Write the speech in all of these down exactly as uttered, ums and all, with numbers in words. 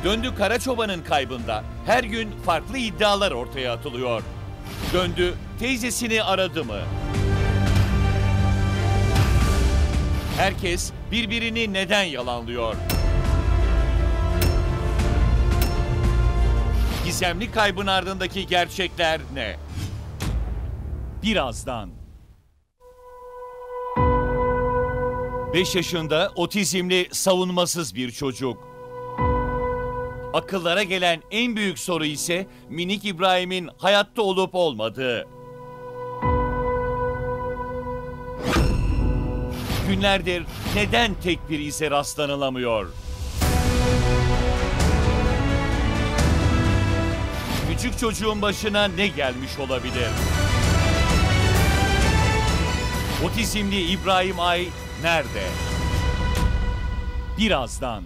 Döndü Karaçoban'ın kaybında her gün farklı iddialar ortaya atılıyor. Döndü teyzesini aradı mı? Herkes birbirini neden yalanlıyor? Gizemli kaybın ardındaki gerçekler ne? Birazdan. beş yaşında otizmli savunmasız bir çocuk. Akıllara gelen en büyük soru ise minik İbrahim'in hayatta olup olmadığı. Günlerdir neden tek bir ize rastlanılamıyor? Küçük çocuğun başına ne gelmiş olabilir? Otizmli İbrahim Ay nerede? Birazdan.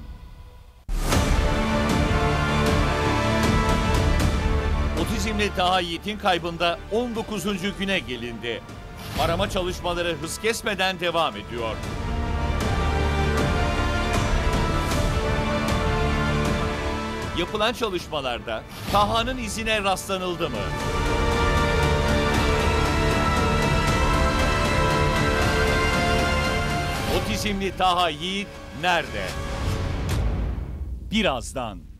Otizmli Taha Yiğit'in kaybında on dokuzuncu güne gelindi. Arama çalışmaları hız kesmeden devam ediyor. Yapılan çalışmalarda Taha'nın izine rastlanıldı mı? Otizmli Taha Yiğit nerede? Birazdan.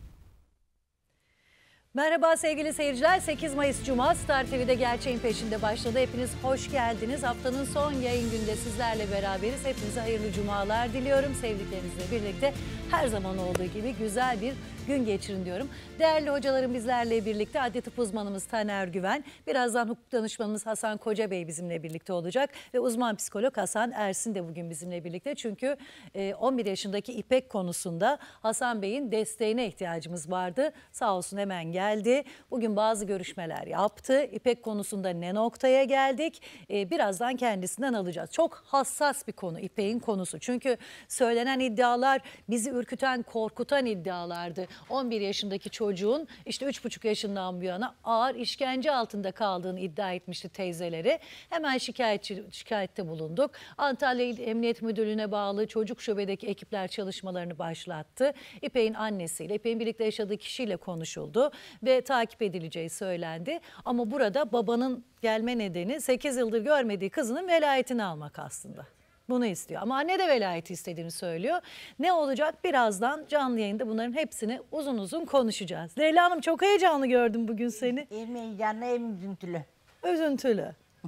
Merhaba sevgili seyirciler. sekiz Mayıs Cuma Star T V'de Gerçeğin Peşinde başladı. Hepiniz hoş geldiniz. Haftanın son yayın günde sizlerle beraberiz. Hepinize hayırlı cumalar diliyorum. Sevdiklerinizle birlikte her zaman olduğu gibi güzel bir gün geçirin diyorum. Değerli hocalarım bizlerle birlikte. Adli tıp uzmanımız Taner Güven. Birazdan hukuk danışmanımız Hasan Kocabey bizimle birlikte olacak. Ve uzman psikolog Hasan Ersin de bugün bizimle birlikte. Çünkü on bir yaşındaki İpek konusunda Hasan Bey'in desteğine ihtiyacımız vardı. Sağ olsun hemen geldi. geldi. Bugün bazı görüşmeler yaptı. İpek konusunda ne noktaya geldik? Ee, birazdan kendisinden alacağız. Çok hassas bir konu İpek'in konusu. Çünkü söylenen iddialar bizi ürküten, korkutan iddialardı. on bir yaşındaki çocuğun işte üç buçuk yaşından bu yana ağır işkence altında kaldığını iddia etmişti teyzeleri. Hemen şikayetçi, şikayette bulunduk. Antalya İl Emniyet Müdürlüğü'ne bağlı çocuk şubedeki ekipler çalışmalarını başlattı. İpek'in annesiyle, İpek'in birlikte yaşadığı kişiyle konuşuldu ve takip edileceği söylendi. Ama burada babanın gelme nedeni sekiz yıldır görmediği kızının velayetini almak aslında. Bunu istiyor ama anne de velayeti istediğini söylüyor. Ne olacak? Birazdan canlı yayında bunların hepsini uzun uzun konuşacağız. Leyla Hanım çok heyecanlı gördüm bugün seni. Hem heyecanlı hem üzüntülü. Üzüntülü.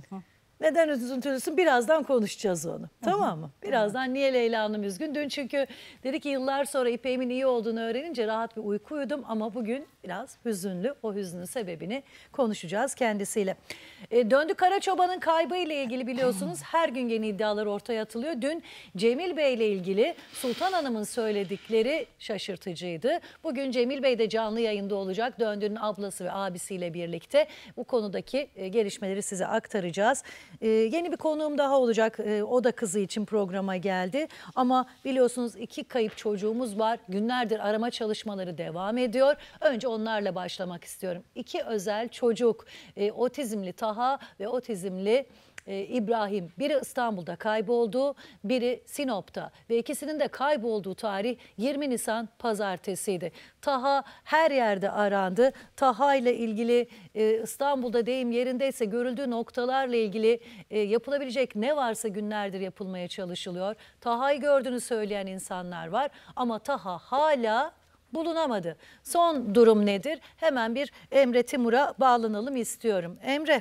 Neden üzüntülüsün? Birazdan konuşacağız onu. Tamam mı? Birazdan niye Leyla Hanım üzgün? Dün çünkü dedi ki yıllar sonra İpek'imin iyi olduğunu öğrenince rahat bir uyku uyudum ama bugün biraz hüzünlü. O hüznün sebebini konuşacağız kendisiyle. E, Döndü Karaçoban'ın kaybı ile ilgili biliyorsunuz her gün yeni iddialar ortaya atılıyor. Dün Cemil Bey ile ilgili Sultan Hanım'ın söyledikleri şaşırtıcıydı. Bugün Cemil Bey de canlı yayında olacak. Döndü'nün ablası ve abisiyle birlikte bu konudaki e, gelişmeleri size aktaracağız. Ee, yeni bir konuğum daha olacak. Ee, o da kızı için programa geldi. Ama biliyorsunuz iki kayıp çocuğumuz var. Günlerdir arama çalışmaları devam ediyor. Önce onlarla başlamak istiyorum. İki özel çocuk, e, otizmli Taha ve otizmli Ee, İbrahim, biri İstanbul'da kayboldu, biri Sinop'ta ve ikisinin de kaybolduğu tarih yirmi Nisan pazartesiydi. Taha her yerde arandı. Taha ile ilgili e, İstanbul'da deyim yerindeyse görüldüğü noktalarla ilgili e, yapılabilecek ne varsa günlerdir yapılmaya çalışılıyor. Taha'yı gördüğünü söyleyen insanlar var ama Taha hala bulunamadı. Son durum nedir? Hemen bir Emre Timur'a bağlanalım istiyorum. Emre.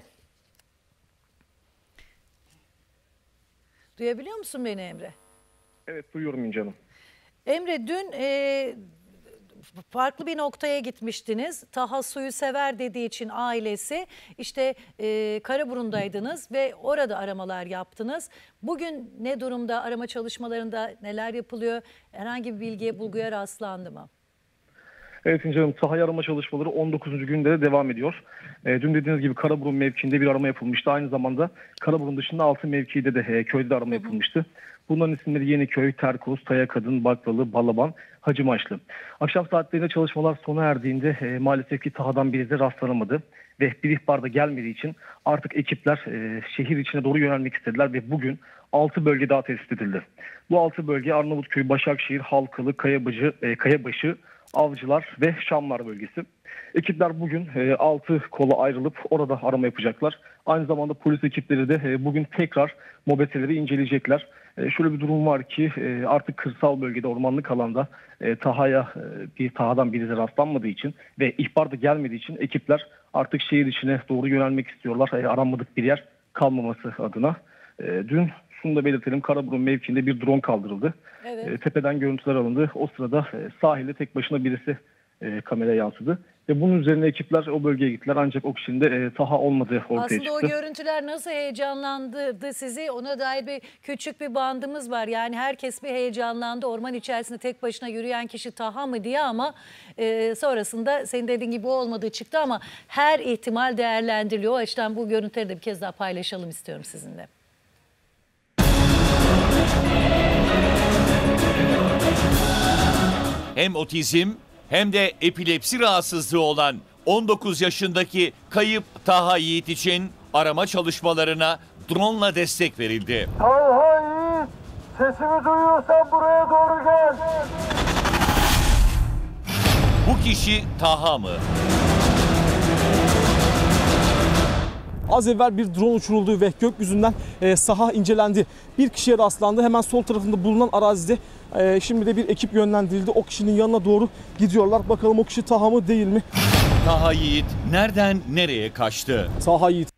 Duyabiliyor musun beni Emre? Evet, duyuyorum İnce Hanım. Emre dün e, farklı bir noktaya gitmiştiniz. Taha suyu sever dediği için ailesi işte e, Karaburun'daydınız ve orada aramalar yaptınız. Bugün ne durumda, arama çalışmalarında neler yapılıyor? Herhangi bir bilgiye, bulguya rastlandı mı? Evet İnce Hanım, Taha'yı arama çalışmaları on dokuzuncu günde de devam ediyor. E, dün dediğiniz gibi Karaburun mevkiinde bir arama yapılmıştı. Aynı zamanda Karaburun dışında altı mevkide de e, köyde de arama yapılmıştı. Bunların isimleri Yeniköy, Terkos, Tayakadın, Baklalı, Balaban, Hacımaşlı. Akşam saatlerinde çalışmalar sona erdiğinde e, maalesef ki Taha'dan biri de rastlanamadı. Ve bir ihbar da gelmediği için artık ekipler e, şehir içine doğru yönelmek istediler ve bugün altı bölge daha tespit edildi. Bu altı bölge Arnavutköy, Başakşehir, Halkalı, Kayabaşı, e, Kayabaşı, Avcılar ve Şamlar bölgesi. Ekipler bugün e, altı kola ayrılıp orada arama yapacaklar. Aynı zamanda polis ekipleri de e, bugün tekrar mobeseleri inceleyecekler. E, şöyle bir durum var ki e, artık kırsal bölgede, ormanlık alanda e, Taha'ya e, bir Taha'dan birisi rastlanmadığı için ve ihbar da gelmediği için ekipler artık şehir içine doğru yönelmek istiyorlar. E, aranmadık bir yer kalmaması adına. E, dün şunu da belirtelim, Karaburun mevkiinde bir drone kaldırıldı. Evet. E, tepeden görüntüler alındı. O sırada e, sahilde tek başına birisi e, kameraya yansıdı. Ve bunun üzerine ekipler o bölgeye gittiler. Ancak o kişinin de e, Taha olmadığı ortaya Aslında çıktı. o görüntüler nasıl heyecanlandırdı sizi, ona dair bir küçük bir bandımız var. Yani herkes bir heyecanlandı. Orman içerisinde tek başına yürüyen kişi Taha mı diye, ama e, sonrasında senin dediğin gibi olmadığı çıktı, ama her ihtimal değerlendiriliyor. O açıdan bu görüntüleri de bir kez daha paylaşalım istiyorum sizinle. Hem otizm hem de epilepsi rahatsızlığı olan on dokuz yaşındaki kayıp Taha Yiğit için arama çalışmalarına drone'la destek verildi. Taha Yiğit, sesimi duyuyorsan buraya doğru gel. Bu kişi Taha mı? Az evvel bir drone uçuruldu ve gökyüzünden e, saha incelendi. Bir kişiye rastlandı. Hemen sol tarafında bulunan arazide e, şimdi de bir ekip yönlendirildi. O kişinin yanına doğru gidiyorlar. Bakalım o kişi Taha mı değil mi? Taha Yiğit nereden nereye kaçtı? Taha Yiğit.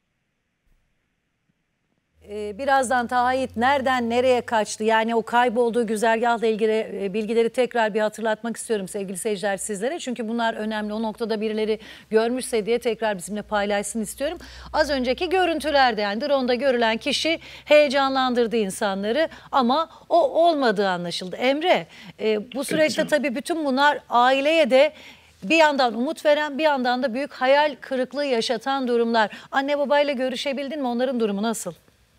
Birazdan Taha Yiğit nereden nereye kaçtı? Yani o kaybolduğu güzergahla ilgili bilgileri tekrar bir hatırlatmak istiyorum sevgili seyirciler sizlere. Çünkü bunlar önemli. O noktada birileri görmüşse diye tekrar bizimle paylaşsın istiyorum. Az önceki görüntülerde, yani drone'da görülen kişi heyecanlandırdı insanları, ama o olmadığı anlaşıldı. Emre, bu süreçte tabii bütün bunlar aileye de bir yandan umut veren, bir yandan da büyük hayal kırıklığı yaşatan durumlar. Anne babayla görüşebildin mi? Onların durumu nasıl?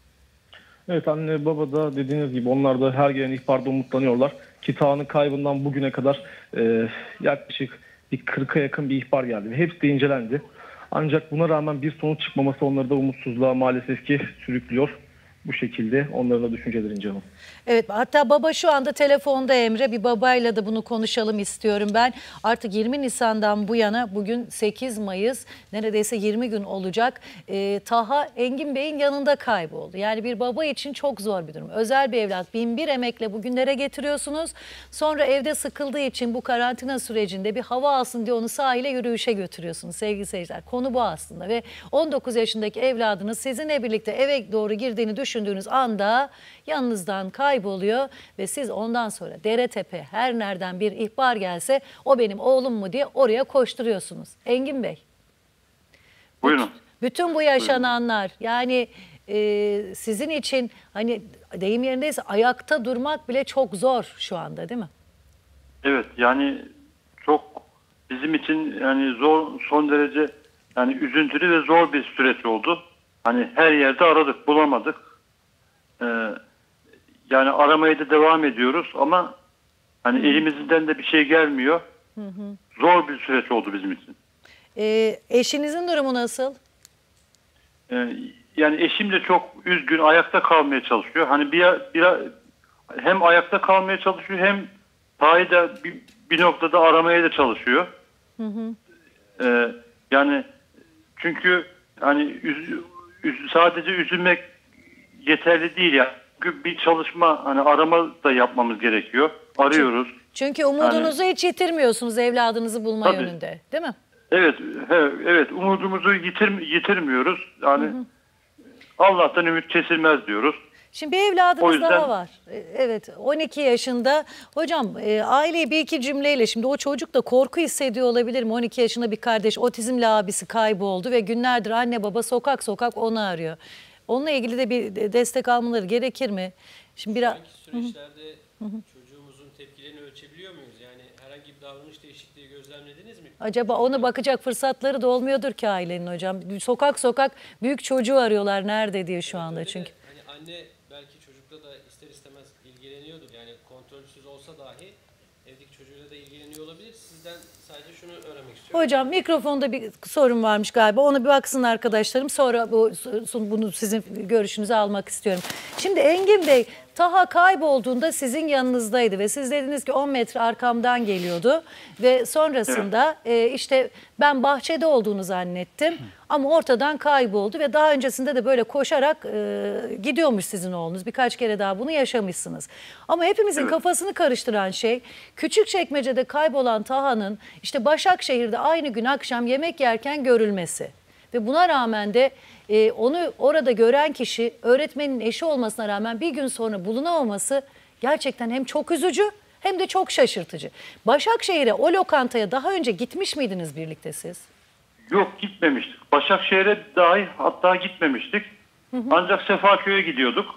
Evet, anne baba da dediğiniz gibi onlar da her gelen ihbarda umutlanıyorlar. Ki Taha'nın kaybından bugüne kadar e, yaklaşık bir kırka yakın bir ihbar geldi ve hepsi de incelendi. Ancak buna rağmen bir sonuç çıkmaması onları da umutsuzluğa maalesef ki sürüklüyor. Bu şekilde onların da düşünceleri canım. Evet, hatta baba şu anda telefonda Emre. Bir babayla da bunu konuşalım istiyorum ben. Artık yirmi Nisan'dan bu yana, bugün sekiz Mayıs, neredeyse yirmi gün olacak. Ee, Taha Engin Bey'in yanında kayboldu. Yani bir baba için çok zor bir durum. Özel bir evlat, bin bir emekle bugünlere getiriyorsunuz. Sonra evde sıkıldığı için bu karantina sürecinde bir hava alsın diye onu sahile yürüyüşe götürüyorsunuz sevgili seyirciler. Konu bu aslında ve on dokuz yaşındaki evladınız sizinle birlikte eve doğru girdiğini düşündüğünüz anda yanınızdan kayboluyor ve siz ondan sonra dere tepe her nereden bir ihbar gelse o benim oğlum mu diye oraya koşturuyorsunuz. Engin Bey. Buyurun. Bütün bu yaşananlar, yani e, sizin için hani deyim yerindeyse ayakta durmak bile çok zor şu anda, değil mi? Evet, yani çok bizim için yani zor, son derece yani üzüntülü ve zor bir süreç oldu. Hani her yerde aradık, bulamadık. Ee, yani aramaya da devam ediyoruz ama hani hı. elimizden de bir şey gelmiyor. Hı hı. Zor bir süreç oldu bizim için. Ee, eşinizin durumu nasıl? Ee, yani eşim de çok üzgün, ayakta kalmaya çalışıyor. Hani bir, bir hem ayakta kalmaya çalışıyor hem Taha'yı da bir, bir noktada aramaya da çalışıyor. Hı hı. Ee, yani çünkü hani üz, üz, sadece üzülmek yeterli değil ya. Çünkü bir çalışma, hani arama da yapmamız gerekiyor. Arıyoruz. Çünkü umudunuzu yani, hiç yitirmiyorsunuz evladınızı bulma tabii, yönünde, değil mi? Evet, evet. Umudumuzu yitir, yitirmiyoruz. Yani hı hı. Allah'tan ümit kesilmez diyoruz. Şimdi bir evladınız yüzden... daha var. Evet, on iki yaşında. Hocam e, aileyi bir iki cümleyle, şimdi o çocuk da korku hissediyor olabilir mi? on iki yaşında bir kardeş, otizmli abisi kayboldu ve günlerdir anne baba sokak sokak onu arıyor. Onunla ilgili de bir destek almaları gerekir mi? Şimdi biraz süreçlerde hı hı. çocuğumuzun tepkilerini ölçebiliyor muyuz? Yani herhangi bir davranış değişikliği gözlemlediniz mi? Acaba ona bakacak fırsatları da olmuyordur ki ailenin hocam. Sokak sokak büyük çocuğu arıyorlar nerede diye şu anda çünkü. De, hani anne belki çocukla da ister istemez ilgileniyordur. Yani kontrolsüz olsa dahi evdeki çocuğuyla da ilgileniyor olabilir. Sizden sadece şunu öğrenmek istiyorum. Hocam mikrofonda bir sorun varmış galiba. Ona bir baksın arkadaşlarım. Sonra bu, bunu sizin görüşünüzü almak istiyorum. Şimdi Engin Bey, Taha kaybolduğunda sizin yanınızdaydı ve siz dediniz ki on metre arkamdan geliyordu ve sonrasında evet. e, işte ben bahçede olduğunu zannettim ama ortadan kayboldu ve daha öncesinde de böyle koşarak e, gidiyormuş sizin oğlunuz. Birkaç kere daha bunu yaşamışsınız. Ama hepimizin evet. kafasını karıştıran şey Küçükçekmece'de kaybolan Taha'nın işte Başakşehir'de aynı gün akşam yemek yerken görülmesi. Ve buna rağmen de e, onu orada gören kişi öğretmenin eşi olmasına rağmen bir gün sonra bulunamaması gerçekten hem çok üzücü hem de çok şaşırtıcı. Başakşehir'e o lokantaya daha önce gitmiş miydiniz birlikte siz? Yok, gitmemiştik. Başakşehir'e dahi hatta gitmemiştik. Hı hı. Ancak Sefaköy'e gidiyorduk.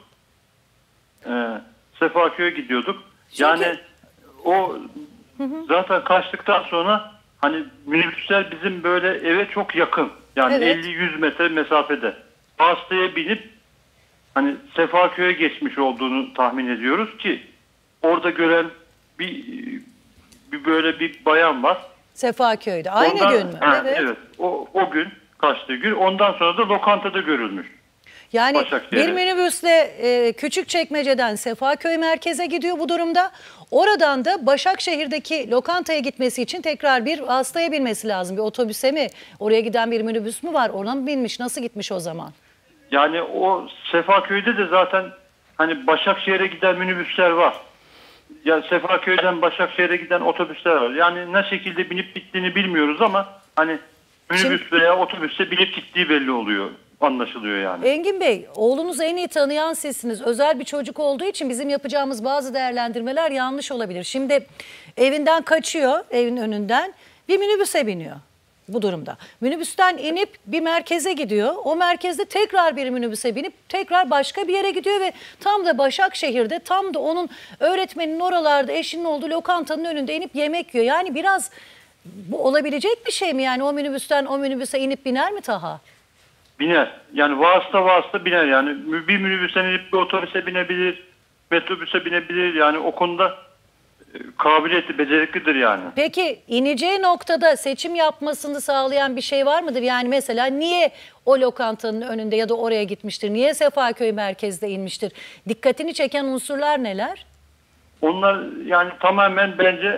Ee, Sefaköy'e gidiyorduk. Çünkü... Yani o hı hı. zaten kaçtıktan sonra hani minibüsler bizim böyle eve çok yakın. Yani evet. elli yüz metre mesafede. Hastaya binip hani Sefaköy'e geçmiş olduğunu tahmin ediyoruz ki orada gören bir, bir böyle bir bayan var. Sefaköy'de. Aynı Ondan, gün mü? He, evet. Evet. O, o gün kaçtığı gün. Ondan sonra da lokantada görülmüş. Yani bir minibüsle e, Küçükçekmece'den Sefaköy merkeze gidiyor bu durumda. Oradan da Başakşehir'deki lokantaya gitmesi için tekrar bir hastaya binmesi lazım. Bir otobüse mi? Oraya giden bir minibüs mü var? Ona mı binmiş? Nasıl gitmiş o zaman? Yani o Sefaköy'de de zaten hani Başakşehir'e giden minibüsler var. Yani Sefaköy'den Başakşehir'e giden otobüsler var. Yani ne şekilde binip gittiğini bilmiyoruz ama hani minibüs Şimdi... veya otobüste binip gittiği belli oluyor. Anlaşılıyor yani. Engin Bey, oğlunuzu en iyi tanıyan sizsiniz. Özel bir çocuk olduğu için bizim yapacağımız bazı değerlendirmeler yanlış olabilir. Şimdi evinden kaçıyor, evin önünden bir minibüse biniyor bu durumda. Minibüsten inip bir merkeze gidiyor. O merkezde tekrar bir minibüse binip tekrar başka bir yere gidiyor ve tam da Başakşehir'de, tam da onun öğretmenin oralarda eşinin olduğu lokantanın önünde inip yemek yiyor. Yani biraz bu olabilecek bir şey mi? Yani o minibüsten o minibüse inip biner mi Taha? Biner. Yani vasıta vasıta biner. Yani bir minibüse inip bir otobüse binebilir, metrobüse binebilir. Yani o konuda e, kabiliyetli, beceriklidir yani. Peki ineceği noktada seçim yapmasını sağlayan bir şey var mıdır? Yani mesela niye o lokantanın önünde ya da oraya gitmiştir? Niye Sefaköy merkezde inmiştir? Dikkatini çeken unsurlar neler? Onlar yani tamamen bence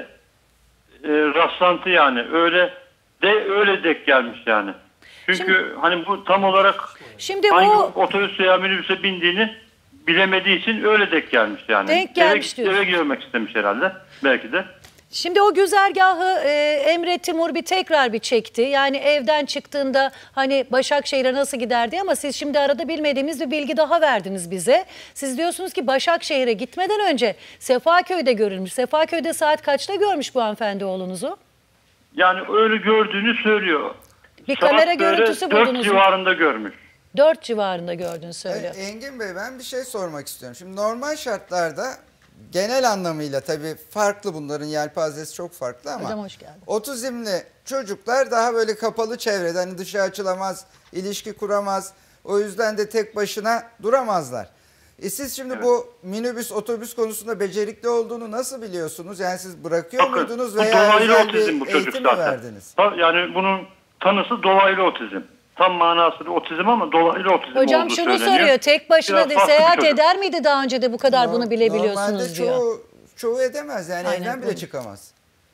e, rastlantı yani. Öyle de öyle denk gelmiş yani. Çünkü şimdi, hani bu tam olarak şimdi hangi o, otobüs veya minibüse bindiğini bilemediği için öyle denk gelmiş yani. Denk gelmiş eve, eve girmek istemiş herhalde belki de. Şimdi o güzergahı e, Emre Timur bir tekrar bir çekti. Yani evden çıktığında hani Başakşehir'e nasıl giderdi ama siz şimdi arada bilmediğimiz bir bilgi daha verdiniz bize. Siz diyorsunuz ki Başakşehir'e gitmeden önce Sefaköy'de görülmüş. Sefaköy'de saat kaçta görmüş bu hanımefendi oğlunuzu? Yani öyle gördüğünü söylüyor. Bir Saat kamera görüntüsü buldunuz mu? dört civarında görmüş. dört civarında gördüğünü söylüyor. E, Engin Bey, ben bir şey sormak istiyorum. Şimdi normal şartlarda genel anlamıyla tabii farklı, bunların yelpazesi çok farklı ama Hocam hoş geldin. otizmli çocuklar daha böyle kapalı çevrede, hani dışa açılamaz, ilişki kuramaz. O yüzden de tek başına duramazlar. E siz şimdi evet. bu minibüs, otobüs konusunda becerikli olduğunu nasıl biliyorsunuz? Yani siz bırakıyor Bakın, muydunuz veya özel bir bu eğitim mi verdiniz? Yani bunun tanısı dolaylı otizm. Tam manası bir otizm ama dolaylı otizm Hocam olduğu şunu söyleniyor. soruyor, tek başına de seyahat eder miydi daha önce de bu kadar no, bunu bilebiliyorsunuz normalde diyor. Çoğu, çoğu edemez yani. Aynen, evden bile bunu. çıkamaz.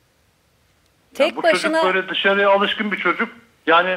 Tek yani bu başına... çocuk böyle dışarıya alışkın bir çocuk. Yani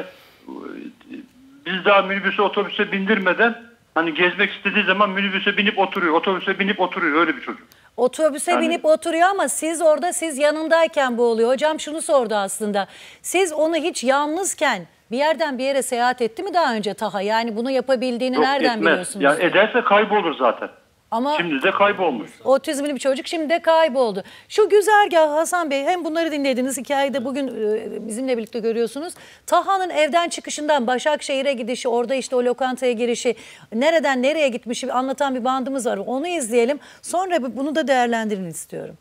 biz daha minibüse otobüse bindirmeden hani gezmek istediği zaman minibüse binip oturuyor. Otobüse binip oturuyor, öyle bir çocuk. Otobüse yani, binip oturuyor ama siz orada, siz yanındayken bu oluyor. Hocam şunu sordu aslında. Siz onu hiç yalnızken bir yerden bir yere seyahat etti mi daha önce Taha? Yani bunu yapabildiğini Yok, nereden etmez. biliyorsunuz? Yani ederse kaybolur zaten. Ama şimdi de kaybolmuş. Otizmli bir çocuk şimdi de kayboldu. Şu güzergah Hasan Bey, hem bunları dinlediniz, hikayeyi de bugün bizimle birlikte görüyorsunuz. Taha'nın evden çıkışından Başakşehir'e gidişi, orada işte o lokantaya girişi, nereden nereye gitmişi anlatan bir bandımız var. Onu izleyelim. Sonra bunu da değerlendirin istiyorum.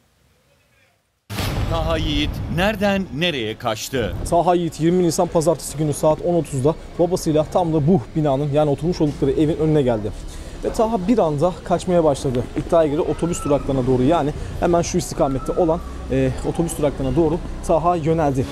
Taha Yiğit nereden nereye kaçtı? Taha Yiğit yirmi Nisan Pazartesi günü saat on otuzda babasıyla tam da bu binanın, yani oturmuş oldukları evin önüne geldi. Ve Taha bir anda kaçmaya başladı. İddiaya göre otobüs duraklarına doğru, yani hemen şu istikamette olan e, otobüs duraklarına doğru Taha yöneldi.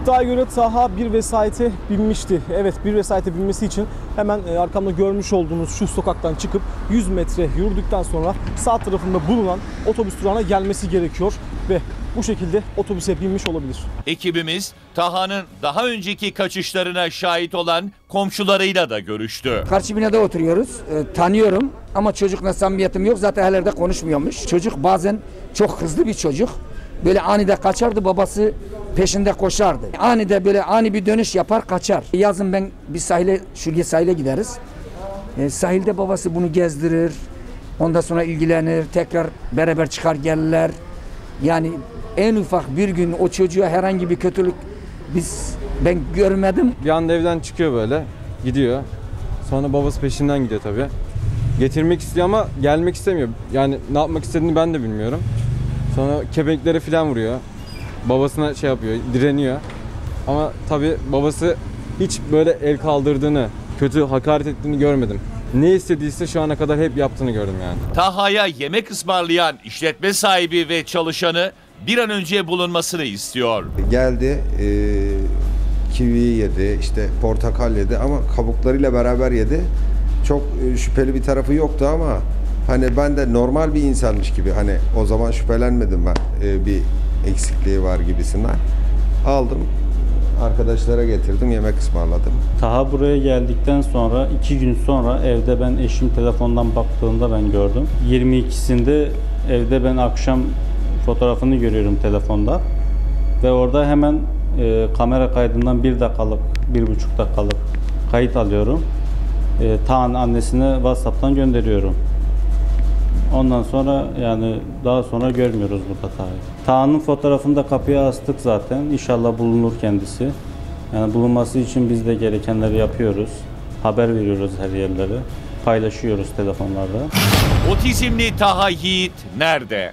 İddiaya göre Taha bir vesayete binmişti. Evet, bir vesayete binmesi için hemen e, arkamda görmüş olduğunuz şu sokaktan çıkıp yüz metre yürüdükten sonra sağ tarafında bulunan otobüs durağına gelmesi gerekiyor ve bu şekilde otobüse binmiş olabilir. Ekibimiz Taha'nın daha önceki kaçışlarına şahit olan komşularıyla da görüştü. Karşı binada oturuyoruz. E, tanıyorum ama çocukla samimiyetim yok. Zaten her yerde konuşmuyormuş. Çocuk bazen çok hızlı bir çocuk. Böyle anide kaçardı, babası peşinde koşardı. Anide böyle ani bir dönüş yapar, kaçar. Yazın ben bir sahile, Şurge sahile gideriz. E, sahilde babası bunu gezdirir. Ondan sonra ilgilenir. Tekrar beraber çıkar gelirler. Yani en ufak bir gün o çocuğa herhangi bir kötülük biz ben görmedim. Bir anda evden çıkıyor böyle, gidiyor. Sonra babası peşinden gidiyor tabii. Getirmek istiyor ama gelmek istemiyor. Yani ne yapmak istediğini ben de bilmiyorum. Sonra kepenkleri falan vuruyor. Babasına şey yapıyor, direniyor. Ama tabii babası hiç böyle el kaldırdığını, kötü hakaret ettiğini görmedim. Ne istediyse şu ana kadar hep yaptığını gördüm yani. Taha'ya yemek ısmarlayan işletme sahibi ve çalışanı bir an önce bulunmasını istiyor. Geldi, e, kivi yedi, işte portakal yedi ama kabuklarıyla beraber yedi. Çok e, şüpheli bir tarafı yoktu ama hani ben de normal bir insanmış gibi, hani o zaman şüphelenmedim ben e, bir eksikliği var gibisinden. Aldım, arkadaşlara getirdim, yemek ısmarladım. Taha buraya geldikten sonra iki gün sonra evde ben eşim telefondan baktığında ben gördüm. yirmi ikisinde evde ben akşam fotoğrafını görüyorum telefonda ve orada hemen e, kamera kaydından bir dakikalık, bir buçuk dakikalık kayıt alıyorum. E, Taha'nın annesine WhatsApp'tan gönderiyorum. Ondan sonra yani daha sonra görmüyoruz burada Taha'yı. Taha'nın fotoğrafını da kapıya astık zaten. İnşallah bulunur kendisi. Yani bulunması için biz de gerekenleri yapıyoruz. Haber veriyoruz her yerlere. Paylaşıyoruz telefonlarda. Otizmli Taha Yiğit nerede?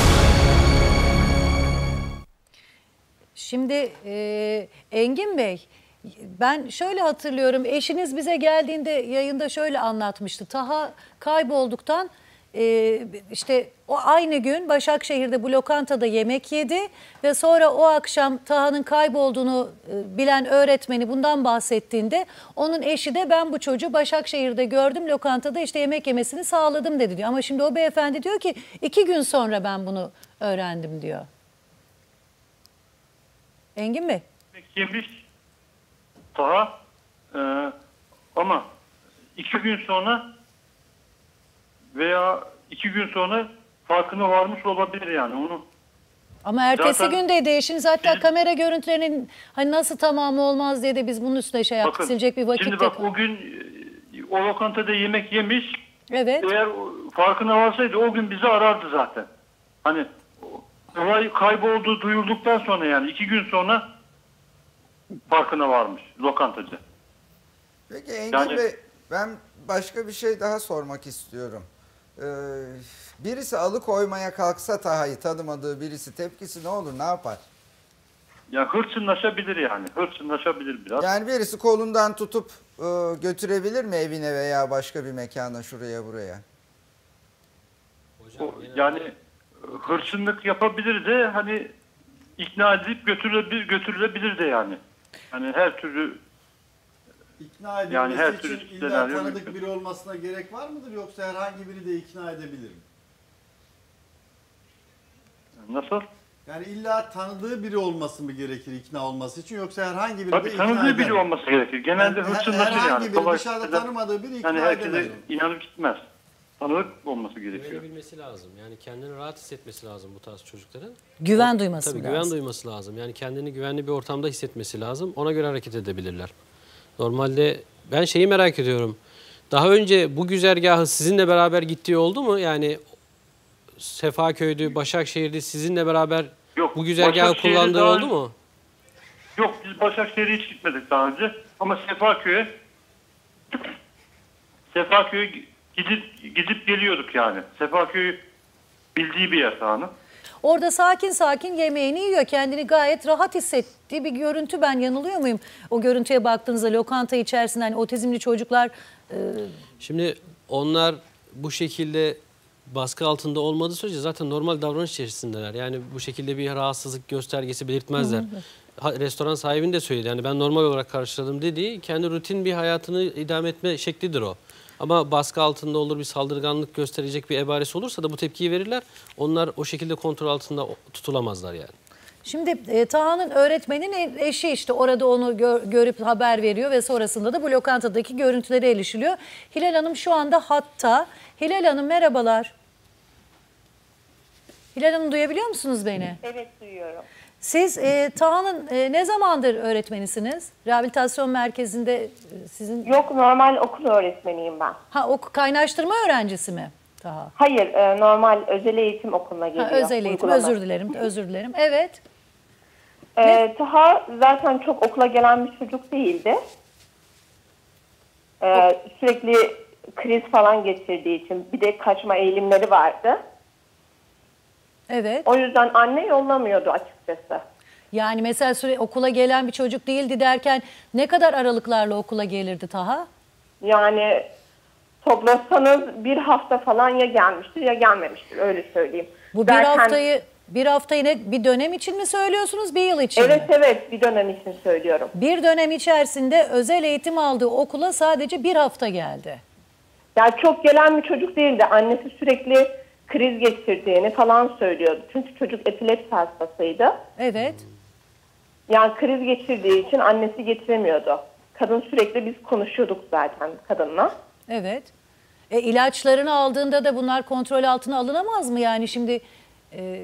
Şimdi e, Engin Bey, ben şöyle hatırlıyorum, eşiniz bize geldiğinde yayında şöyle anlatmıştı. Taha kaybolduktan e, işte o aynı gün Başakşehir'de bu lokantada yemek yedi ve sonra o akşam Taha'nın kaybolduğunu e, bilen öğretmeni bundan bahsettiğinde onun eşi de ben bu çocuğu Başakşehir'de gördüm, lokantada işte yemek yemesini sağladım dedi diyor. Ama şimdi o beyefendi diyor ki iki gün sonra ben bunu öğrendim diyor. Engin Bey. Yemiş Taha e, ama iki gün sonra veya iki gün sonra farkına varmış olabilir yani onu. Ama ertesi Zaten, gündeydi eşiniz, hatta siz, kamera görüntülerinin hani nasıl tamamı olmaz diye de biz bunun üstüne şey yaptık, silecek bir vakit. Şimdi bak o gün o lokantada yemek yemiş. Evet. Eğer farkına varsaydı o gün bizi arardı zaten. Hani olay kaybolduğu duyulduktan sonra yani iki gün sonra farkına varmış lokantacı. Peki Engin yani, Bey, ben başka bir şey daha sormak istiyorum. Ee, birisi alıkoymaya kalksa Taha'yı, tanımadığı birisi, tepkisi ne olur, ne yapar? Ya hırçınlaşabilir yani. Hırçınlaşabilir biraz. Yani birisi kolundan tutup e, götürebilir mi evine veya başka bir mekana, şuraya buraya? O, yani hırçınlık yapabilir de hani ikna edip götürülebilir, götürülebilir de yani. Hani her türlü ikna edilmesi yani her için türlü illa senaryo tanıdık mümkün. biri olmasına gerek var mıdır, yoksa herhangi biri de ikna edebilir mi? Nasıl? Yani illa tanıdığı biri olması mı gerekir ikna olması için, yoksa herhangi biri Tabii de ikna eder? tanıdığı biri olması gerekir. Genelde Yani hırçınlaşır yani. herhangi biri, Kolay dışarıda şeyler- tanımadığı biri ikna yani herkese edemez. inanıp gitmez. Tanıdık olması gerekiyor. Güvenebilmesi lazım. Yani kendini rahat hissetmesi lazım bu tarz çocukların. Güven O- duyması tabii, lazım. güven duyması lazım. Yani kendini güvenli bir ortamda hissetmesi lazım. Ona göre hareket edebilirler. Normalde ben şeyi merak ediyorum. Daha önce bu güzergahı sizinle beraber gittiği oldu mu? Yani Sefaköy'dü, Başakşehir'di, sizinle beraber Yok, bu güzergahı Başakşehir'de kullandığı daha- oldu mu? Yok, biz Başakşehir'e hiç gitmedik daha önce. Ama Sefaköy'e Sefaköy'e gidip gidip geliyorduk yani. Sefaköy'ü bildiği bir yer Taha'nın. Orada sakin sakin yemeğini yiyor. Kendini gayet rahat hissettiği bir görüntü. Ben yanılıyor muyum? O görüntüye baktığınızda lokanta içerisinde hani otizmli çocuklar... E... Şimdi onlar bu şekilde baskı altında olmadığı sürece zaten normal davranış içerisindeler. Yani bu şekilde bir rahatsızlık göstergesi belirtmezler. Hı hı. ha- restoran sahibinin de söyledi. Yani ben normal olarak karşıladım dediği kendi rutin bir hayatını idame etme şeklidir o. Ama baskı altında olur, bir saldırganlık gösterecek bir ebaresi olursa da bu tepkiyi verirler. Onlar o şekilde kontrol altında tutulamazlar yani. Şimdi e, Taha'nın öğretmenin eşi işte orada onu gör, görüp haber veriyor ve sonrasında da bu lokantadaki görüntüleri erişiliyor. Hilal Hanım şu anda hatta. Hilal Hanım merhabalar. Hilal Hanım duyabiliyor musunuz beni? Evet duyuyorum. Siz e, Taha'nın e, ne zamandır öğretmenisiniz? Rehabilitasyon merkezinde e, sizin... Yok, normal okul öğretmeniyim ben. Ha, o kaynaştırma öğrencisi mi Taha? Hayır, e, normal özel eğitim okuluna geliyor. Ha, özel eğitim, uygulama. özür dilerim, özür dilerim. Evet. E, Taha zaten çok okula gelen bir çocuk değildi. E, sürekli kriz falan geçirdiği için bir de kaçma eğilimleri vardı. Evet. O yüzden anne yollamıyordu açıkçası. Yani mesela süre okula gelen bir çocuk değildi derken ne kadar aralıklarla okula gelirdi Taha? Yani toplasanız bir hafta falan ya gelmiştir ya gelmemiştir, öyle söyleyeyim. Bu bir Zaten- haftayı bir haftayı ne, bir dönem için mi söylüyorsunuz, bir yıl için Evet mi? evet, bir dönem için söylüyorum. Bir dönem içerisinde özel eğitim aldığı okula sadece bir hafta geldi. Yani çok gelen bir çocuk değildi. Annesi sürekli kriz geçirdiğini falan söylüyordu. Çünkü çocuk epilepsi hastasıydı. Evet. Yani kriz geçirdiği için annesi getiremiyordu. Kadın sürekli, biz konuşuyorduk zaten kadınla. Evet. E, ilaçlarını aldığında da bunlar kontrol altına alınamaz mı? Yani şimdi e,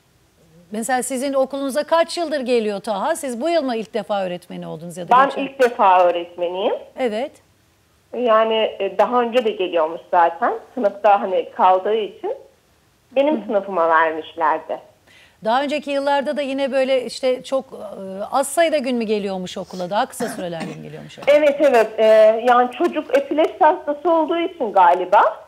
mesela sizin okulunuza kaç yıldır geliyor Taha? Siz bu yıl mı ilk defa öğretmeni oldunuz ya da Ben geçen- ilk defa öğretmeniyim. Evet. Yani e, daha önce de geliyormuş zaten. Sınıfta hani kaldığı için benim sınıfıma vermişlerdi. Daha önceki yıllarda da yine böyle işte çok e, az sayıda gün mü geliyormuş okula? Daha kısa sürelerle mi geliyormuş? Evet evet, e, yani çocuk epilepsi hastası olduğu için galiba.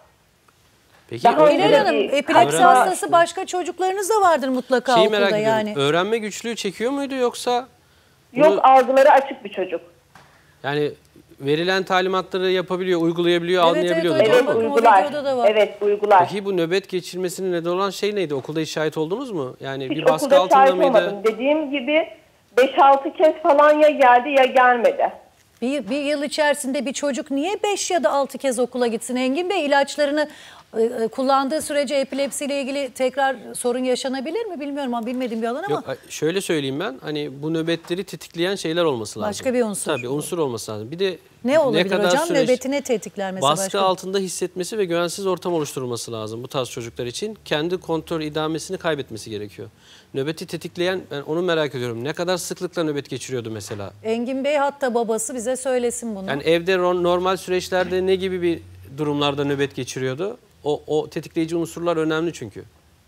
Peki Daha o- Hilal Hanım, epilepsi Öğrenme- hastası başka çocuklarınız da vardır mutlaka Şeyi okulda merak ediyorum. yani. Öğrenme güçlüğü çekiyor muydu yoksa? Yok, bunu- algıları açık bir çocuk. Yani verilen talimatları yapabiliyor, uygulayabiliyor, Evet, anlayabiliyor. evet hocam, doğru mu? bakın o uygular. videoda da var. Evet, uygular. Peki bu nöbet geçirmesinin neden olan şey neydi? Okulda hiç şahit oldunuz mu? Yani Hiç bir baskı okulda altında şahit mıydı? olmadım. Dediğim gibi beş altı kez falan ya geldi ya gelmedi. Bir, bir yıl içerisinde bir çocuk niye beş ya da altı kez okula gitsin? Engin Bey, ilaçlarını e, e, kullandığı sürece epilepsiyle ilgili tekrar sorun yaşanabilir mi? Bilmiyorum ama bilmediğim bir alan ama. Yok, şöyle söyleyeyim ben. Hani bu nöbetleri tetikleyen şeyler olması lazım. Başka bir unsur. Tabii unsur olması lazım. Bir de Ne olabilir kadar hocam? süreç- Nöbeti ne tetikler mesela? Baskı başka? altında hissetmesi ve güvensiz ortam oluşturulması lazım bu tarz çocuklar için. Kendi kontrol idamesini kaybetmesi gerekiyor. Nöbeti tetikleyen, ben onu merak ediyorum. Ne kadar sıklıkla nöbet geçiriyordu mesela? Engin Bey hatta babası bize söylesin bunu. Yani evde ro- normal süreçlerde ne gibi bir durumlarda nöbet geçiriyordu? O, o tetikleyici unsurlar önemli çünkü.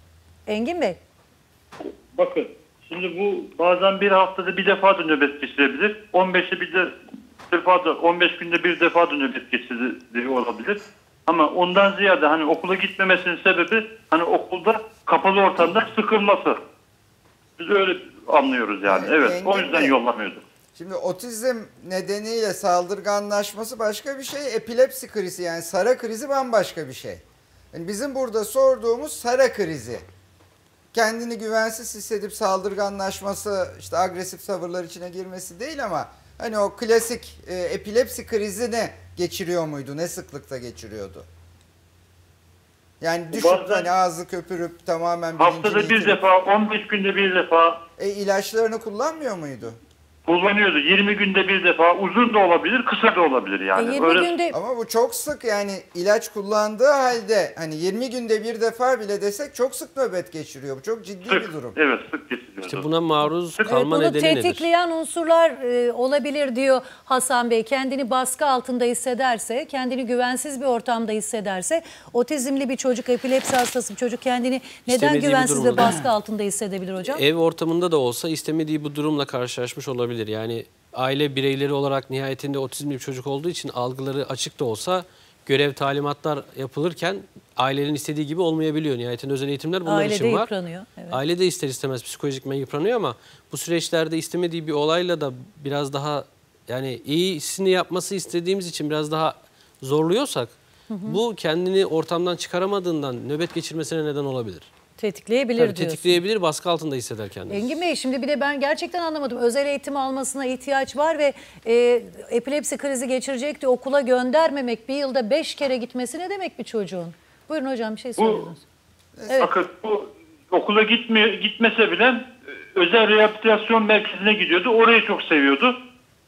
Engin Bey. Bakın, şimdi bu bazen bir haftada bir defa da nöbet geçirebilir. on beşte bir de defa da on beş günde bir defa da nöbet geçirdiği olabilir. Ama ondan ziyade hani okula gitmemesinin sebebi hani okulda kapalı ortamda sıkılması. Biz öyle anlıyoruz yani. Evet, Engin o yüzden Bey. yollamıyorduk. Şimdi otizm nedeniyle saldırganlaşması başka bir şey. Epilepsi krizi, yani Sara krizi bambaşka bir şey. Yani bizim burada sorduğumuz Sara krizi. Kendini güvensiz hissedip saldırganlaşması, işte agresif tavırlar içine girmesi değil ama hani o klasik e, epilepsi krizini geçiriyor muydu? Ne sıklıkta geçiriyordu? Yani düşüp Bazen- hani ağzı köpürüp tamamen Haftada bilincini bir yitirip- defa, on beş günde bir defa E ilaçlarını kullanmıyor muydu? kullanıyordu. yirmi günde bir defa, uzun da olabilir, kısa da olabilir yani. E, yirmi Öyle... günde Ama bu çok sık, yani ilaç kullandığı halde hani yirmi günde bir defa bile desek çok sık nöbet geçiriyor. Bu çok ciddi bir durum. Evet, sık geçiriyordu. İşte buna maruz Evet, kalma bunu nedeni nedir? tetikleyen unsurlar e, olabilir diyor Hasan Bey. Kendini baskı altında hissederse, kendini güvensiz bir ortamda hissederse, otizmli bir çocuk, epilepsi hastası bir çocuk kendini neden İstemediği bir güvensiz ve durumda. baskı altında hissedebilir hocam? Ev ortamında da olsa istemediği bu durumla karşılaşmış olabilir. Yani aile bireyleri olarak nihayetinde otizmli bir çocuk olduğu için algıları açık da olsa görev talimatlar yapılırken ailenin istediği gibi olmayabiliyor. Nihayetinde özel eğitimler bunlar Ailede için var. yıpranıyor. Evet. Aile de ister istemez psikolojikmen yıpranıyor ama bu süreçlerde istemediği bir olayla da biraz daha, yani iyisini yapması istediğimiz için biraz daha zorluyorsak bu kendini ortamdan çıkaramadığından nöbet geçirmesine neden olabilir. Tetikleyebilir Tabii, diyorsun. tetikleyebilir, baskı altında hisseder kendini. Engin Bey, şimdi bir de ben gerçekten anlamadım. Özel eğitim almasına ihtiyaç var ve e, epilepsi krizi geçirecek diye okula göndermemek, bir yılda beş kere gitmesi ne demek bir çocuğun? Buyurun hocam, bir şey söylüyorsunuz. Evet. Bakın bu okula gitme, gitmese bile özel rehabilitasyon merkezine gidiyordu. Orayı çok seviyordu.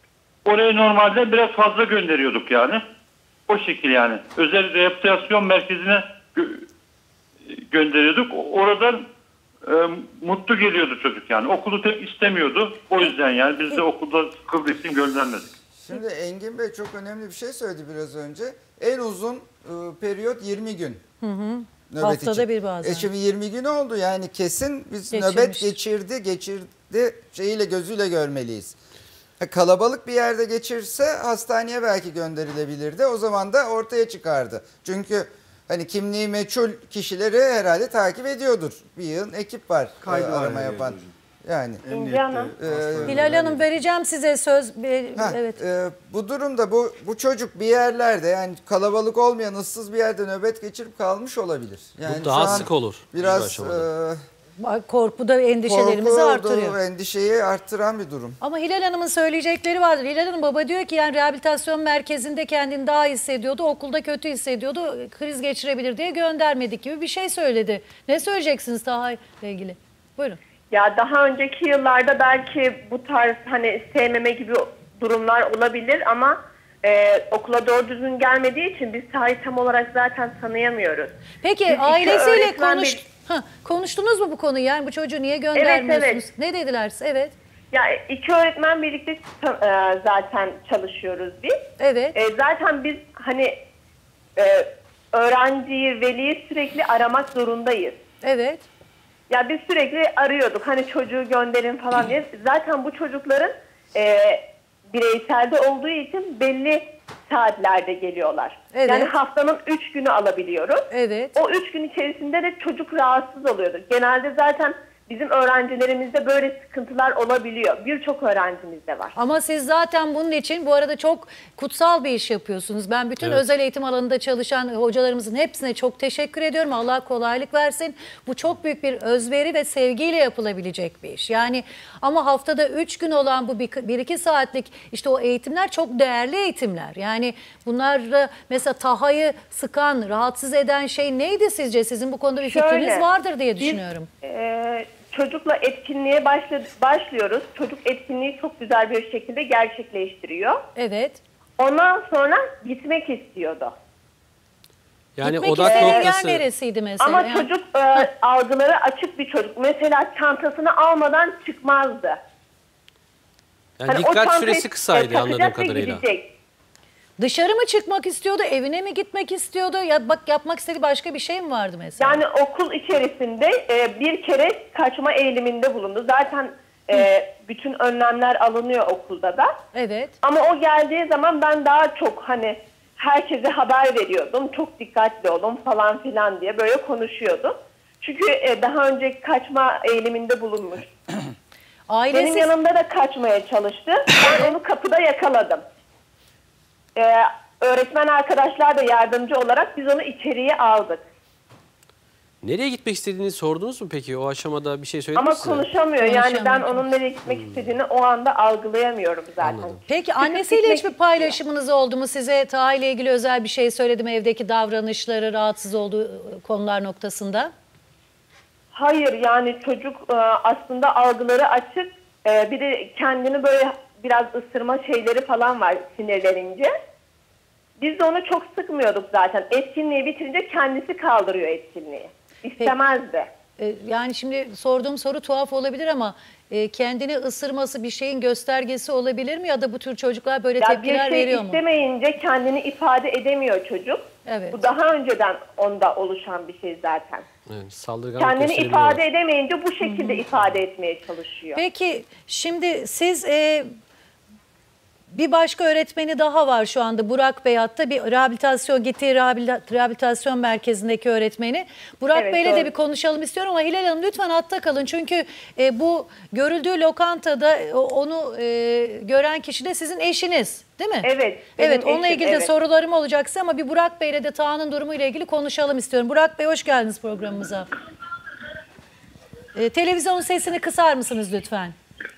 Oraya normalde biraz fazla gönderiyorduk yani. O şekil yani. Özel rehabilitasyon merkezine gö- gönderiyorduk. Oradan e, mutlu geliyordu çocuk yani. Okulu tek istemiyordu. O yüzden yani biz de okulda sıkıldığı için göndermedik. Şimdi Engin Bey çok önemli bir şey söyledi biraz önce. En uzun e, periyot yirmi gün. Hı hı. Nöbet Haftada için. bir bazen. E şimdi yirmi gün oldu yani kesin biz Geçirmiş. nöbet geçirdi geçirdi şeyiyle gözüyle görmeliyiz. Ha, kalabalık bir yerde geçirse hastaneye belki gönderilebilirdi. O zaman da ortaya çıkardı. Çünkü hani kimliği meçhul kişileri herhalde takip ediyordur. Bir yığın ekip var Kaydı e, var arama yani yapan. hocam. Yani. İnci Hanım. Ee, Hilal Hanım, vereceğim size söz. Bir- Ha, evet. e, bu durumda bu bu çocuk bir yerlerde yani kalabalık olmayan ıssız bir yerde nöbet geçirip kalmış olabilir. Yani Bu daha şu an sık olur. Biraz aşamada. e, Korku da endişelerimizi korku artırıyor. olduğu, endişeyi arttıran bir durum. Ama Hilal Hanım'ın söyleyecekleri vardır. Hilal Hanım, baba diyor ki yani rehabilitasyon merkezinde kendini daha iyi hissediyordu, okulda kötü hissediyordu, kriz geçirebilir diye göndermedik gibi bir şey söyledi. Ne söyleyeceksiniz Taha ile ilgili? Buyurun. Ya daha önceki yıllarda belki bu tarz hani sevmeme gibi durumlar olabilir ama e, okula doğru düzgün gelmediği için biz Taha'yı tam olarak zaten tanıyamıyoruz. Peki Biz iki ailesiyle öğretmen konuş, bir- ha, konuştunuz mu bu konuyu? Yani bu çocuğu niye göndermiyorsunuz? Evet, evet. Ne dediler size? Evet. Ya iki öğretmen birlikte ta- e, zaten çalışıyoruz biz. Evet. E, zaten biz hani e, öğrenciyi, veliyi sürekli aramak zorundayız. Evet. Ya biz sürekli arıyorduk hani çocuğu gönderin falan diye. Zaten bu çocukların e, bireyselde olduğu için belli saatlerde geliyorlar. Evet. Yani haftanın üç günü alabiliyoruz. Evet. O üç gün içerisinde de çocuk rahatsız oluyordu. Genelde zaten bizim öğrencilerimizde böyle sıkıntılar olabiliyor. Birçok öğrencimizde var. Ama siz zaten bunun için bu arada çok kutsal bir iş yapıyorsunuz. Ben bütün Evet. özel eğitim alanında çalışan hocalarımızın hepsine çok teşekkür ediyorum. Allah kolaylık versin. Bu çok büyük bir özveri ve sevgiyle yapılabilecek bir iş. Yani ama haftada üç gün olan bu bir, bir iki saatlik işte o eğitimler çok değerli eğitimler. Yani bunlar mesela Taha'yı sıkan, rahatsız eden şey neydi sizce? Sizin bu konuda bir fikriniz Şöyle, vardır diye biz, düşünüyorum. e, çocukla etkinliğe başla, başlıyoruz. Çocuk etkinliği çok güzel bir şekilde gerçekleştiriyor. Evet. Ondan sonra gitmek istiyordu. Yani Gitmek odak istediği noktası. yer neresiydi mesela? Ama Yani- çocuk e, algıları açık bir çocuk. Mesela çantasını almadan çıkmazdı. Yani Hani o dikkat çantayı, süresi kısaydı e, anladığım takacak ve kadarıyla. gidecek. Dışarı mı çıkmak istiyordu, evine mi gitmek istiyordu? Ya bak, yapmak istediği başka bir şey mi vardı mesela? Yani okul içerisinde e, bir kere kaçma eğiliminde bulundu. Zaten e, bütün önlemler alınıyor okulda da. Evet. Ama o geldiği zaman ben daha çok hani herkese haber veriyordum. Çok dikkatli olun falan filan diye böyle konuşuyordum. Çünkü e, daha önce kaçma eğiliminde bulunmuş. Ailesi... Benim yanımda da kaçmaya çalıştı. Ben onu kapıda yakaladım. Ee, öğretmen arkadaşlar da yardımcı olarak biz onu içeriye aldık. Nereye gitmek istediğini sordunuz mu peki? O aşamada bir şey söyledi mi Ama size? konuşamıyor. Yani ben Konuşamıyor. onun nereye gitmek istediğini o anda algılayamıyorum zaten. Peki Çıkıp annesiyle gitmek hiçbir paylaşımınız oldu mu? Size Taha ile ilgili özel bir şey söyledi mi? Evdeki davranışları, rahatsız olduğu konular noktasında? Hayır, yani çocuk e, aslında algıları açık. E, bir de kendini böyle biraz ısırma şeyleri falan var sinirlenince. Biz de onu çok sıkmıyorduk zaten. Etkinliği bitirince kendisi kaldırıyor etkinliği. İstemezdi. Ee, Yani şimdi sorduğum soru tuhaf olabilir ama e, kendini ısırması bir şeyin göstergesi olabilir mi? Ya da bu tür çocuklar böyle Ya bir tepkiler şey veriyor mu? istemeyince kendini ifade edemiyor çocuk. Evet. Bu daha önceden onda oluşan bir şey zaten. Evet, saldırganlık Kendini gösterebiliyorlar. ifade edemeyince bu şekilde ifade etmeye çalışıyor. Peki şimdi siz e, bir başka öğretmeni daha var şu anda, Burak Bey, hatta bir rehabilitasyon gittiği rehabil- rehabilitasyon merkezindeki öğretmeni. Burak Evet, Bey'le de doğru. bir konuşalım istiyorum ama Hilal Hanım lütfen hatta kalın. Çünkü e, bu görüldüğü lokantada e, onu e, gören kişi de sizin eşiniz, değil mi? Evet. benim Evet, onunla eşim, ilgili de evet. sorularım olacak size ama bir Burak Bey'le de Taha'nın durumu ile ilgili konuşalım istiyorum. Burak Bey, hoş geldiniz programımıza. Ee, televizyonun sesini kısar mısınız lütfen?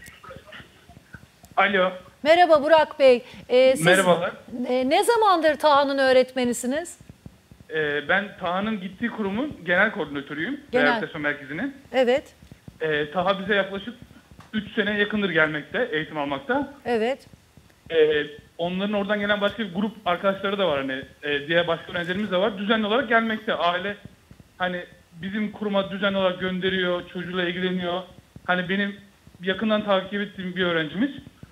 Alo. Merhaba Burak Bey. Ee, siz, Merhabalar. E, ne zamandır Taha'nın öğretmenisiniz? Ee, ben Taha'nın gittiği kurumun genel koordinatörüyüm. Genel. Rehabilitasyon merkezinin. Evet. Ee, Taha bize yaklaşık üç sene yakındır gelmekte, eğitim almakta. Evet. Ee, onların oradan gelen başka bir grup arkadaşları da var. Hani e, diğer başka öğrencilerimiz de var. Düzenli olarak gelmekte. Aile hani bizim kuruma düzenli olarak gönderiyor, çocuğuyla ilgileniyor. Hani benim yakından takip ettiğim bir öğrencimiz.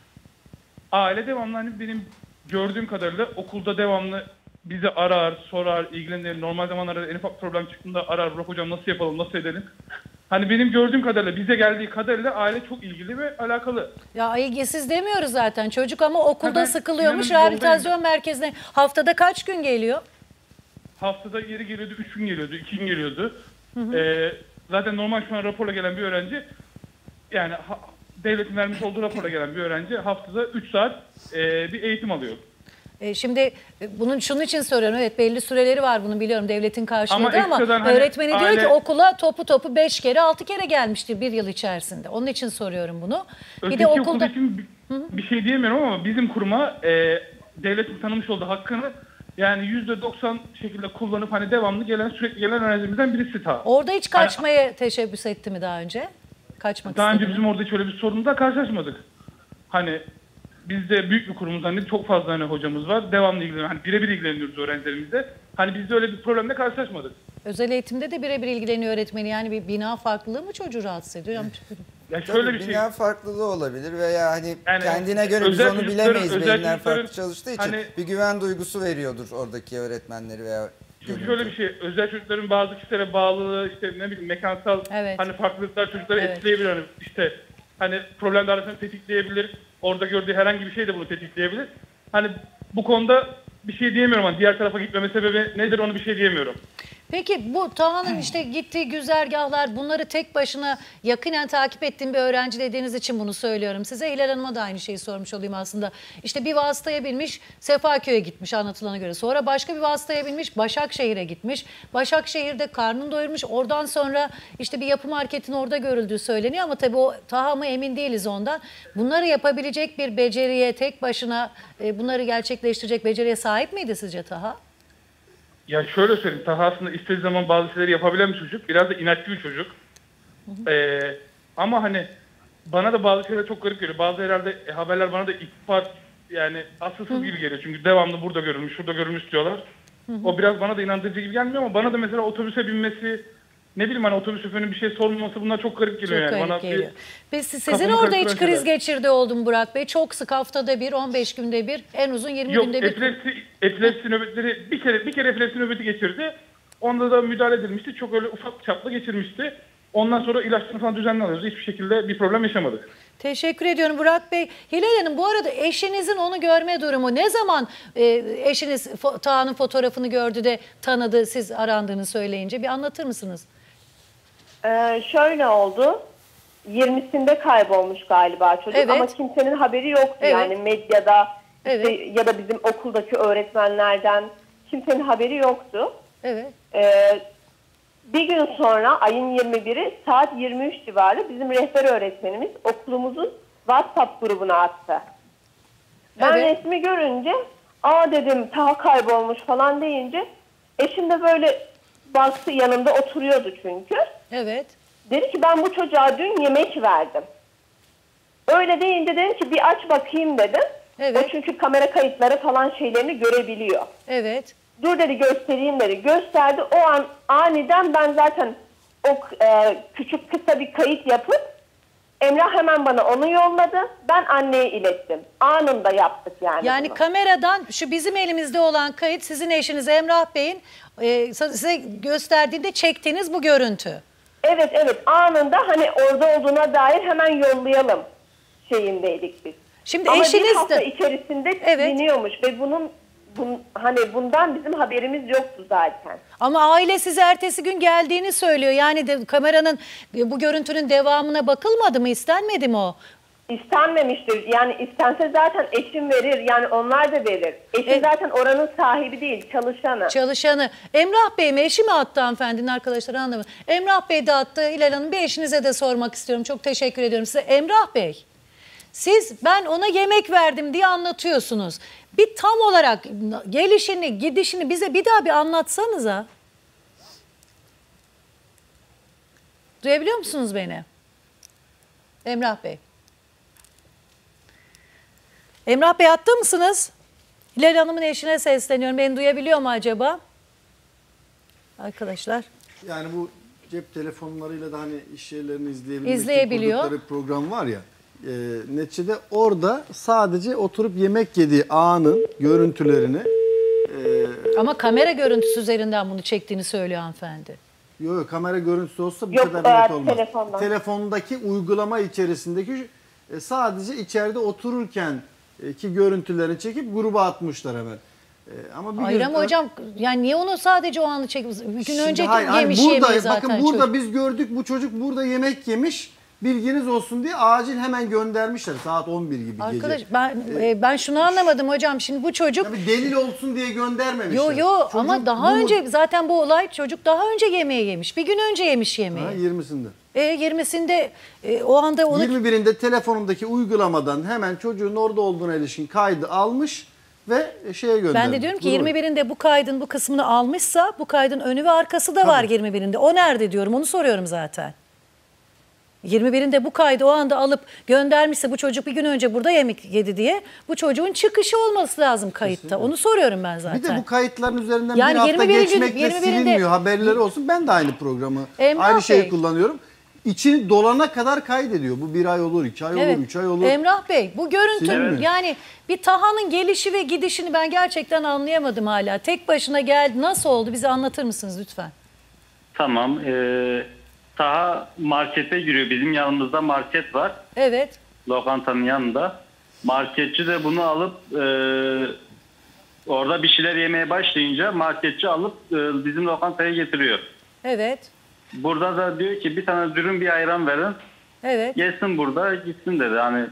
Aile devamlı hani benim gördüğüm kadarıyla okulda devamlı bizi arar, sorar, ilgilenir. Normal zamanlarda en ufak problem çıktığında arar. Burak hocam nasıl yapalım, nasıl edelim? Hani benim gördüğüm kadarıyla, bize geldiği kadarıyla aile çok ilgili ve alakalı. Ya ilgisiz demiyoruz zaten çocuk ama okulda Ha, ben sıkılıyormuş, inanın rehabilitasyon yoldayım. merkezine. Haftada kaç gün geliyor? Haftada yeri geliyordu, üç gün geliyordu, iki gün geliyordu. Hı hı. Ee, zaten normal şu an raporla gelen bir öğrenci, yani ha, devletin vermiş olduğu raporla gelen bir öğrenci haftada üç saat e, bir eğitim alıyor. E, şimdi e, bunun şunun için soruyorum. Evet belli süreleri var bunun biliyorum devletin karşıladığı Ama ama, ekstradan hani öğretmeni diyor aile- ki okula topu topu beş kere altı kere gelmiştir bir yıl içerisinde. Onun için soruyorum bunu. Öteki bir de okulda okulda için bir, bir şey diyemiyorum ama bizim kuruma e, devletin tanımış olduğu hakkını yani yüzde doksan şekilde kullanıp hani devamlı gelen, sürekli gelen öğrencimizden birisi ta. orada hiç Hani kaçmaya teşebbüs etti mi daha önce? Kaçmak daha önce istedi mi? bizim orada hiç öyle bir sorunla karşılaşmadık. Hani bizde büyük bir kurumuz, hani çok fazla hani hocamız var. Devamlı ilgileniyoruz. Hani birebir ilgileniyoruz öğrencilerimizle. Hani bizde öyle bir problemle karşılaşmadık. Özel eğitimde de birebir ilgileniyor öğretmeni. Yani bir bina farklılığı mı çocuğu rahatsız ediyor? Ya Tabii şöyle bir şey. bina farklılığı olabilir veya hani Yani kendine göre biz özel onu çocukların- bilemeyiz. özel Beyinler çocukların farklı çalıştığı için hani- bir güven duygusu veriyordur oradaki öğretmenleri veya Çünkü şöyle bir şey, özel çocukların bazı kişilere bağlılığı, işte ne bileyim mekansal Evet. hani farklılıklar çocukları Evet. etkileyebilir. Hani işte hani problem arasında tetikleyebilir. Orada gördüğü herhangi bir şey de bunu tetikleyebilir. Hani bu konuda bir şey diyemiyorum. Hani diğer tarafa gitmeme sebebi nedir onu bir şey diyemiyorum. Peki bu Taha'nın işte gittiği güzergahlar bunları tek başına yakinen takip ettiğim bir öğrenci dediğiniz için bunu söylüyorum size. Hilal Hanım'a da aynı şeyi sormuş olayım aslında. İşte bir vasıtaya binmiş Sefaköy'e gitmiş anlatılana göre. Sonra başka bir vasıtaya binmiş Başakşehir'e gitmiş. Başakşehir'de karnını doyurmuş. Oradan sonra işte bir yapı marketin orada görüldüğü söyleniyor ama tabii o Taha mı emin değiliz ondan. Bunları yapabilecek bir beceriye tek başına e, bunları gerçekleştirecek beceriye sahip miydi sizce Taha? Ya şöyle söyleyeyim, Taha aslında istediği zaman bazı şeyleri yapabilen bir çocuk. Biraz da inatçı bir çocuk. Ee, ama hani bana da bazı şeyler çok garip geliyor. Bazı herhalde e, haberler bana da ihbar yani asılsız gibi geliyor. Çünkü devamlı burada görülmüş, şurada görülmüş diyorlar. O biraz bana da inandırıcı gibi gelmiyor ama bana da mesela otobüse binmesi, ne bileyim hani otobüs şoförünün bir şey sormaması bunlar çok garip geliyor. Çok yani. garip Bana geliyor. bir Peki sizin kafamı orada hiç karıştıran kriz şeyler. geçirdi oldu mu Burak Bey? Çok sık haftada bir, on beş günde bir, en uzun yirmi Yok, günde bir. epilepsi, epilepsi nöbetleri bir kere bir kere epilepsi nöbeti geçirdi. Onda da müdahale edilmişti. Çok öyle ufak çaplı geçirmişti. Ondan sonra ilaçlarını falan düzenli alıyoruz. Hiçbir şekilde bir problem yaşamadık. Teşekkür ediyorum Burak Bey. Hilal Hanım bu arada eşinizin onu görme durumu ne zaman e, eşiniz fo- Taha'nın fotoğrafını gördü de tanıdı siz arandığını söyleyince bir anlatır mısınız? Ee, şöyle oldu. yirmisinde kaybolmuş galiba çocuk Evet. ama kimsenin haberi yoktu Evet. yani medyada Evet. işte, ya da bizim okuldaki öğretmenlerden kimsenin haberi yoktu. Evet. Ee, bir gün sonra ayın yirmi biri saat yirmi üç civarı bizim rehber öğretmenimiz okulumuzun WhatsApp grubuna attı. Ben Evet. resmi görünce aa dedim Taha kaybolmuş falan deyince eşim de böyle baktı yanında oturuyordu çünkü. Evet. Dedi ki ben bu çocuğa dün yemek verdim. Öyle deyince dedim ki bir aç bakayım dedim. Evet. O çünkü kamera kayıtları falan şeylerini görebiliyor. Evet. Dur dedi göstereyim dedi. Gösterdi. O an aniden ben zaten o e, küçük kısa bir kayıt yapıp Emrah hemen bana onu yolladı. Ben anneye ilettim. Anında yaptık yani. Yani bunu. kameradan şu bizim elimizde olan kayıt sizin eşiniz Emrah Bey'in e, size gösterdiğinde çektiğiniz bu görüntü. Evet evet anında hani orada olduğuna dair hemen yollayalım şeyindeydik biz. Şimdi Ama eşiniz bir hafta de- içerisinde Evet. dinliyormuş ve bunun bun, hani bundan bizim haberimiz yoktu zaten. Ama aile size ertesi gün geldiğini söylüyor. Yani de, kameranın bu görüntünün devamına bakılmadı mı, istenmedi mi o? İstenmemiştir. Yani istense zaten eşim verir. Yani onlar da verir. Eşim E- zaten oranın sahibi değil, çalışanı. Çalışanı. Emrah Bey mi? Eşi mi attı hanımefendinin arkadaşları anlamadım. Emrah Bey de attı. Hilal Hanım, bir eşinize de sormak istiyorum. Çok teşekkür ediyorum size. Emrah Bey, siz ben ona yemek verdim diye anlatıyorsunuz. Bir tam olarak gelişini, gidişini bize bir daha bir anlatsanıza. Duyabiliyor musunuz beni? Emrah Bey. Emrah Bey hatta mısınız? Hilal Hanım'ın eşine sesleniyorum. Beni duyabiliyor mu acaba? Arkadaşlar. Yani bu cep telefonlarıyla da hani iş yerlerini izleyebilmek için İzleyebiliyor. kurdukları program var ya. E, neticede orada sadece oturup yemek yediği anın görüntülerini e, Ama kamera görüntüsü üzerinden bunu çektiğini söylüyor hanımefendi. Yok yok, kamera görüntüsü olsa bu Yok, kadar net e, olmaz. telefondan. Telefondaki uygulama içerisindeki e, sadece içeride otururken e, ki görüntülerini çekip gruba atmışlar hemen. E, ama bir Hayır gün- ama hocam yani niye onu sadece o anı çekip bir gün Şimdi önce hayır, hayır, yemiş burada, yemeği zaten. bakın burada çocuk. biz gördük, bu çocuk burada yemek yemiş. Bilginiz olsun diye acil hemen göndermişler saat on bir gibi Arkadaş gece. ben e, ben şunu anlamadım hocam. Şimdi bu çocuk Tabii delil olsun diye göndermemişler. Yo yo Çocuk ama daha bunu- önce zaten bu olay çocuk daha önce yemeği yemiş. Bir gün önce yemiş yemeği. Ha, yirmisinde. E yirmisinde e, o anda onu yirmi birinde telefonundaki uygulamadan hemen çocuğun orada olduğuna ilişkin kaydı almış ve şeye göndermiş. ben de diyorum ki Gruba. yirmi birinde bu kaydın bu kısmını almışsa bu kaydın önü ve arkası da var yirmi birinde. O nerede diyorum, onu soruyorum zaten. yirmi birinde bu kaydı o anda alıp göndermişse bu çocuk bir gün önce burada yemek yedi diye bu çocuğun çıkışı olması lazım kayıtta. Kesinlikle. Onu soruyorum ben zaten. Bir de bu kayıtların üzerinden Yani bir hafta yirmi birinci geçmekle yirmi birinde silinmiyor. Haberleri olsun. Ben de aynı programı, Emrah aynı şeyi Bey. kullanıyorum. İçini dolana kadar kaydediyor. Bu bir ay olur, iki ay Evet. olur, üç ay olur. Emrah Bey, bu görüntü Evet. yani bir Taha'nın gelişi ve gidişini ben gerçekten anlayamadım hala. Tek başına geldi, nasıl oldu, bize anlatır mısınız lütfen? Tamam. Ee, Taha markete giriyor. Bizim yanımızda market var. Evet. Lokantanın yanında. Marketçi de bunu alıp e, orada bir şeyler yemeye başlayınca marketçi alıp e, bizim lokantaya getiriyor. Evet. Burada da diyor ki bir tane dürüm bir ayran verin. Evet. Yesin burada gitsin dedi. Hani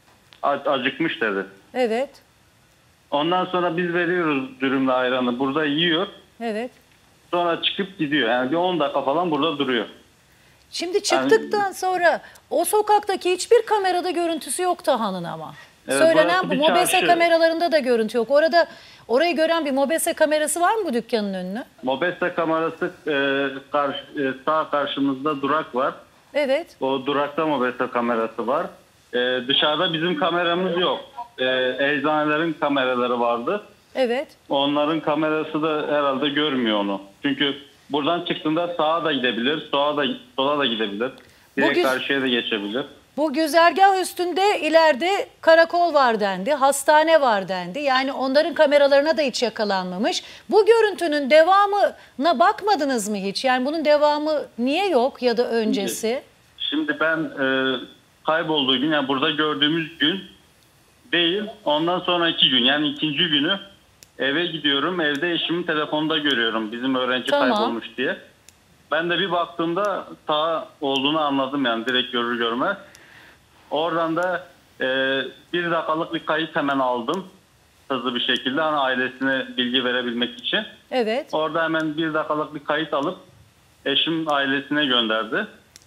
a- acıkmış dedi. Evet. Ondan sonra biz veriyoruz dürümle ayranı. Burada yiyor. Evet. Sonra çıkıp gidiyor. Yani bir on dakika falan burada duruyor. Şimdi çıktıktan sonra o sokaktaki hiçbir kamerada görüntüsü yok Taha'nın ama. Evet, Söylenen bu burası bir Mobese çarşı. kameralarında da görüntü yok. Orada orayı gören bir Mobese kamerası var mı bu dükkanın önüne? Mobese kamerası e, karşı, e, sağ karşımızda durak var. Evet. O durakta Mobese kamerası var. E, dışarıda bizim kameramız yok. E, eczanelerin kameraları vardı. Evet. Onların kamerası da herhalde görmüyor onu. Çünkü buradan çıktığında sağa da gidebilir, sola da, sola da gidebilir. Direkt Bugün- karşıya da geçebilir. Bu güzergah üstünde ileride karakol var dendi, hastane var dendi. Yani onların kameralarına da hiç yakalanmamış. Bu görüntünün devamına bakmadınız mı hiç? Yani bunun devamı niye yok ya da öncesi? Şimdi ben e, kaybolduğu gün, yani burada gördüğümüz gün değil, ondan sonraki gün, yani ikinci günü eve gidiyorum. Evde eşimin telefonda görüyorum bizim öğrenci Tamam. kaybolmuş diye. Ben de bir baktığımda sağ olduğunu anladım, yani direkt görür görmez. Oradan da e, bir dakikalık bir kayıt hemen aldım. Hızlı bir şekilde hani ailesine bilgi verebilmek için. Evet. Orada hemen bir dakikalık bir kayıt alıp eşim ailesine gönderdi.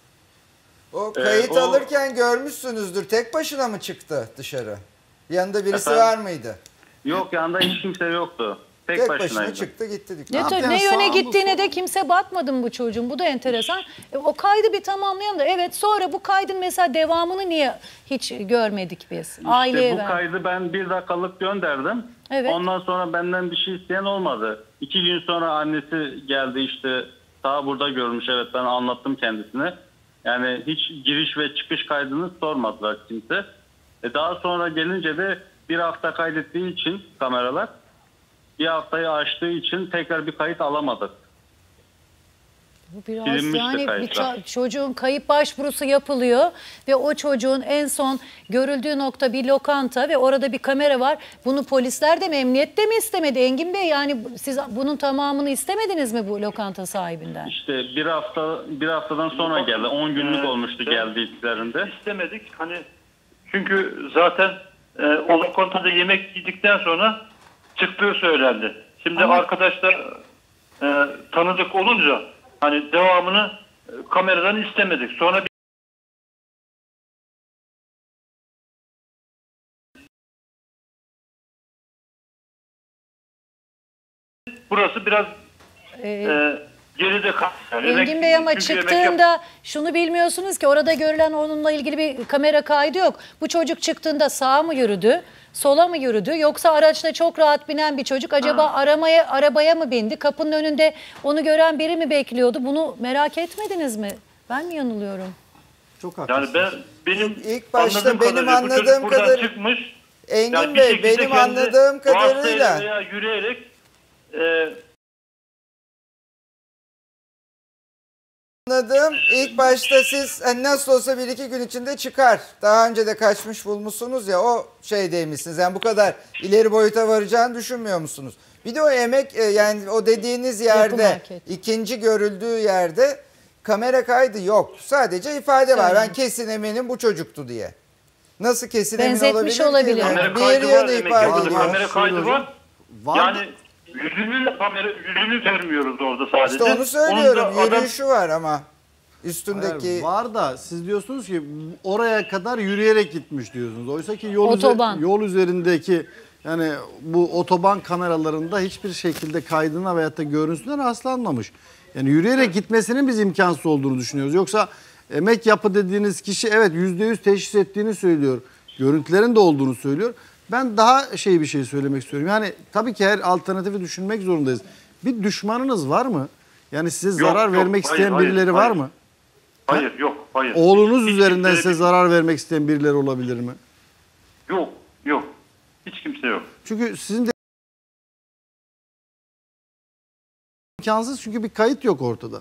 O Ee, kayıt o- alırken görmüşsünüzdür. Tek başına mı çıktı dışarı? Yanında birisi Efendim? var mıydı? Yok, yanında hiç kimse yoktu. Tek, Tek başınaydı. başına çıktı gitti. Ne, dükkan. tür- ne yöne gittiğine de kimse bakmadı mı bu çocuğun? Bu da enteresan. E, o kaydı bir tamamlayalım da. Evet, sonra bu kaydın mesela devamını niye hiç görmedik biz? Aileye İşte bu ver. kaydı ben bir dakikalık gönderdim. Evet. Ondan sonra benden bir şey isteyen olmadı. İki gün sonra annesi geldi, işte daha burada görmüş, evet ben anlattım kendisine. Yani hiç giriş ve çıkış kaydını sormadılar kimse. E daha sonra gelince de bir hafta kaydettiği için kameralar bir haftayı aştığı için tekrar bir kayıt alamadık. Bu biraz Silinmişti yani bir kayıtlar. ça- çocuğun kayıp başvurusu yapılıyor ve o çocuğun en son görüldüğü nokta bir lokanta ve orada bir kamera var. Bunu polisler de mi, emniyette mi istemedi Engin Bey? Yani siz bunun tamamını istemediniz mi bu lokanta sahibinden? İşte bir hafta bir haftadan sonra geldi. on günlük olmuştu geldiklerinde. İstemedik. Hani Çünkü zaten e, o lokantada yemek yedikten sonra çıktığı söylendi. Şimdi Ama... arkadaşlar e, tanıdık olunca hani devamını e, kameradan istemedik. Sonra bir burası biraz Ee, e, geride kaldı. Yani Engin yemek- Bey ama çünkü yemek çıktığında şunu bilmiyorsunuz ki orada görülen onunla ilgili bir kamera kaydı yok. Bu çocuk çıktığında sağa mı yürüdü, sola mı yürüdü yoksa araçta çok rahat binen bir çocuk acaba aramaya arabaya mı bindi? Kapının önünde onu gören biri mi bekliyordu? Bunu merak etmediniz mi? Ben mi yanılıyorum? Çok Yani ben benim İlk başta anladığım benim kadarıyla bu çocuk anladığım buradan kadar- çıkmış. Engin yani bir Bey, şekilde benim kendi anladığım kadarıyla- vasıtayla veya yürüyerek e, Anladım. İlk başta siz hani nasıl olsa bir iki gün içinde çıkar. Daha önce de kaçmış bulmuşsunuz ya, o şeydeymişsiniz. Yani bu kadar ileri boyuta varacağını düşünmüyor musunuz? Bir de o emek e, yani o dediğiniz yerde market. ikinci görüldüğü yerde kamera kaydı yok. Sadece ifade var. Ben kesin eminim bu çocuktu diye. Nasıl kesin Benzetmiş emin olabilir, olabilir. ki? kamera Bir kaydı yanı var demek ihbar ki. geliyor. Kamera kaydı var. Var Yani yüzünü kamera yüzünü görmüyoruz orada sadece. İşte onu söylüyorum. Onu da adam- Yürüyüşü var ama üstündeki... Hayır, var da siz diyorsunuz ki oraya kadar yürüyerek gitmiş diyorsunuz. Oysa ki yol, üze- Otoban. yol üzerindeki yani bu otoban kameralarında hiçbir şekilde kaydına veyahut da görüntüsüne rastlanmamış. Yani yürüyerek gitmesinin biz imkansız olduğunu düşünüyoruz. Yoksa emek yapı dediğiniz kişi evet yüzde yüz teşhis ettiğini söylüyor. Görüntülerin de olduğunu söylüyor. Ben daha şey bir şey söylemek istiyorum. Yani tabii ki her alternatifi düşünmek zorundayız. Bir düşmanınız var mı? Yani size Yok, zarar yok. vermek Hayır, isteyen hayır, birileri var hayır. mı? Hayır yok hayır. Oğlunuz Hiç üzerinden kimseye size bir- zarar vermek isteyen birileri olabilir mi? Yok yok. Hiç kimse yok. Çünkü sizin de imkansız çünkü bir kayıt yok ortada.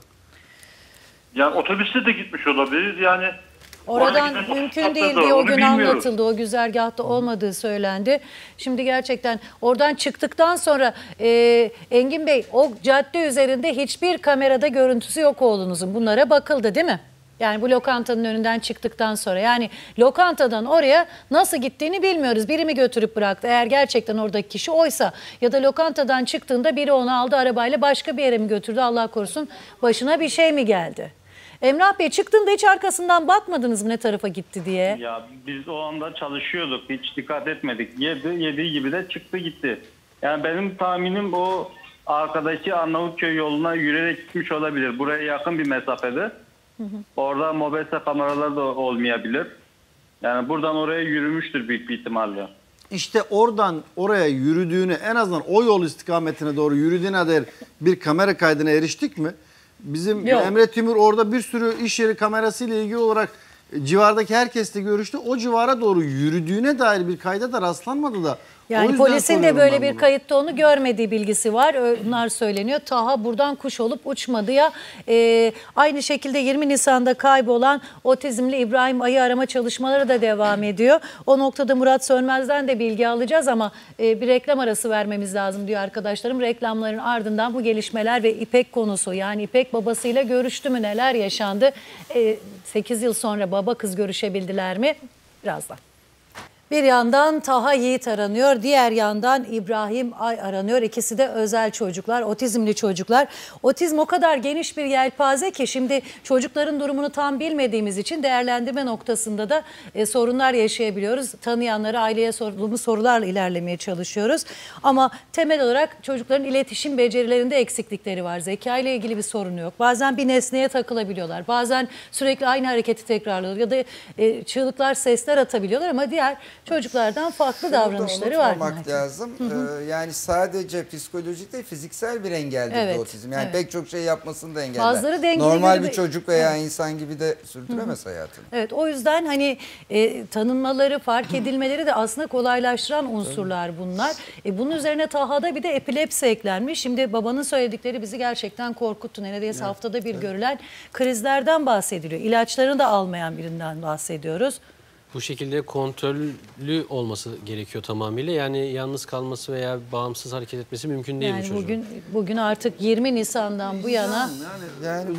Yani otobüste de gitmiş olabilir. Yani Oradan orada mümkün giden değil da diye o onu gün bilmiyoruz. anlatıldı. O güzergahta olmadığı söylendi. Şimdi gerçekten oradan çıktıktan sonra e, Engin Bey o cadde üzerinde hiçbir kamerada görüntüsü yok oğlunuzun. Bunlara bakıldı değil mi? Yani bu lokantanın önünden çıktıktan sonra. Yani lokantadan oraya nasıl gittiğini bilmiyoruz. Biri mi götürüp bıraktı? Eğer gerçekten oradaki kişi oysa ya da lokantadan çıktığında biri onu aldı arabayla başka bir yere mi götürdü? Allah korusun başına bir şey mi geldi? Emrah Bey çıktığında hiç arkasından bakmadınız mı ne tarafa gitti diye? Ya biz o anda çalışıyorduk. Hiç dikkat etmedik. Yedi, yediği gibi de çıktı gitti. Yani benim tahminim o arkadaşı Arnavutköy yoluna yürüyerek gitmiş olabilir. Buraya yakın bir mesafede. Hı hı. Orada mobese kameralar da olmayabilir. Yani buradan oraya yürümüştür büyük bir ihtimalle. İşte oradan oraya yürüdüğünü en azından o yol istikametine doğru yürüdüğüne dair bir kamera kaydına eriştik mi? Bizim Yok. Emre Timur orada bir sürü iş yeri kamerası ile ilgili olarak civardaki herkesle görüştü. O civara doğru yürüdüğüne dair bir kayda da rastlanmadı da. O Yani yüzden polisin de soruyorum böyle ben bir bunu. kayıtta onu görmediği bilgisi var. Onlar söyleniyor. Taha buradan kuş olup uçmadı ya. Ee, aynı şekilde yirmi Nisan'da kaybolan otizmli İbrahim Ay'ı arama çalışmaları da devam ediyor. O noktada Murat Sönmez'den de bilgi alacağız ama e, bir reklam arası vermemiz lazım diyor arkadaşlarım. Reklamların ardından bu gelişmeler ve İpek konusu, yani İpek babasıyla görüştü mü, neler yaşandı? E, sekiz yıl sonra baba kız görüşebildiler mi? Birazdan. Bir yandan Taha Yiğit aranıyor, diğer yandan İbrahim Ay aranıyor. İkisi de özel çocuklar, otizmli çocuklar. Otizm o kadar geniş bir yelpaze ki şimdi çocukların durumunu tam bilmediğimiz için değerlendirme noktasında da e, sorunlar yaşayabiliyoruz. Tanıyanlara, aileye sorduğumuz sorularla ilerlemeye çalışıyoruz. Ama temel olarak çocukların iletişim becerilerinde eksiklikleri var. Zeka ile ilgili bir sorunu yok. Bazen bir nesneye takılabiliyorlar. Bazen sürekli aynı hareketi tekrarlıyorlar ya da e, çığlıklar, sesler atabiliyorlar ama diğer çocuklardan farklı Şunu da davranışları var. unutmamak lazım. Hı hı. Ee, yani sadece psikolojik değil, fiziksel bir engeldir Evet, de otizm. Yani evet. pek çok şey yapmasını da engeller. Bazıları dengeli Normal gibi- bir çocuk veya Evet. insan gibi de sürdüremez hayatını. Evet, o yüzden hani e, tanınmaları, fark edilmeleri de aslında kolaylaştıran unsurlar bunlar. E, bunun üzerine Taha'da bir de epilepsi eklenmiş. Şimdi babanın söyledikleri bizi gerçekten korkuttu. Neredeyse Evet, haftada bir görülen krizlerden bahsediliyor. İlaçlarını da almayan birinden bahsediyoruz. Bu şekilde kontrollü olması gerekiyor tamamıyla. Yani yalnız kalması veya bağımsız hareket etmesi mümkün değil bu Yani çocuğun. bugün bugün artık yirmi Nisan'dan bu yana Yani bu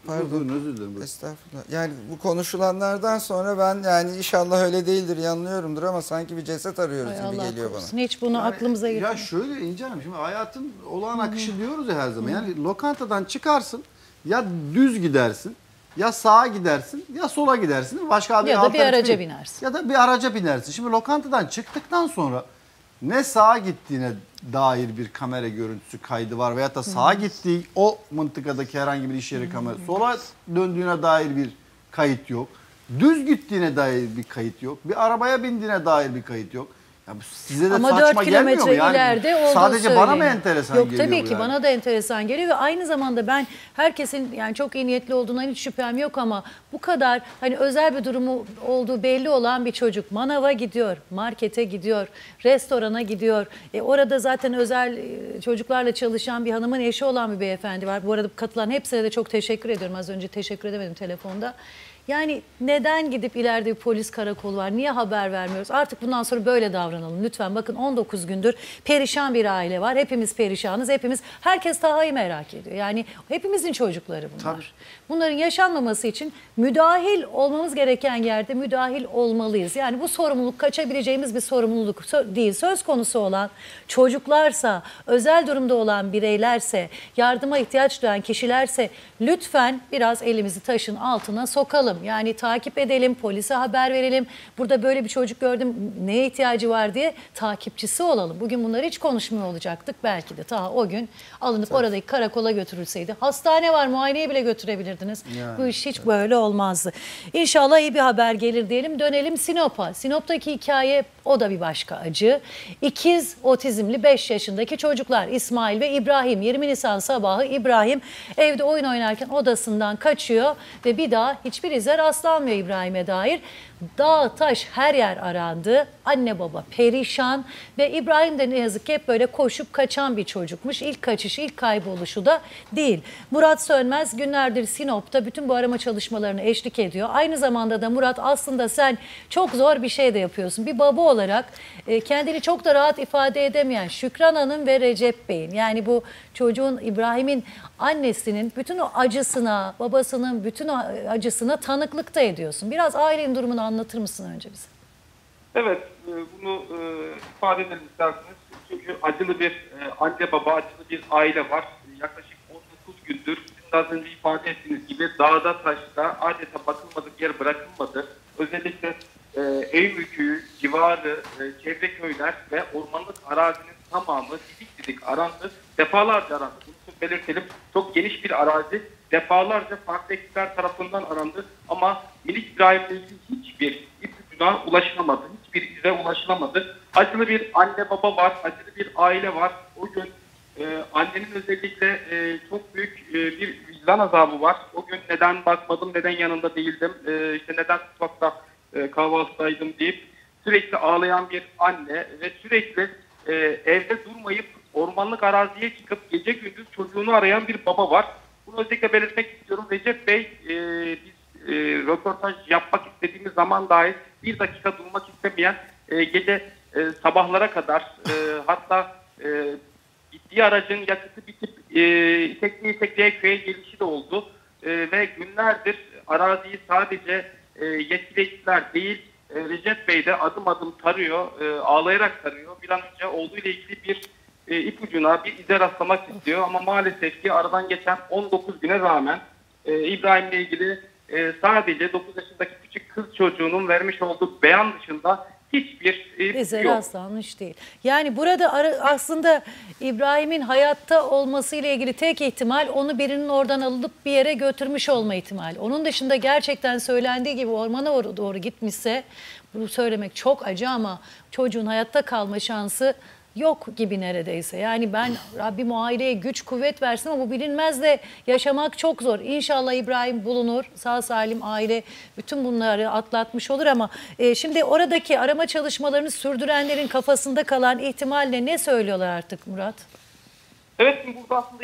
Pardon. Buyurun, özür dilerim. Estağfurullah. Yani bu konuşulanlardan sonra ben yani inşallah öyle değildir, yanılıyorumdur ama sanki bir ceset arıyoruz Ay gibi Allah geliyor korusun. bana. Hiç bunu Yani, aklımıza ya getirmedik. şöyle İnce Hanım, şimdi hayatın olağan akışı Hı hı. diyoruz ya her zaman. Hı. Yani lokantadan çıkarsın, ya düz gidersin, ya sağa gidersin, ya sola gidersin. Başka bir Ya da bir alternatif araca değil. binersin. Ya da bir araca binersin. Şimdi lokantadan çıktıktan sonra ne sağa gittiğine dair bir kamera görüntüsü kaydı var veyahut da sağa Hı. gittiği o mıntıkadaki herhangi bir iş yeri kamerası, sola döndüğüne dair bir kayıt yok. Düz gittiğine dair bir kayıt yok. Bir arabaya bindiğine dair bir kayıt yok. Ya bu size de Ama saçma dört gelmiyor mu? kilometre Yani ileride olduğu sadece bana mı söyleniyor. enteresan Yok, geliyor tabii bu ki yani? bana da enteresan geliyor ve aynı zamanda ben herkesin yani çok iyi niyetli olduğundan hiç şüphem yok ama bu kadar hani özel bir durumu olduğu belli olan bir çocuk manava gidiyor, markete gidiyor, restorana gidiyor. E orada zaten özel e, çocuklarla çalışan bir hanımın eşi olan bir beyefendi var. Bu arada katılan hepsine de çok teşekkür ediyorum. Az önce teşekkür edemedim telefonda. Yani neden gidip ileride bir polis karakolu var? Niye haber vermiyoruz? Artık bundan sonra böyle davranalım. Lütfen bakın on dokuz gündür perişan bir aile var. Hepimiz perişanız. Hepimiz, herkes Taha'yı merak ediyor. Yani hepimizin çocukları bunlar. Tabii. Bunların yaşanmaması için müdahil olmamız gereken yerde müdahil olmalıyız. Yani bu sorumluluk kaçabileceğimiz bir sorumluluk değil. Söz konusu olan çocuklarsa, özel durumda olan bireylerse, yardıma ihtiyaç duyan kişilerse lütfen biraz elimizi taşın altına sokalım. Yani takip edelim, polise haber verelim. Burada böyle bir çocuk gördüm, neye ihtiyacı var diye takipçisi olalım. Bugün bunları hiç konuşmuyor olacaktık belki de. Ta o gün alınıp evet. oradaki karakola götürülseydi. Hastane var, muayeneye bile götürebilirdiniz. Yani, bu iş hiç evet. böyle olmazdı. İnşallah iyi bir haber gelir diyelim. Dönelim Sinop'a. Sinop'taki hikaye o da bir başka acı. İkiz otizmli beş yaşındaki çocuklar İsmail ve İbrahim. yirmi Nisan sabahı İbrahim evde oyun oynarken odasından kaçıyor ve bir daha hiçbir ize rastlanmıyor İbrahim'e dair. Dağ, taş, her yer arandı. Anne baba perişan ve İbrahim de ne yazık ki hep böyle koşup kaçan bir çocukmuş. İlk kaçışı, ilk kayboluşu da değil. Murat Sönmez günlerdir Sinop'ta bütün bu arama çalışmalarını eşlik ediyor. Aynı zamanda da Murat, aslında sen çok zor bir şey de yapıyorsun. Bir baba olarak kendini çok da rahat ifade edemeyen Şükran Hanım ve Recep Bey'in, yani bu çocuğun, İbrahim'in annesinin bütün o acısına, babasının bütün o acısına tanıklık da ediyorsun. Biraz ailenin durumunu anlatır mısın önce bize? Evet, bunu ifade edelim isterseniz. Çünkü acılı bir anne baba, acılı bir aile var. Yaklaşık on dokuz gündür sizin de az önce ifade ettiğiniz gibi dağda taşta adeta bakılmadık yer bırakılmadı. Özellikle Eymür köyü, civarı, çevre köyler ve ormanlık arazinin tamamı didik didik arandı. Defalarca arandı. Bunu belirtelim. Çok geniş bir arazi. Defalarca farklı ekipler tarafından arandı. Ama minik İbrahim'le ilgili hiçbir ipucuna ulaşılamadı. Hiçbir ize ulaşılamadı. Acılı bir anne baba var. Acılı bir aile var. O gün e, annenin özellikle e, çok büyük e, bir vicdan azabı var. O gün neden bakmadım, neden yanında değildim, e, işte neden mutfakta e, kahvaltıdaydım deyip sürekli ağlayan bir anne ve sürekli e, evde durmayıp ormanlık araziye çıkıp gece gündüz çocuğunu arayan bir baba var. Bunu özellikle belirtmek istiyorum. Recep Bey, e, biz e, röportaj yapmak istediğimiz zaman dahi bir dakika durmak istemeyen, e, gece e, sabahlara kadar e, hatta e, gittiği aracın yakıtı bitip e, tekneye tekneye köye gelişi de oldu. E, ve günlerdir araziyi sadece e, yetkili ekipler değil, e, Recep Bey de adım adım tarıyor, e, ağlayarak tarıyor. Bir an önce olduğu ile ilgili bir e, ipucuna, bir ize rastlamak istiyor ama maalesef ki aradan geçen on dokuz güne rağmen e, İbrahim'le ilgili e, sadece dokuz yaşındaki küçük kız çocuğunun vermiş olduğu beyan dışında hiçbir e, İze yok. rastlanmış değil. Yani burada ara, aslında İbrahim'in hayatta olması ile ilgili tek ihtimal onu birinin oradan alıp bir yere götürmüş olma ihtimali. Onun dışında gerçekten söylendiği gibi ormana doğru gitmişse, bunu söylemek çok acı ama çocuğun hayatta kalma şansı yok gibi neredeyse. Yani ben Rabbim o aileye güç kuvvet versin ama bu bilinmez de yaşamak çok zor. İnşallah İbrahim bulunur. Sağ salim aile bütün bunları atlatmış olur ama e, şimdi oradaki arama çalışmalarını sürdürenlerin kafasında kalan ihtimalle ne söylüyorlar artık Murat? Evet, şimdi burada aslında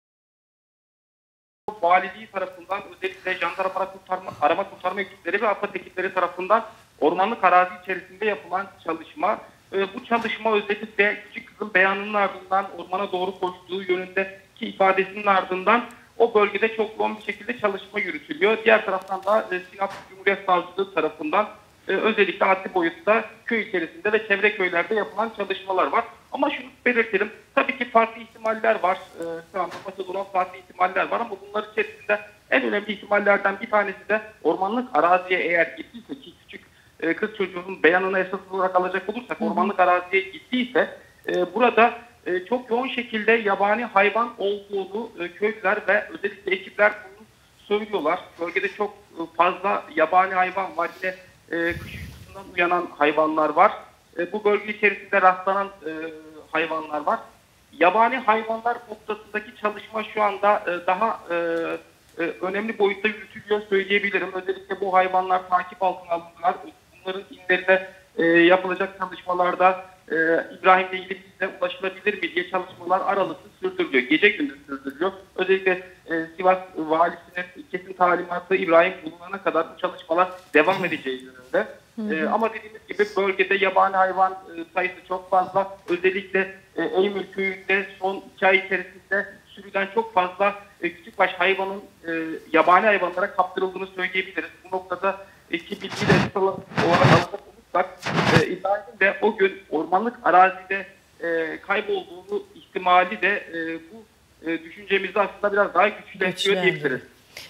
valiliği tarafından özellikle jandarma kurtarma, arama kurtarma ekipleri ve AFAD ekipleri tarafından ormanlık arazi içerisinde yapılan çalışma. Bu çalışma özellikle küçük kızın beyanının ardından ormana doğru koştuğu yönündeki ifadesinin ardından o bölgede çok yoğun bir şekilde çalışma yürütülüyor. Diğer taraftan da e, Sinop Cumhuriyet Savcılığı tarafından e, özellikle adli boyutta köy içerisinde ve çevre köylerde yapılan çalışmalar var. Ama şunu belirtelim, tabii ki farklı ihtimaller var. E, şu anda masada olan farklı ihtimaller var ama bunlar içerisinde en önemli ihtimallerden bir tanesi de ormanlık araziye eğer gittiyse, ki küçük e, kız çocuğunun beyanını esas olarak alacak olursak, ormanlık araziye gittiyse e, burada e, çok yoğun şekilde yabani hayvan olduğunu e, köylüler ve özellikle ekipler bunu söylüyorlar. Bölgede çok e, fazla yabani hayvan var. Yine e, kış uykusundan uyanan hayvanlar var. E, bu bölge içerisinde rastlanan e, hayvanlar var. Yabani hayvanlar noktasındaki çalışma şu anda e, daha e, e, önemli boyutta yürütülüyor söyleyebilirim. Özellikle bu hayvanlar takip altına alındılar. Bunların inlerine e, yapılacak çalışmalarda e, İbrahim'le ilgili bize ulaşılabilir mi diye çalışmalar aralıksız sürdürülüyor. Gece gündüz sürdürülüyor. Özellikle e, Sivas Valisi'nin kesin talimatı İbrahim bulunana kadar bu çalışmalar devam edeceği yönünde. Ee, ama dediğimiz gibi bölgede yabani hayvan e, sayısı çok fazla. Özellikle e, Eymür köyünde son iki ay içerisinde sürüden çok fazla e, küçükbaş hayvanın e, yabani hayvanlara kaptırıldığını söyleyebiliriz. Bu noktada iki bilgiyle olarak alacak olursak e, İbrahim'in de o gün ormanlık arazide e, kaybolduğunu ihtimali de e, bu e, düşüncemizi aslında biraz daha güçleştiriyor diyebiliriz.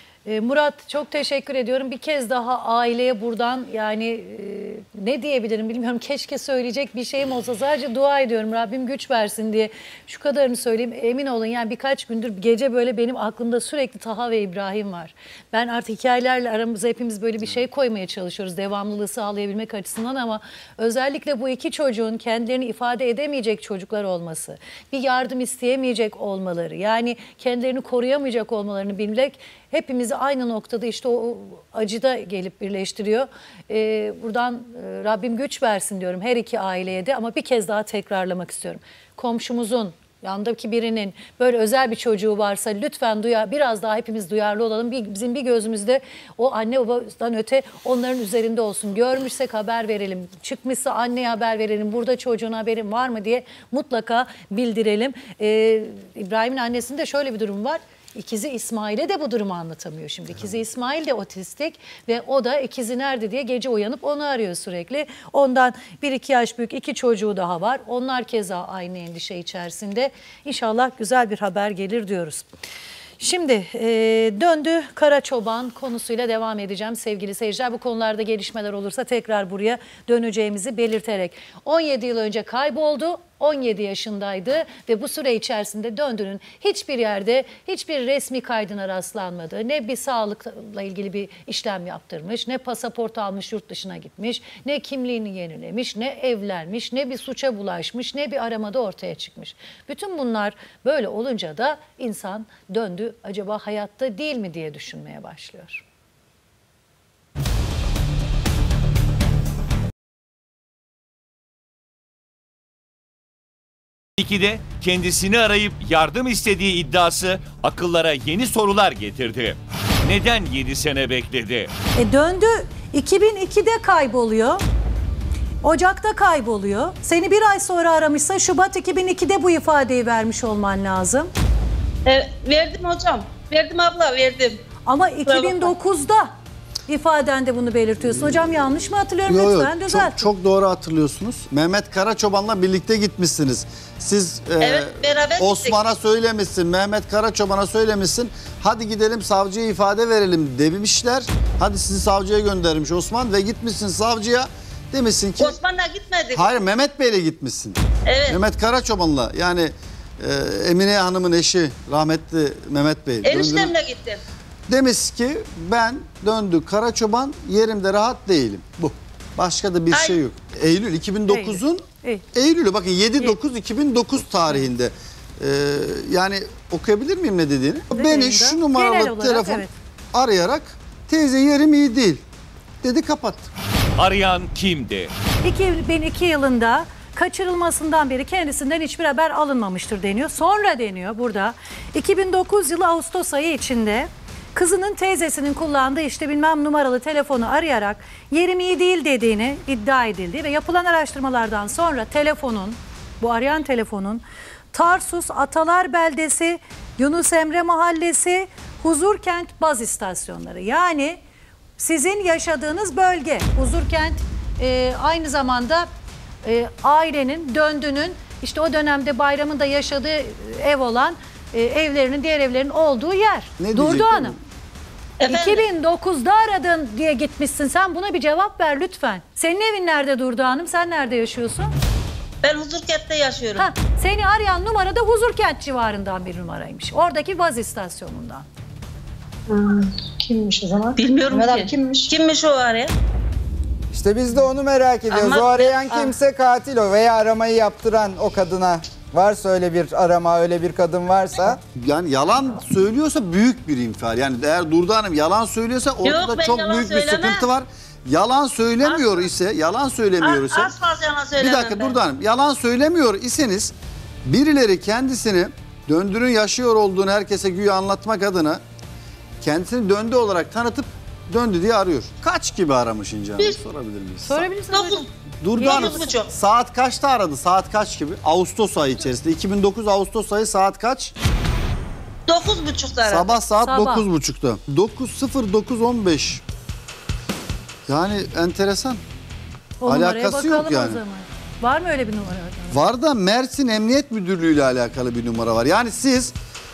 Murat, çok teşekkür ediyorum. Bir kez daha aileye buradan yani e, ne diyebilirim bilmiyorum. Keşke söyleyecek bir şeyim olsa. Sadece dua ediyorum Rabbim güç versin diye. Şu kadarını söyleyeyim. Emin olun yani birkaç gündür gece böyle benim aklımda sürekli Taha ve İbrahim var. Ben artık hikayelerle aramıza hepimiz böyle bir şey koymaya çalışıyoruz. Devamlılığı sağlayabilmek açısından ama özellikle bu iki çocuğun kendilerini ifade edemeyecek çocuklar olması, bir yardım isteyemeyecek olmaları, yani kendilerini koruyamayacak olmalarını bilmek hepimizi aynı noktada işte o acıda gelip birleştiriyor. Ee, buradan e, Rabbim güç versin diyorum her iki aileye de ama bir kez daha tekrarlamak istiyorum. Komşumuzun, yandaki birinin böyle özel bir çocuğu varsa lütfen duyar, biraz daha hepimiz duyarlı olalım. Bir, bizim bir gözümüzde o anne babadan öte onların üzerinde olsun. Görmüşsek haber verelim. Çıkmışsa anneye haber verelim. Burada çocuğun haberin var mı diye mutlaka bildirelim. Ee, İbrahim'in annesinde şöyle bir durum var. İkizi İsmail'e de bu durumu anlatamıyor şimdi. İkizi İsmail de otistik ve o da ikizi nerede diye gece uyanıp onu arıyor sürekli. Ondan bir iki yaş büyük iki çocuğu daha var. Onlar keza aynı endişe içerisinde. İnşallah güzel bir haber gelir diyoruz. Şimdi e, döndü kara çoban konusuyla devam edeceğim sevgili seyirciler. Bu konularda gelişmeler olursa tekrar buraya döneceğimizi belirterek. on yedi yıl önce kayboldu. on yedi yaşındaydı ve bu süre içerisinde Döndü'nün hiçbir yerde hiçbir resmi kaydına rastlanmadı. Ne bir sağlıkla ilgili bir işlem yaptırmış, ne pasaport almış yurt dışına gitmiş, ne kimliğini yenilemiş, ne evlenmiş, ne bir suça bulaşmış, ne bir aramada ortaya çıkmış. Bütün bunlar böyle olunca da insan Döndü acaba hayatta değil mi diye düşünmeye başlıyor. İki de kendisini arayıp yardım istediği iddiası akıllara yeni sorular getirdi. Neden yedi sene bekledi? E döndü iki bin ikide kayboluyor. Ocak'ta kayboluyor. Seni bir ay sonra aramışsa Şubat iki bin ikide bu ifadeyi vermiş olman lazım. E, verdim hocam. Verdim abla verdim. Ama iki bin dokuzda ifadende bunu belirtiyorsun. Hocam yanlış mı hatırlıyorum? Yo, yo, lütfen düzelt. çok, çok doğru hatırlıyorsunuz. Mehmet Karaçoban'la birlikte gitmişsiniz. Siz evet, e, Osman'a söylemişsin, Mehmet Karaçoban'a söylemişsin. Hadi gidelim savcıya ifade verelim demişler. Hadi sizi savcıya göndermiş Osman ve gitmişsin savcıya. Demişsin ki... Osman'la gitmedik. Hayır, Mehmet Bey'le gitmişsin. Evet. Mehmet Karaçoban'la yani e, Emine Hanım'ın eşi rahmetli Mehmet Bey. Eniştemle gittim. Demiş ki ben Döndü Karaçoban yerimde rahat değilim. Bu. Başka da bir Ay. şey yok. Eylül iki bin dokuzun Eylül. Eylül'ü bakın yedi dokuz iki bin dokuz tarihinde. Ee, yani okuyabilir miyim ne dediğini? Ne Beni dediğinde? Şu numaralı olarak, telefon evet. arayarak teyze yerim iyi değil dedi, kapattı. Arayan kimdi? iki bin iki yılında kaçırılmasından beri kendisinden hiçbir haber alınmamıştır deniyor. Sonra deniyor burada iki bin dokuz yılı Ağustos ayı içinde kızının teyzesinin kullandığı işte bilmem numaralı telefonu arayarak yerim iyi değil dediğini iddia edildi ve yapılan araştırmalardan sonra telefonun, bu arayan telefonun Tarsus Atalar Beldesi Yunus Emre Mahallesi, Huzurkent baz istasyonları. Yani sizin yaşadığınız bölge. Huzurkent e, aynı zamanda e, ailenin, Döndü'nün işte o dönemde Bayram'ın da yaşadığı ev olan e, evlerinin, diğer evlerin olduğu yer. Ne Durdu diyecektim? Hanım. iki bin dokuzda aradın diye gitmişsin. Sen buna bir cevap ver lütfen. Senin evin nerede Durdu Hanım? Sen nerede yaşıyorsun? Ben Huzurkent'te yaşıyorum. Ha, seni arayan numara da Huzurkent civarından bir numaraymış. Oradaki baz istasyonundan. Hmm, kimmiş o zaman? Bilmiyorum ki. Kimmiş? Kimmiş o arayan? İşte biz de onu merak ediyoruz. Ama- o arayan Ah. kimse katil o veya aramayı yaptıran o kadına. Varsa öyle bir arama, öyle bir kadın varsa. Yani yalan söylüyorsa büyük bir infial. Yani eğer Durdu Hanım yalan söylüyorsa ortada Yok, ben çok yalan büyük bir söylemem. sıkıntı var. Yalan söylemiyor ise, yalan söylemiyor ise. Az fazla yalan Bir söylemem dakika ben. Durdu Hanım, yalan söylemiyor iseniz birileri kendisini Döndü'nün yaşıyor olduğunu herkese güya anlatmak adına kendisini Döndü olarak tanıtıp Döndü diye arıyor. Kaç gibi aramış İnce Hanım? Sorabilir miyiz? Sorabilirsiniz hocam. Durdu Hanım saat kaçta aradı? Saat kaç gibi? Ağustos ayı içerisinde. iki bin dokuz Ağustos ayı saat kaç? Dokuz buçukta aradım. Sabah saat Sabah. dokuz buçukta. dokuz sıfır dokuz on beş. Yani enteresan. O numaraya Alakası yok bakalım yani. o zaman. Var mı öyle bir numara? Var da Mersin Emniyet Müdürlüğü ile alakalı bir numara var. Yani siz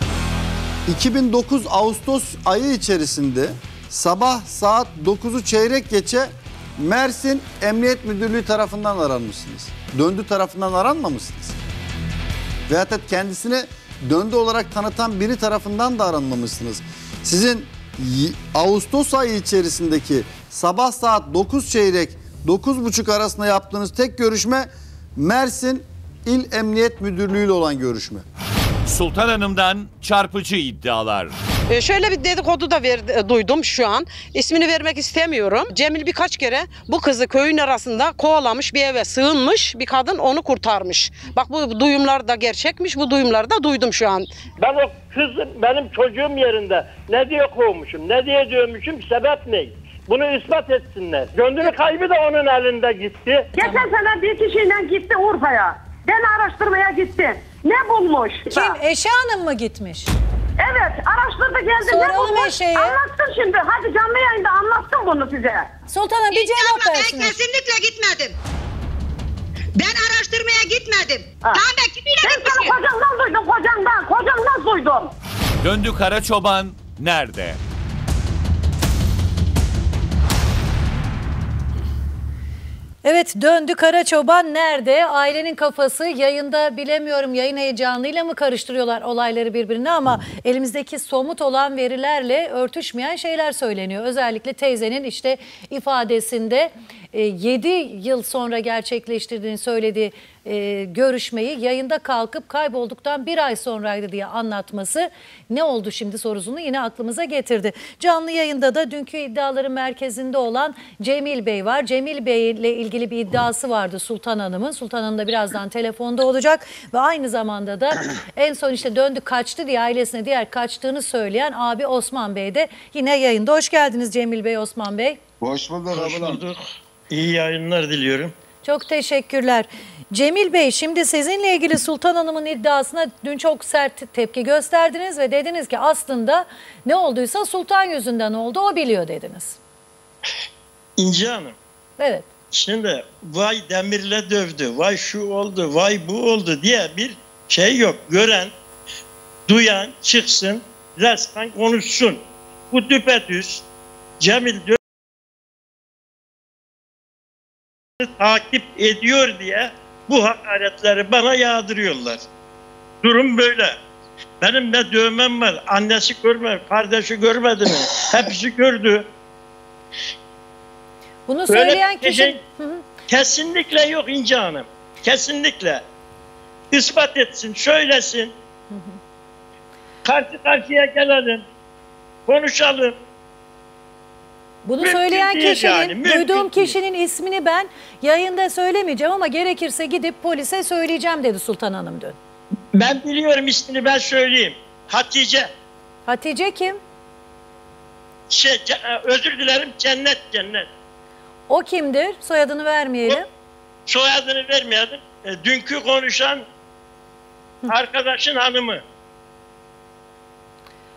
iki bin dokuz Ağustos ayı içerisinde sabah saat dokuzu çeyrek geçe Mersin Emniyet Müdürlüğü tarafından aranmışsınız. Döndü tarafından aranmamışsınız. Veyahut da kendisine Döndü olarak tanıtan biri tarafından da aranmamışsınız. Sizin y- Ağustos ayı içerisindeki sabah saat dokuz çeyrek dokuz buçuk arasında yaptığınız tek görüşme Mersin İl Emniyet Müdürlüğü ile olan görüşme. Sultan Hanım'dan çarpıcı iddialar. Ee, şöyle bir dedikodu da ver, e, duydum şu an. İsmini vermek istemiyorum. Cemil birkaç kere bu kızı köyün arasında kovalamış, bir eve sığınmış, bir kadın onu kurtarmış. Bak bu duyumlar da gerçekmiş, bu duyumları da duydum şu an. Ben o kızın benim çocuğum yerinde ne diye kovmuşum, ne diye dövmüşüm, sebep ne? Bunu ispat etsinler. Gönlünü kaybı da onun elinde gitti. Geçen sene bir kişiyle gitti Urfa'ya. Beni araştırmaya gitti. Ne bulmuş? Kim? Eşe Hanım mı gitmiş? Evet, araştırdı geldi. Ne Soralım bulmuş? eşeğe. Anlatsın şimdi. Hadi canlı yayında anlatsın bunu size. Sultan Hanım bir cevap versin. Ben kesinlikle gitmedim. Ben araştırmaya gitmedim. Daha ben kimiyle Ben gitmişim? sana kocandan duydum, kocandan. Kocandan duydum. Döndü Karaçoban nerede? Evet, Döndü Karaçoban nerede? Ailenin kafası yayında, bilemiyorum yayın heyecanıyla mı karıştırıyorlar olayları birbirine, ama elimizdeki somut olan verilerle örtüşmeyen şeyler söyleniyor. Özellikle teyzenin işte ifadesinde yedi yıl sonra gerçekleştirdiğini söylediği e, görüşmeyi yayında kalkıp kaybolduktan bir ay sonraydı diye anlatması ne oldu şimdi sorusunu yine aklımıza getirdi. Canlı yayında da dünkü iddiaların merkezinde olan Cemil Bey var. Cemil Bey ile ilgili bir iddiası vardı Sultan Hanım'ın. Sultan Hanım da birazdan telefonda olacak ve aynı zamanda da en son işte döndü kaçtı diye ailesine diğer kaçtığını söyleyen abi Osman Bey de yine yayında. Hoş geldiniz Cemil Bey, Osman Bey. Hoş bulduk. Hoş bulduk. İyi yayınlar diliyorum. Çok teşekkürler. Cemil Bey, şimdi sizinle ilgili Sultan Hanım'ın iddiasına dün çok sert tepki gösterdiniz ve dediniz ki aslında ne olduysa Sultan yüzünden oldu, o biliyor dediniz. İnce Hanım. Evet. Şimdi vay demirle dövdü, vay şu oldu, vay bu oldu diye bir şey yok. Gören, duyan çıksın, resmen konuşsun. Bu düpedüz Cemil dö- takip ediyor diye bu hakaretleri bana yağdırıyorlar. Durum böyle. Benim de dövmem var. Annesi görmedi, kardeşi görmedi mi? Hepsi gördü. Bunu Böyle söyleyen bir kişi... şey kesinlikle yok İnce Hanım. Kesinlikle. İspat etsin, söylesin. Karşı karşıya gelelim. Konuşalım. Bunu Mümkün söyleyen değil kişinin, yani, mümkün duyduğum kişinin ismini ben yayında söylemeyeceğim ama gerekirse gidip polise söyleyeceğim dedi Sultan Hanım dün. Ben biliyorum ismini, ben söyleyeyim. Hatice. Hatice kim? Şey, ce- özür dilerim, Cennet Cennet. O kimdir? Soyadını vermeyelim. Soyadını vermeyelim. E, dünkü konuşan arkadaşın hanımı.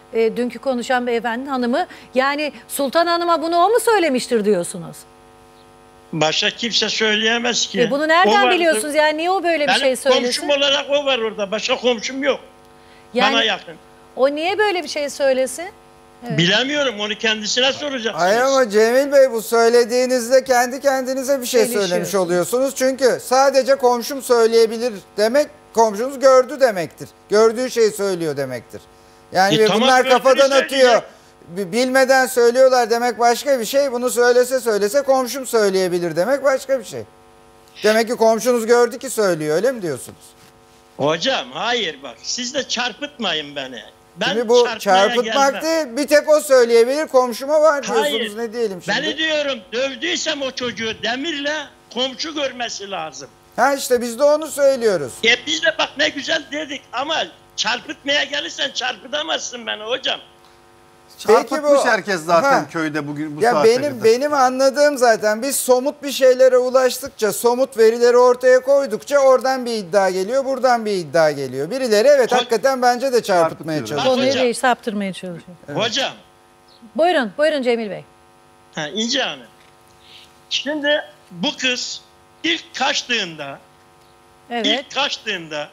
e, dünkü konuşan beyefendinin hanımı. Yani Sultan Hanım'a bunu o mu söylemiştir diyorsunuz? Başka kimse söyleyemez ki. E bunu nereden biliyorsunuz? Yani niye o böyle bir Benim şey söylesin? komşum olarak o var orada. Başka komşum yok. Yani, bana yakın. O niye böyle bir şey söylesin? Evet. Bilemiyorum, onu kendisine soracaksınız. Hayır ama Cemil Bey, bu söylediğinizde kendi kendinize bir şey söylemiş oluyorsunuz. Çünkü sadece komşum söyleyebilir demek, komşunuz gördü demektir. Gördüğü şeyi söylüyor demektir. Yani E, ve tamam, bunlar gördüğünü kafadan söyleyecek. atıyor. Bilmeden söylüyorlar demek başka bir şey. Bunu söylese söylese komşum söyleyebilir demek başka bir şey. Demek ki komşunuz gördü ki söylüyor, öyle mi diyorsunuz? Hocam hayır bak, siz de çarpıtmayın beni. Ben Şimdi bu çarpıtmak gelmem. değil, bir tek o söyleyebilir, komşuma var diyorsunuz. Hayır, ne diyelim şimdi? beni diyorum dövdüysem o çocuğu demirle komşu görmesi lazım. Ha işte biz de onu söylüyoruz. E biz de bak ne güzel dedik ama çarpıtmaya gelirsen çarpıtamazsın beni hocam. Çarpıtmış herkes zaten ha, köyde bugün bu ya saatte benim kadar. Benim anladığım zaten biz somut bir şeylere ulaştıkça, somut verileri ortaya koydukça oradan bir iddia geliyor, buradan bir iddia geliyor. Birileri evet Ho hakikaten bence de çarpıtmaya çalışıyor. Konuyu değil, saptırmaya çalışıyor. Evet. Hocam. Buyurun, buyurun Cemil Bey. Ha, İnce Hanım. Şimdi bu kız ilk kaçtığında, evet. ilk kaçtığında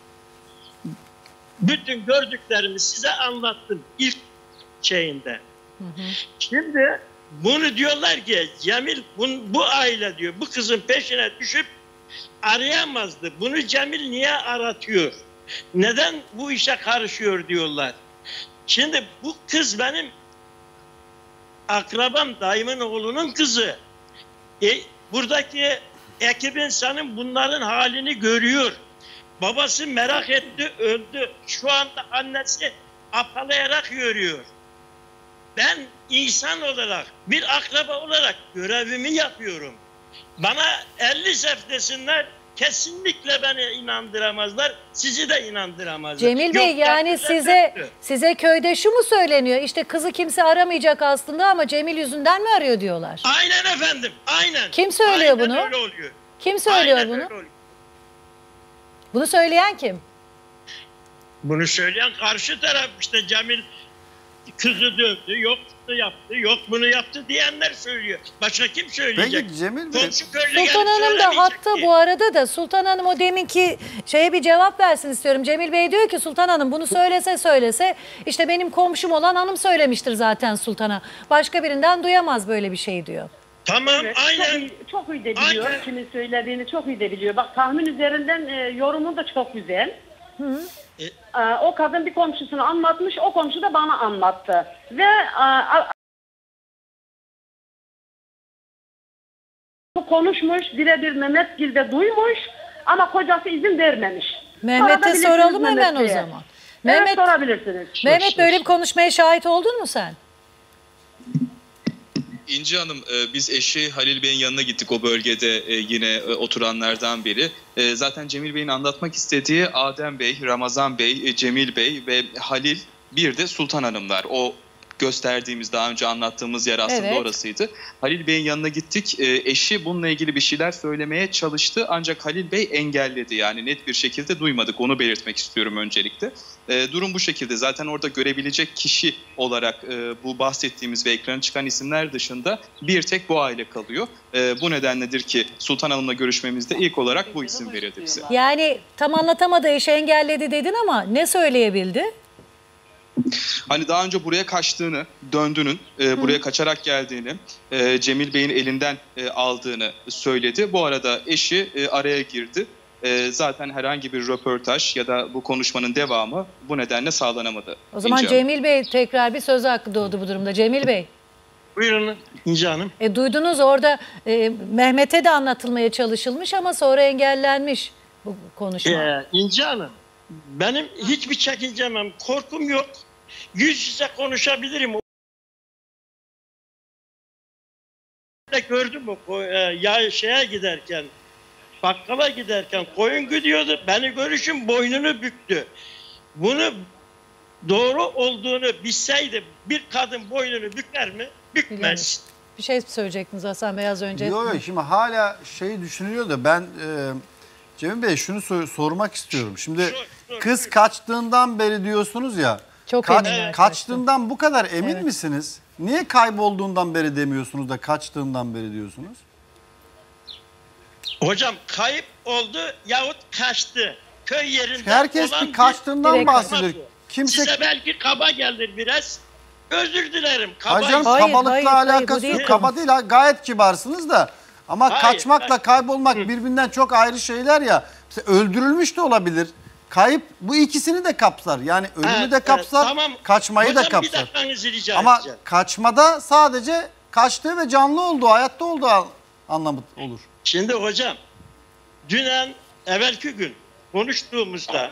bütün gördüklerimi size anlattım ilk şeyinde. Hı hı. Şimdi bunu diyorlar ki Cemil bu, bu aile diyor bu kızın peşine düşüp arayamazdı. Bunu Cemil niye aratıyor? Neden bu işe karışıyor diyorlar. Şimdi bu kız benim akrabam, dayımın oğlunun kızı. E, buradaki ekip insanın bunların halini görüyor. Babası merak etti, öldü. Şu anda annesi apalayarak yürüyor. Ben insan olarak, bir akraba olarak görevimi yapıyorum. Bana elli sef desinler, kesinlikle beni inandıramazlar, sizi de inandıramazlar. Cemil Bey, Yok, yani size öptü. size köyde şu mu söyleniyor? İşte kızı kimse aramayacak aslında ama Cemil yüzünden mi arıyor diyorlar? Aynen efendim, aynen. Kim söylüyor aynen bunu? Öyle oluyor. Kim söylüyor aynen bunu? Öyle oluyor. Bunu söyleyen kim? Bunu söyleyen karşı taraf, işte Cemil kızı dövdü, yok bunu yaptı, yok bunu yaptı diyenler söylüyor. Başka kim söyleyecek? Peki Cemil Bey. Sultan Hanım da hatta ki. Bu arada da Sultan Hanım o deminki şeye bir cevap versin istiyorum. Cemil Bey diyor ki Sultan Hanım bunu söylese söylese işte benim komşum olan hanım söylemiştir zaten Sultan'a. Başka birinden duyamaz böyle bir şey diyor. Tamam, evet, aynen. Çok iyi, çok iyi de biliyor. Aynen. Kimin söylediğini çok iyi de biliyor. Bak tahmin üzerinden e, yorumu da çok güzel. Hı. E, e, o kadın bir komşusunu anlatmış, o komşu da bana anlattı. Ve e, konuşmuş, birebir Mehmet Gil'de duymuş ama kocası izin vermemiş. Mehmet'e soralım hemen o zaman. Evet, Mehmet sorabilirsiniz. Mehmet böyle bir konuşmaya şahit oldun mu sen? İnci Hanım, biz eşi Halil Bey'in yanına gittik, o bölgede yine oturanlardan biri. Zaten Cemil Bey'in anlatmak istediği Adem Bey, Ramazan Bey, Cemil Bey ve Halil, bir de Sultan Hanımlar. O gösterdiğimiz, daha önce anlattığımız yer aslında evet. orasıydı. Halil Bey'in yanına gittik. Eşi bununla ilgili bir şeyler söylemeye çalıştı ancak Halil Bey engelledi. Yani net bir şekilde duymadık. Onu belirtmek istiyorum öncelikle. Durum bu şekilde. Zaten orada görebilecek kişi olarak bu bahsettiğimiz ve ekrana çıkan isimler dışında bir tek bu aile kalıyor. Bu nedenledir ki Sultan Hanım'la görüşmemizde ilk olarak bu isim verildi bize. Yani tam anlatamadı, eşi engelledi dedin ama ne söyleyebildi? Hani daha önce buraya kaçtığını, döndüğünün, e, buraya kaçarak geldiğini, e, Cemil Bey'in elinden e, aldığını söyledi. Bu arada eşi e, araya girdi. E, zaten herhangi bir röportaj ya da bu konuşmanın devamı bu nedenle sağlanamadı. O zaman İnce Cemil Hanım. Bey tekrar bir söz hakkı doğdu bu durumda. Cemil Bey. Buyurun İnce Hanım. E, duydunuz orada e, Mehmet'e de anlatılmaya çalışılmış ama sonra engellenmiş bu konuşma. Ee, İnce Hanım, benim hiçbir çekincemem, korkum yok. Yüz yüze konuşabilirim. Gördüm o ya şeye giderken, bakkala giderken koyun gidiyordu. Beni görüşüm boynunu büktü. Bunu doğru olduğunu bilseydi bir kadın boynunu büker mi? Bükmez. Bir şey söyleyecektiniz Hasan Bey az önce. Yok yok, şimdi hala şey düşünülüyor da ben e, Cemil Bey şunu sor, sormak istiyorum. Şimdi sor, sor, kız buyur. Kaçtığından beri diyorsunuz ya. Çok Kaç- eminler kaçtığından bu kadar emin Evet. misiniz? Niye kaybolduğundan beri demiyorsunuz da kaçtığından beri diyorsunuz? Hocam kayıp oldu yahut kaçtı. Köy yerinde Herkes olan bir kaçtığından Direkt bahsediyor. kaçmak bu. Kimse- Size belki kaba gelir biraz. Özür dilerim. Hayır Kabayım. canım, kabalıkla alakası yok. Kaba değil, ha, gayet kibarsınız da. Ama Hayır, kaçmakla hayır. kaybolmak birbirinden çok ayrı şeyler ya. Mesela öldürülmüş de olabilir. Kayıp bu ikisini de kapsar. Yani ölümü Evet, de kapsar, evet, tamam. kaçmayı Hocam da bir kapsar. dakikanızı rica Ama edeceğim. kaçmada sadece kaçtığı ve canlı olduğu, hayatta olduğu an- anlamı olur. Şimdi hocam, dünen evvelki gün konuştuğumuzda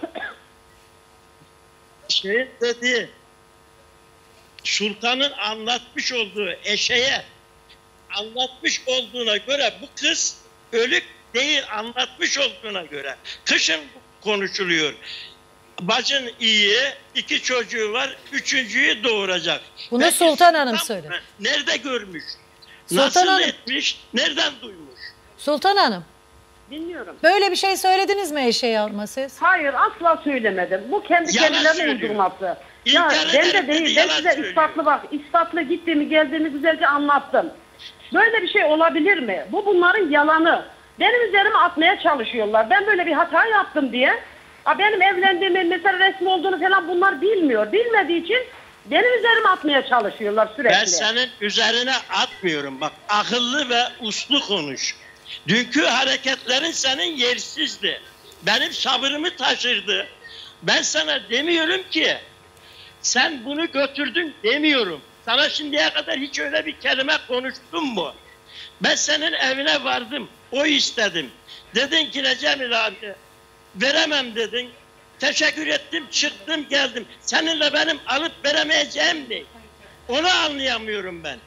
şey dedi, Sultan'ın anlatmış olduğu eşeğe anlatmış olduğuna göre bu kız ölük değil, anlatmış olduğuna göre. Kışın konuşuluyor. Bacın iyi, iki çocuğu var, üçüncüyü doğuracak. Bunu Peki Sultan Hanım söyledi. nerede görmüş? Sultan Nasıl Hanım. etmiş? Nereden duymuş? Sultan Hanım, Dinliyorum. böyle bir şey söylediniz mi eşeğe alma siz? Hayır, asla söylemedim. Bu kendi Yalan kendilerine söylüyor. uydurması. İnkar Ya ben de ederim dedi, değil, ben yalan size söylüyor. ispatlı bak, ispatlı gittiğimi, geldiğimi güzelce anlattım. Böyle bir şey olabilir mi? Bu bunların yalanı. Benim üzerime atmaya çalışıyorlar. Ben böyle bir hata yaptım diye. Ha, benim evlendiğimi, mesela resmi olduğunu falan bunlar bilmiyor. Bilmediği için benim üzerime atmaya çalışıyorlar sürekli. Ben senin üzerine atmıyorum. Bak akıllı ve uslu konuş. Dünkü hareketlerin senin yersizdi. Benim sabrımı taşırdı. Ben sana demiyorum ki sen bunu götürdün demiyorum. Sana şimdiye kadar hiç öyle bir kelime konuştum mu? Ben senin evine vardım. O istedim. Dedin ki ne Cemil abi veremem dedin. Teşekkür ettim, çıktım, geldim. Seninle benim alıp veremeyeceğim ne? Onu anlayamıyorum ben.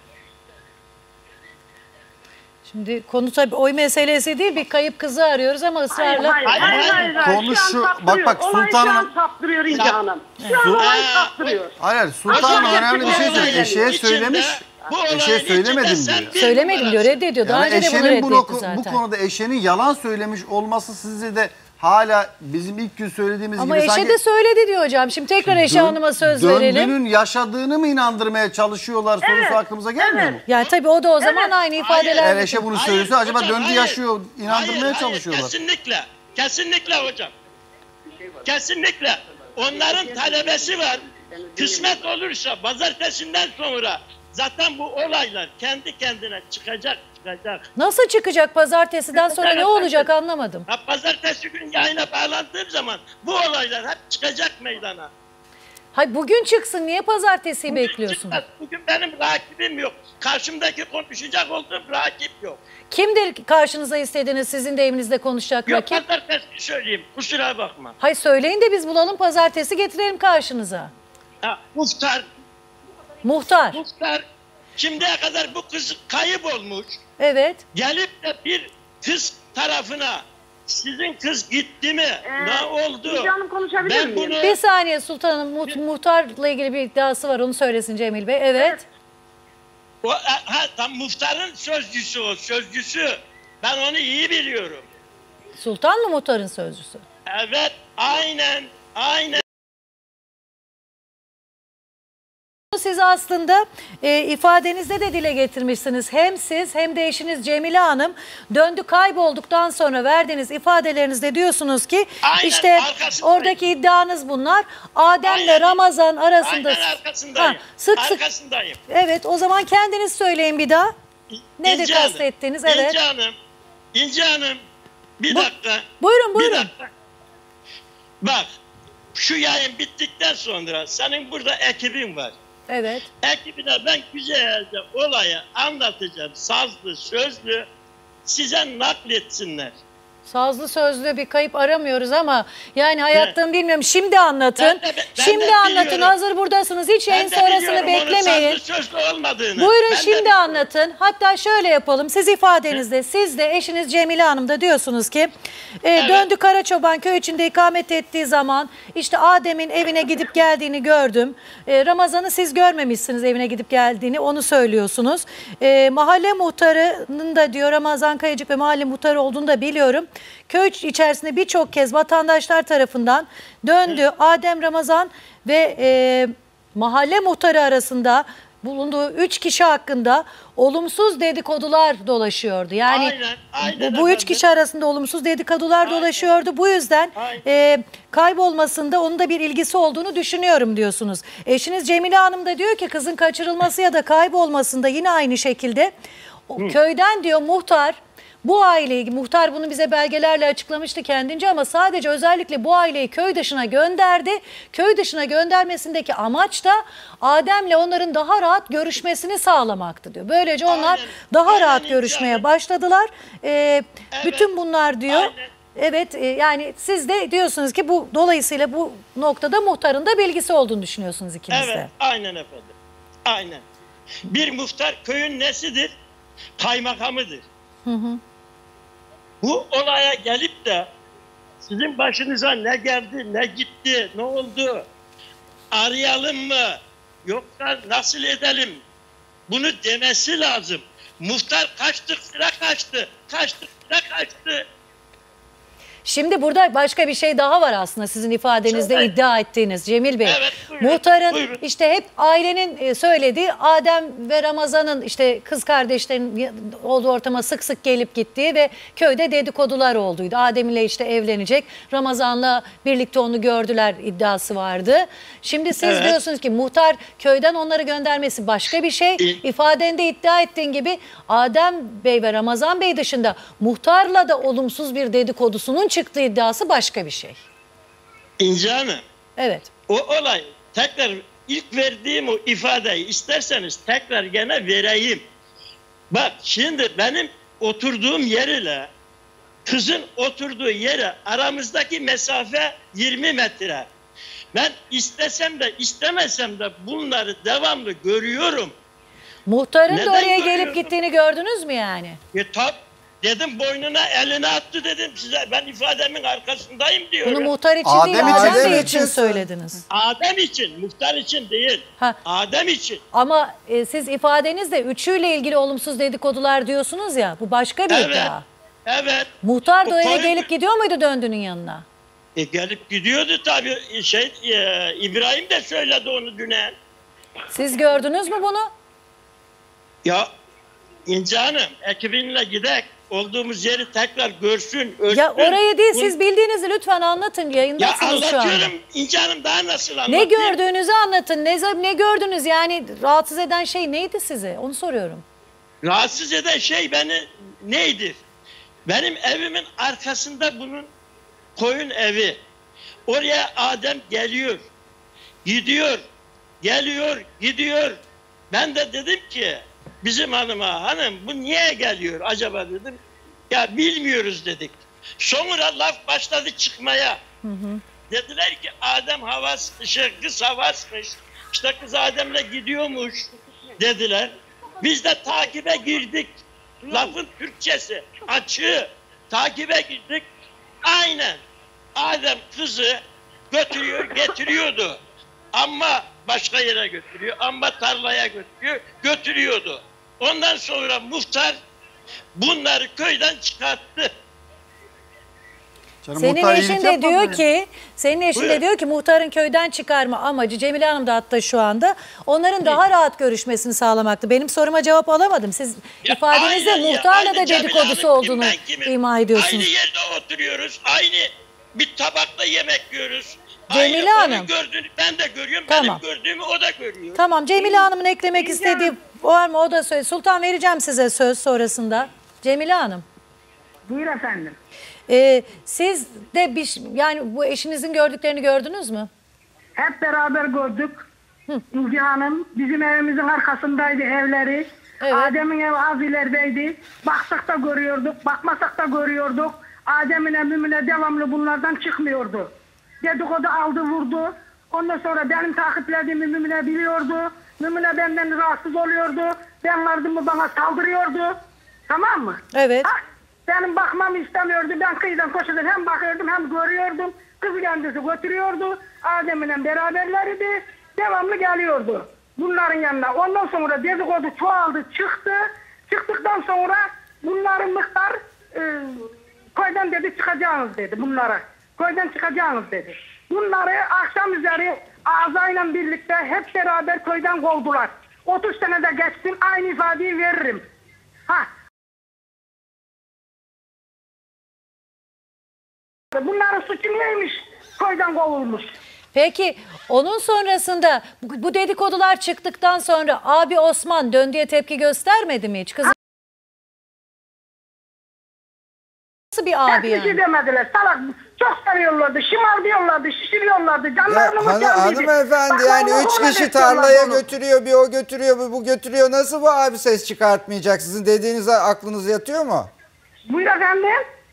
Şimdi konu tabii oy meselesi değil, bir kayıp kızı arıyoruz ama ısrarla... Hayır, hayır, hayır, hayır, hayır. Konu Şu an şu, saptırıyor. bak bak Olay Sultan şu an Hanım. saptırıyor İnce Hanım. Şu an Su- olay saptırıyor. Hayır, hayır, Sultan Hanım Aşağı önemli bir şey yukarı söylüyor. Eşeğe içinde, söylemiş, bu olayın eşeğe söylemedim içinde diyor. sen Söylemedim diyor, reddediyor. Daha Yani önce de bunu eşeğin bu, reddetti noku- zaten. bu konuda eşeğin yalan söylemiş olması sizi de hala bizim ilk gün söylediğimiz Ama gibi eşe sanki de söyledi diyor hocam. Şimdi tekrar Eşe dön- Hanım'a söz verelim. döndüğünün yaşadığını mı inandırmaya çalışıyorlar sorusu Evet, aklımıza gelmiyor mu? Yani tabii o da o zaman aynı ifadeler. Eğer eşe bunu Hayır, söylüyorsa acaba hocam, döndü hayır. yaşıyor, inandırmaya Hayır, hayır, çalışıyorlar. Kesinlikle. Kesinlikle hocam. Kesinlikle. Onların talebesi var. Kısmet olursa pazartesinden sonra zaten bu olaylar kendi kendine çıkacak çıkacak. Nasıl çıkacak pazartesiden sonra ne olacak anlamadım. Ha, pazartesi gün yayına bağlandığım zaman bu olaylar hep çıkacak meydana. Hayır bugün çıksın, niye pazartesiyi bekliyorsunuz? Çıkmaz. Bugün benim rakibim yok. Karşımdaki konuşacak olduğum rakip yok. Kimdir karşınıza istediğiniz, sizin de evinizde konuşacak Yok rakip? pazartesi söyleyeyim. Kusura bakma. Hayır söyleyin de biz bulalım, pazartesi getirelim karşınıza. Ha, muhtar. Muhtar. Muhtar. Şimdiye kadar bu kız kayıp olmuş. Evet. Gelip de bir kız tarafına sizin kız gitti mi? ne oldu? İnce Hanım konuşabilir Ben miyim? bunu Bir saniye Sultan Hanım, muht- muhtarla ilgili bir iddiası var, onu söylesin Cemil Bey. Evet. o, ha, tam muhtarın sözcüsü o sözcüsü. Ben onu iyi biliyorum. Sultan mı muhtarın sözcüsü? Evet, aynen, aynen. Siz aslında e, ifadenizde de dile getirmişsiniz. Hem siz hem de eşiniz Cemile Hanım döndü kaybolduktan sonra verdiğiniz ifadelerinizde diyorsunuz ki Aynen, işte arkasındayım. oradaki iddianız bunlar. Adem'le Ramazan arasında. Aynen arkasındayım. Ha, sık sık. Arkasındayım. Evet, o zaman kendiniz söyleyin bir daha. Nedir İnce Hanım, kastettiğiniz? Evet. İnce Hanım, İnce Hanım, bir Bu- dakika. Buyurun Bir buyurun. dakika. Bak, şu yayın bittikten sonra senin burada ekibin var. Evet. Ekibine ben güzelce olayı anlatacağım. Sazlı, sözlü size nakletsinler. Sazlı sözlü bir kayıp aramıyoruz ama yani hayattım bilmiyorum. Şimdi anlatın. Ben de- ben Şimdi de anlatın. biliyorum. Hazır buradasınız. Hiç yayın Ben de sonrasını biliyorum onun beklemeyin. sazlı sözlü olmadığını. Buyurun Ben de şimdi biliyorum. anlatın. Hatta şöyle yapalım. Siz ifadenizde, siz de eşiniz Cemile Hanım da diyorsunuz ki e, Evet. döndü Karaçoban köy içinde ikamet ettiği zaman işte Adem'in evine gidip geldiğini gördüm. E, Ramazan'ı siz görmemişsiniz evine gidip geldiğini, onu söylüyorsunuz. E, mahalle muhtarının da diyor Ramazan Kayacık ve mahalle muhtarı olduğunu da biliyorum. Köy içerisinde birçok kez vatandaşlar tarafından döndü. Adem Ramazan ve e, mahalle muhtarı arasında bulunduğu üç kişi hakkında olumsuz dedikodular dolaşıyordu. Yani Aynen, aynen bu, bu üç efendim. kişi arasında olumsuz dedikodular Aynen. dolaşıyordu. Bu yüzden e, kaybolmasında onun da bir ilgisi olduğunu düşünüyorum diyorsunuz. Eşiniz Cemile Hanım da diyor ki kızın kaçırılması ya da kaybolmasında yine aynı şekilde o köyden diyor muhtar bu aileyi, muhtar bunu bize belgelerle açıklamıştı kendince ama sadece özellikle bu aileyi köy dışına gönderdi. Köy dışına göndermesindeki amaç da Adem'le onların daha rahat görüşmesini sağlamaktı diyor. Böylece onlar Aynen. daha Aynen rahat İnci görüşmeye Hanım. başladılar. Ee, Evet. Bütün bunlar diyor. Aynen. Evet e, yani siz de diyorsunuz ki bu dolayısıyla bu noktada muhtarın da bilgisi olduğunu düşünüyorsunuz ikiniz de. Evet, aynen efendim. Aynen. Bir muhtar köyün nesidir? Kaymakamıdır. Hı hı. Bu olaya gelip de sizin başınıza ne geldi, ne gitti, ne oldu? Arayalım mı? Yoksa nasıl edelim? Bunu demesi lazım. Muhtar kaçtık sıra kaçtı. Kaçtık sıra kaçtı. Şimdi burada başka bir şey daha var aslında sizin ifadenizde Söyle. iddia ettiğiniz Cemil Bey. Evet, buyurun, Muhtarın buyurun. işte hep ailenin e, söylediği Adem ve Ramazan'ın işte kız kardeşlerin olduğu ortama sık sık gelip gittiği ve köyde dedikodular olduğuydu. Adem ile işte evlenecek, Ramazan'la birlikte onu gördüler iddiası vardı. Şimdi siz Evet. diyorsunuz ki muhtar köyden onları göndermesi başka bir şey. İfadende iddia ettiğin gibi Adem Bey ve Ramazan Bey dışında muhtarla da olumsuz bir dedikodusunun çıktığı iddiası başka bir şey. İnci Hanım. Evet. O olay tekrar ilk verdiğim o ifadeyi isterseniz tekrar gene vereyim. Bak şimdi benim oturduğum yer ile kızın oturduğu yere aramızdaki mesafe yirmi metre. Ben istesem de istemesem de bunları devamlı görüyorum. Muhtarın Neden da oraya gelip görüyorum? gittiğini gördünüz mü yani? E tab dedim boynuna elini attı dedim size. Ben ifademin arkasındayım diyorum. Bunu muhtar için Adem değil için Adem Bey söyle. için söylediniz. Adem için, muhtar için değil. Ha. Adem için. Ama e, siz ifadenizde üçüyle ilgili olumsuz dedikodular diyorsunuz ya bu başka bir Evet. iddia. Evet. Muhtar da O oraya koyun- gelip gidiyor muydu döndüğünün yanına? E gelip gidiyordu tabii. Şey e, İbrahim de söyledi onu düne. Siz gördünüz mü bunu? Ya İnci Hanım ekibinle gidek olduğumuz yeri tekrar görsün. Ölsün. Ya orayı değil Bunu- siz bildiğinizi lütfen anlatın Ya yayındasınız şu anda. anlatıyorum İnci Hanım daha nasıl Ne anlatayım? gördüğünüzü anlatın. Ne, ne gördünüz yani rahatsız eden şey neydi sizi? Onu soruyorum. Rahatsız eden şey beni neydi? Benim evimin arkasında bunun koyun evi. Oraya Adem geliyor. Gidiyor. Geliyor. Gidiyor. Ben de dedim ki bizim hanıma hanım bu niye geliyor acaba dedim. Ya bilmiyoruz dedik. Sonra laf başladı çıkmaya. Hı hı. Dediler ki Adem havası, şey, kız havasmış. İşte kız Adem'le gidiyormuş dediler. Biz de takibe girdik. Lafın Türkçesi açığı. Takibe girdik. Aynen Adem kızı götürüyor getiriyordu. Ama başka yere götürüyor. Ama tarlaya götürüyor. Götürüyordu. Ondan sonra muhtar bunları köyden çıkarttı. Canım, Senin muhtar eşin iyilik de yapmadı diyor ya. ki, senin eşin de Buyurun. diyor ki muhtarın köyden çıkarma amacı Cemile Hanım da hatta şu anda onların daha rahat görüşmesini sağlamaktı. Benim soruma cevap alamadım. Siz Ya ifadenizde aynen ya, muhtarla aynı da Cemile dedikodusu Hanım, olduğunu kim ben kimim? ima ediyorsunuz. Aynı yerde oturuyoruz. Aynı bir tabakta yemek yiyoruz. Cemile aynı Hanım. Onun gördüğünü ben de görüyorum. Tamam. Benim gördüğümü o da görüyor. Tamam, Cemile Hanım'ın eklemek istediği var mı o da söyle. Sultan vereceğim size söz sonrasında. Cemile Hanım. Buyur efendim. Ee, siz de bir yani bu eşinizin gördüklerini gördünüz mü? Hep beraber gördük. Nurci Hanım bizim evimizin arkasındaydı evleri. Evet. Adem'in evi az ilerideydi. Baksak da görüyorduk, bakmasak da görüyorduk. Adem'in emrimine devamlı bunlardan çıkmıyordu. Dedikodu aldı vurdu. Ondan sonra benim takiplediğimi Mümine biliyordu. Mümine benden rahatsız oluyordu. Ben vardım mı bana saldırıyordu. Tamam mı? Evet. Ha, benim bakmamı istemiyordu. Ben kıyıdan koşudan hem bakıyordum hem görüyordum. Kızı kendisi götürüyordu. Adem'le beraberlerdi. Devamlı geliyordu bunların yanına. Ondan sonra dedikodu çoğaldı çıktı. Çıktıktan sonra bunların miktar e, Köyden dedi çıkacağınız dedi bunlara. Köyden çıkacağınız dedi. Bunları akşam üzeri ağzayla birlikte hep beraber köyden kovdular. otuz senede geçtim aynı ifadeyi veririm. Ha. Bunların suçu neymiş? Köyden kovulmuş. Peki onun sonrasında bu bu dedikodular çıktıktan sonra abi Osman döndüğe tepki göstermedi mi hiç? Kız nasıl bir abi Hiçbir yani? şey demediler. Salak çok seviyorlardı, şımardıyorlardı, şişiriyorlardı. Ya Canlarını hanı, kendiydi. hanımefendi Bak, yani vallahi üç ona kişi bekliyorlar tarlaya bunu. götürüyor, bir o götürüyor, bir bu götürüyor. Nasıl bu abi ses çıkartmayacak? Sizin dediğinize aklınız yatıyor mu? Buyur efendim.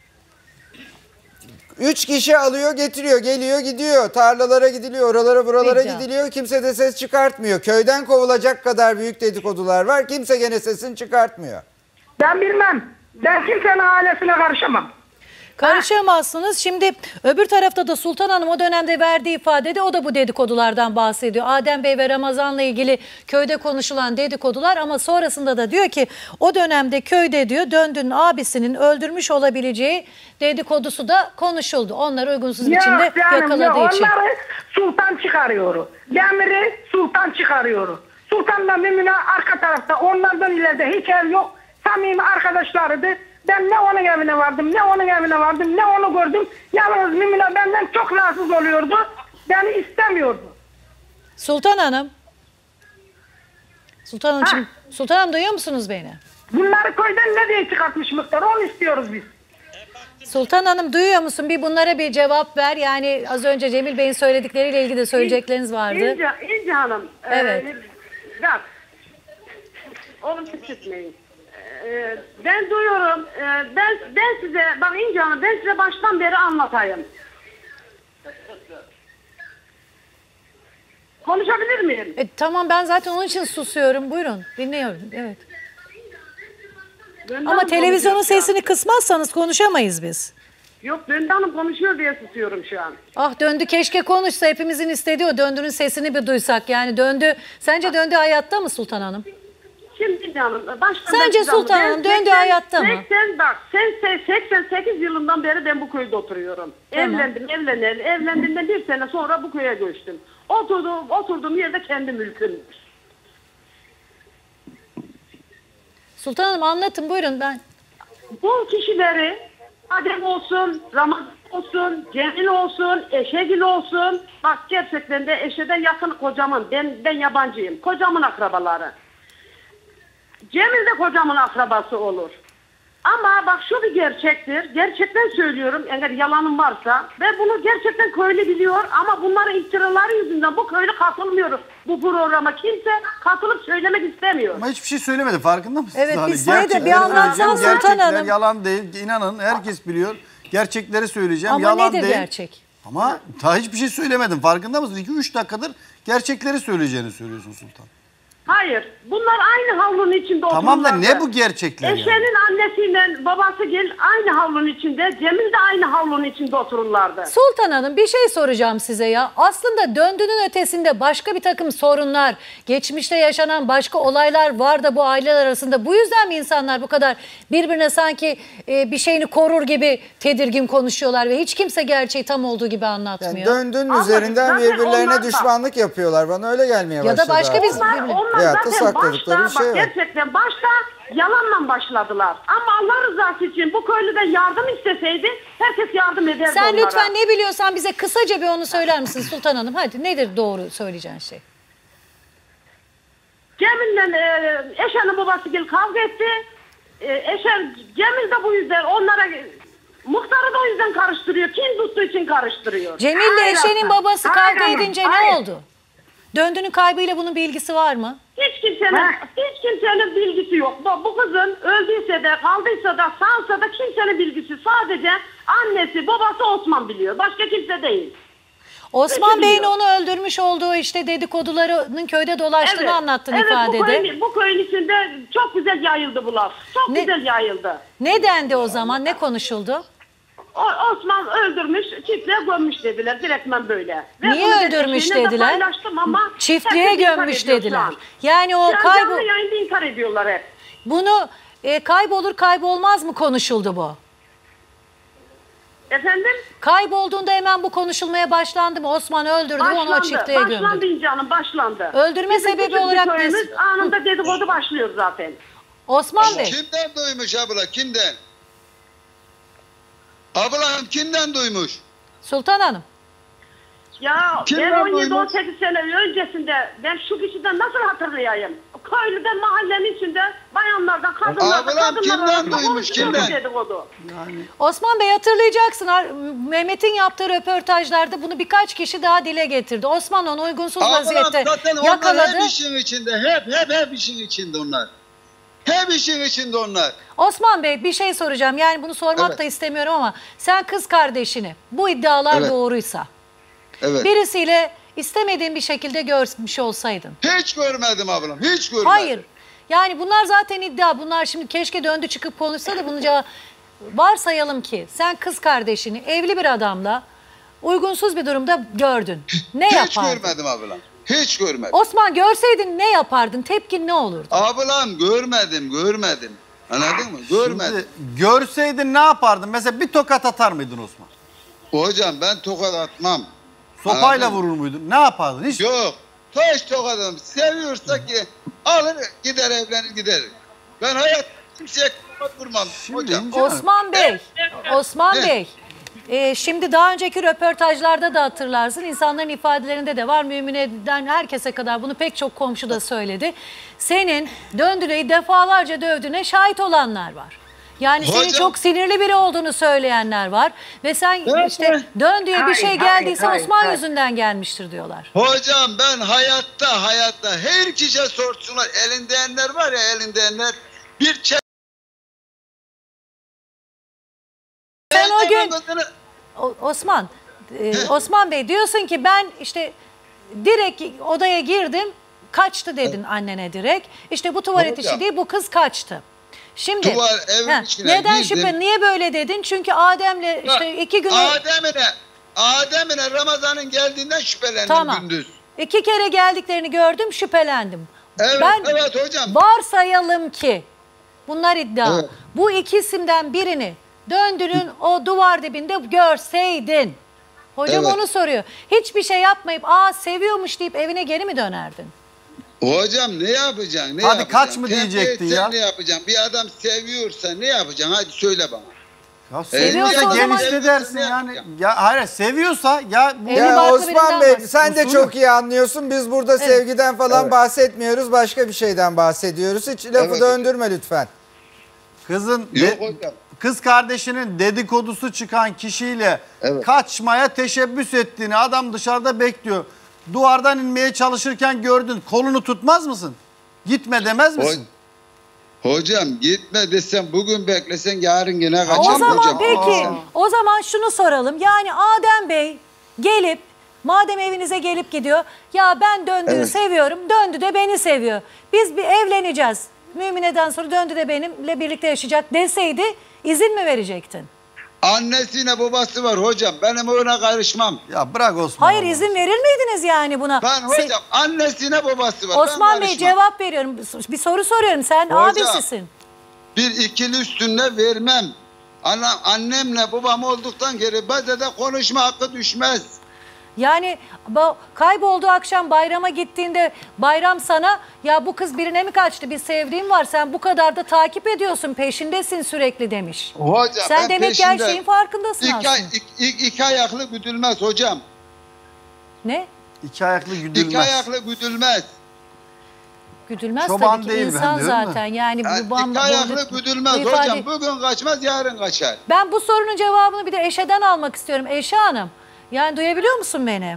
Üç kişi alıyor, getiriyor, geliyor, gidiyor. Tarlalara gidiliyor, oralara buralara Peki. gidiliyor. Kimse de ses çıkartmıyor. Köyden kovulacak kadar büyük dedikodular var. Kimse gene sesini çıkartmıyor. Ben bilmem. Ben kimsenin ailesine karışamam. Karışamazsınız. Şimdi öbür tarafta da Sultan Hanım o dönemde verdiği ifadede o da bu dedikodulardan bahsediyor. Adem Bey ve Ramazan'la ilgili köyde konuşulan dedikodular ama sonrasında da diyor ki o dönemde köyde diyor Döndü'nün abisinin öldürmüş olabileceği dedikodusu da konuşuldu. Onları uygunsuz biçimde Yok canım, yakaladığı yok. için. Onları Sultan çıkarıyor. Demir'i Sultan çıkarıyor. Sultan'la Mümine arka tarafta. Onlardan ileride hiç ev yok. Samimi arkadaşlarıydı. Ben ne onun evine vardım, ne onun evine vardım, ne onu gördüm. Yalnız Mümine benden çok rahatsız oluyordu. Beni istemiyordu. Sultan Hanım. Sultan Hanım, Sultan Hanım duyuyor musunuz beni? Bunları köyden ne diye çıkartmış Muhtar? Onu istiyoruz biz. Sultan Hanım duyuyor musun? Bir bunlara bir cevap ver. Yani az önce Cemil Bey'in söyledikleriyle ilgili de söyleyecekleriniz vardı. İnce, İnce Hanım. Evet. E, bak. Oğlum küçültmeyin. E, ben duyuyorum. E, ben ben size, bak İnce Hanım ben size baştan beri anlatayım. Konuşabilir miyim? E, tamam ben zaten onun için susuyorum. Buyurun dinliyorum. Evet. Döndü Ama Hanım televizyonun konuşuyor sesini kısmazsanız konuşamayız biz. şu an. Yok Döndü Hanım konuşuyor diye susuyorum şu an. Ah Döndü keşke konuşsa, hepimizin istediği o. Döndü'nün sesini bir duysak. Yani Döndü, sence Döndü hayatta mı Sultan Hanım? Şimdi canım baştan Sence ben size Sultan anlatayım. Hanım Döndü seksen hayatta mı? seksen bak sen seksen sekiz yılından beri ben bu köyde oturuyorum. Tamam. Evlendim evlendim. Evlendiğimde bir sene sonra bu köye göçtüm. Oturdum, oturduğum yerde kendi mülküm. Sultan Hanım anlatın buyurun ben. Bu kişileri Adem olsun, Ramazan olsun, Cemil olsun, Eşegil olsun. Bak gerçekten de Eşe'den yakın kocamın. Ben, ben yabancıyım. Kocamın akrabaları. Cemil de kocamın akrabası olur. Ama bak şu bir gerçektir. Gerçekten söylüyorum eğer yalanım varsa. Ve bunu gerçekten köylü biliyor ama bunların iftiraları yüzünden bu köylü katılmıyor. Bu programa kimse katılıp söylemek istemiyor. Ama hiçbir şey söylemedi, farkında mısınız? Evet, Hani biz sana da bir gerçekleri anlatsan söyleyeceğim, Sultan gerçekler Hanım. yalan değil. İnanın herkes biliyor. Gerçekleri söyleyeceğim. Ama yalan nedir değil. gerçek? Ama daha hiçbir şey söylemedim. Farkında mısın? iki üç dakikadır gerçekleri söyleyeceğini söylüyorsun Sultan. Hayır. Bunlar aynı havlunun içinde otururlardı. Tamam da ne bu gerçekler yani? Eşe'nin annesiyle babası gel aynı havlunun içinde. Cemil de aynı havlunun içinde otururlardı. Sultan Hanım bir şey soracağım size ya. Aslında Döndü'nün ötesinde başka bir takım sorunlar, geçmişte yaşanan başka olaylar var da bu aileler arasında. Bu yüzden mi insanlar bu kadar birbirine sanki e, bir şeyini korur gibi tedirgin konuşuyorlar ve hiç kimse gerçeği tam olduğu gibi anlatmıyor? Yani Döndü'nün Ama üzerinden zaten birbirlerine onlar da- düşmanlık yapıyorlar. Bana öyle gelmeye Ya başladı. da başka bir- Onlar, birbirine- onlar Veyahut da zaten sakladıkları başta, bir şey bak var. gerçekten başta yalanla başladılar. Ama Allah rızası için bu köylüde yardım isteseydi herkes yardım ederdi Sen onlara. lütfen ne biliyorsan bize kısaca bir onu söyler misin Sultan Hanım? Hadi nedir doğru söyleyeceğin şey? Cemil'le e, Eşen'in babası gel kavga etti. E, Eşen, Cemil de bu yüzden onlara muhtarı da o yüzden karıştırıyor. Kim tuttuğu için karıştırıyor. Cemil'le Hayır Eşe'nin aslında. babası Hayır kavga ama, edince hayır. ne oldu? Döndü'nün kaybıyla bunun bir ilgisi var mı? Hiç kimsenin, hiç kimsenin bilgisi yok. Bu, bu kızın öldüyse de, kaldıysa da, sağsa da kimsenin bilgisi. Sadece annesi, babası Osman biliyor. Başka kimse değil. Osman Peki, Bey'in biliyor. onu öldürmüş olduğu işte dedikodularının köyde dolaştığını anlattın evet, ifadede. Bu köyün, bu köyün içinde çok güzel yayıldı bu laf. Çok Ne- güzel yayıldı. Ne dendi o zaman? Ne konuşuldu? O, Osman öldürmüş, çiftliğe gömmüş dediler. Direktmen böyle. Ve Niye bunu da öldürmüş eşiğine de dediler? paylaştım ama Çiftliğe herkes inkar gömmüş ediyor şu dediler. an. Yani o Şu an kaybol... canlı yayında inkar ediyorlar hep. Bunu e, kaybolur kaybolmaz mı konuşuldu bu? Efendim? Kaybolduğunda hemen bu konuşulmaya başlandı mı? Osman öldürdü mü onu açıklığa gömdü. Başlandı canım başlandı. Öldürme Bizim sebebi küçük bir olarak köyümüz, biz- anında dedikodu başlıyor zaten. Osman Bey. Kimden duymuş abla kimden? Ablam kimden duymuş? Sultan Hanım. Ya Kimden ben on yedi on duymuş? sekiz sene öncesinde ben şu kişiden nasıl hatırlayayım? Köylüden mahallenin içinde bayanlardan kadınlardan Ablam kadınlar kimden arasında duymuş, konuşuyordu kimden? dedikodu. Osman Bey hatırlayacaksın. Ar- Mehmet'in yaptığı röportajlarda bunu birkaç kişi daha dile getirdi. Osman onu uygunsuz Ablam vaziyette zaten onlar yakaladı. hep işin içinde. Hep hep hep işin içinde onlar. Hep işin içinde onlar. Osman Bey bir şey soracağım. Yani bunu sormak Evet. da istemiyorum ama sen kız kardeşini bu iddialar Evet. doğruysa Evet. birisiyle istemediğin bir şekilde görmüş olsaydın. Hiç görmedim ablam. Hiç görmedim. Hayır. Yani bunlar zaten iddia. Bunlar şimdi keşke döndü çıkıp konuşsa da bunun cevabı. Varsayalım ki sen kız kardeşini evli bir adamla uygunsuz bir durumda gördün. Ne Hiç yapardın? görmedim ablam. Hiç görmedim. Osman görseydin ne yapardın? Tepkin ne olurdu? Ablam görmedim, görmedim. Anladın mı? Görmedim. Şimdi görseydin ne yapardın? Mesela bir tokat atar mıydın Osman? Hocam ben tokat atmam. Sopayla Anladın mı? vurur muydun? Ne yapardın? Hiç... Yok. Hiç tokat atmam. Seviyorsa ki alır gider evlenir gider. Ben hayat kimseye tokat vurmam hocam. Osman Bey, Osman He. Bey. e, şimdi daha önceki röportajlarda da hatırlarsın. İnsanların ifadelerinde de var. Mümine'den herkese kadar bunu pek çok komşu da söyledi. Senin Döndüre'yi defalarca dövdüğüne şahit olanlar var. Yani senin Hocam- çok sinirli biri olduğunu söyleyenler var. Ve sen Evet. işte Döndü'ye bir Hayır, şey hayır, geldiyse hayır, Osman hayır. yüzünden gelmiştir diyorlar. Hocam ben hayatta hayatta her kişiye sorsunlar. Elindeyenler var ya elindeyenler bir çek. Sen o gün O- Osman e, Osman Bey diyorsun ki ben işte direkt odaya girdim kaçtı dedin annene direkt. İşte bu tuvalet Hocam. işi değil bu kız kaçtı. Şimdi Tuval- evin he, içine neden girdim. şüphe niye böyle dedin? Çünkü Adem'le işte iki gün Adem'ine Adem'ine Ramazan'ın geldiğinden şüphelendim Tamam. gündüz. iki kere geldiklerini gördüm şüphelendim. Evet, ben evet hocam. varsayalım ki bunlar iddia. Evet. Bu iki isimden birini Döndü'nün o duvar dibinde görseydin. Hocam Evet. onu soruyor. Hiçbir şey yapmayıp aa seviyormuş deyip evine geri mi dönerdin? Hocam ne yapacaksın? Ne Hadi yapacaksın? kaç mı Terbiye diyecektin etsen ya? Ne yapacaksın? Bir adam seviyorsa ne yapacaksın? Hadi söyle bana. Ya Ee, seviyorsa bir adam genişle seviyorsa dersin ne yani. yapacaksın? Ya hayır seviyorsa ya bu Ya Osman Bey sen de Usulü. çok iyi anlıyorsun. Biz burada sevgiden falan Evet. bahsetmiyoruz. Başka bir şeyden bahsediyoruz. Hiç lafı Evet. döndürme lütfen. Kızın Yok de- hocam. kız kardeşinin dedikodusu çıkan kişiyle kaçmaya teşebbüs ettiğini adam dışarıda bekliyor. Duvardan inmeye çalışırken gördün. Kolunu tutmaz mısın? Gitme demez misin? Hocam gitme desem bugün beklesen yarın yine O kaçarım zaman hocam. peki o zaman şunu soralım. Yani Adem Bey gelip madem evinize gelip gidiyor ya ben Döndü'yü Evet. seviyorum Döndü de beni seviyor. Biz bir evleneceğiz. Mümine'den sonra Döndü de benimle birlikte yaşayacak deseydi izin mi verecektin? Annesiyle babası var hocam. Benim ona karışmam. Ya bırak Osman. Hayır izin verir miydiniz yani buna? Ben Se- hocam annesine babası var. Osman ben Bey karışmam. cevap veriyorum. Bir soru soruyorum. Sen Hocam. abisisin. Bir ikili üstüne vermem. Ana, annemle babam olduktan geri bize de konuşma hakkı düşmez. Yani bu kaybolduğu akşam bayrama gittiğinde bayram sana ya bu kız birine mi kaçtı bir sevdiğim var sen bu kadar da takip ediyorsun peşindesin sürekli demiş. Hocam Sen ben demek ki peşinde- her şeyin farkındasın İki, aslında. iki, iki, iki ayaklı güdülmez hocam. Ne? İki ayaklı güdülmez. İki ayaklı güdülmez. Güdülmez Çoban tabii ki değil insan ben, değil mi? zaten yani Yani bu bamba iki ayaklı bu- güdülmez bu ifade- hocam. Bugün kaçmaz yarın kaçar. Ben bu sorunun cevabını bir de Eşe'den almak istiyorum. Eşe Hanım yani duyabiliyor musun beni?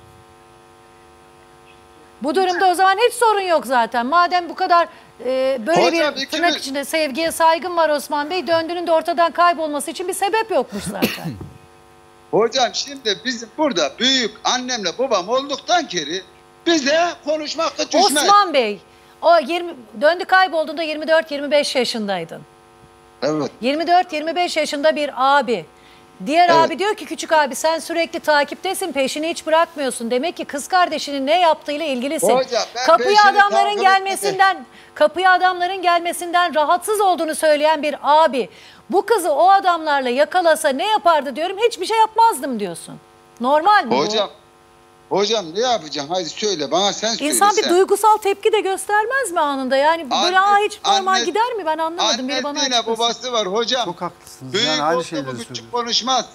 Bu durumda o zaman hiç sorun yok zaten. Madem bu kadar e, böyle Hocam, bir ikimiz- tırnak içinde sevgiye saygın var Osman Bey. Döndüğünün de ortadan kaybolması için bir sebep yokmuş zaten. Hocam şimdi bizim burada büyük annemle babam olduktan geri bize konuşma hakkı düşmez. Osman Bey o yirmi Döndü kaybolduğunda yirmi dört yirmi beş yaşındaydın. Evet. yirmi dört yirmi beş yaşında bir abi Diğer Evet. abi diyor ki küçük abi sen sürekli takiptesin, peşini hiç bırakmıyorsun. Demek ki kız kardeşinin ne yaptığıyla ilgilisin. Hocam, ben Kapıya peşini adamların takip gelmesinden, kapıya adamların gelmesinden rahatsız olduğunu söyleyen bir abi bu kızı o adamlarla yakalasa ne yapardı diyorum. Hiçbir şey yapmazdım diyorsun. Normal mi Hocam, hocam ne yapacaksın? Hadi söyle bana, sen bu? söyle. İnsan bir sen. duygusal tepki de göstermez mi anında? Yani böyle Anne- aa hiç normal anne- gider mi? Ben anlamadım. Biri bana Annesiyle açıklasın. babası var hocam. Çok haklısınız. Büyük Yani aynı oldu şeyleri mu küçük söylüyorum. konuşmaz.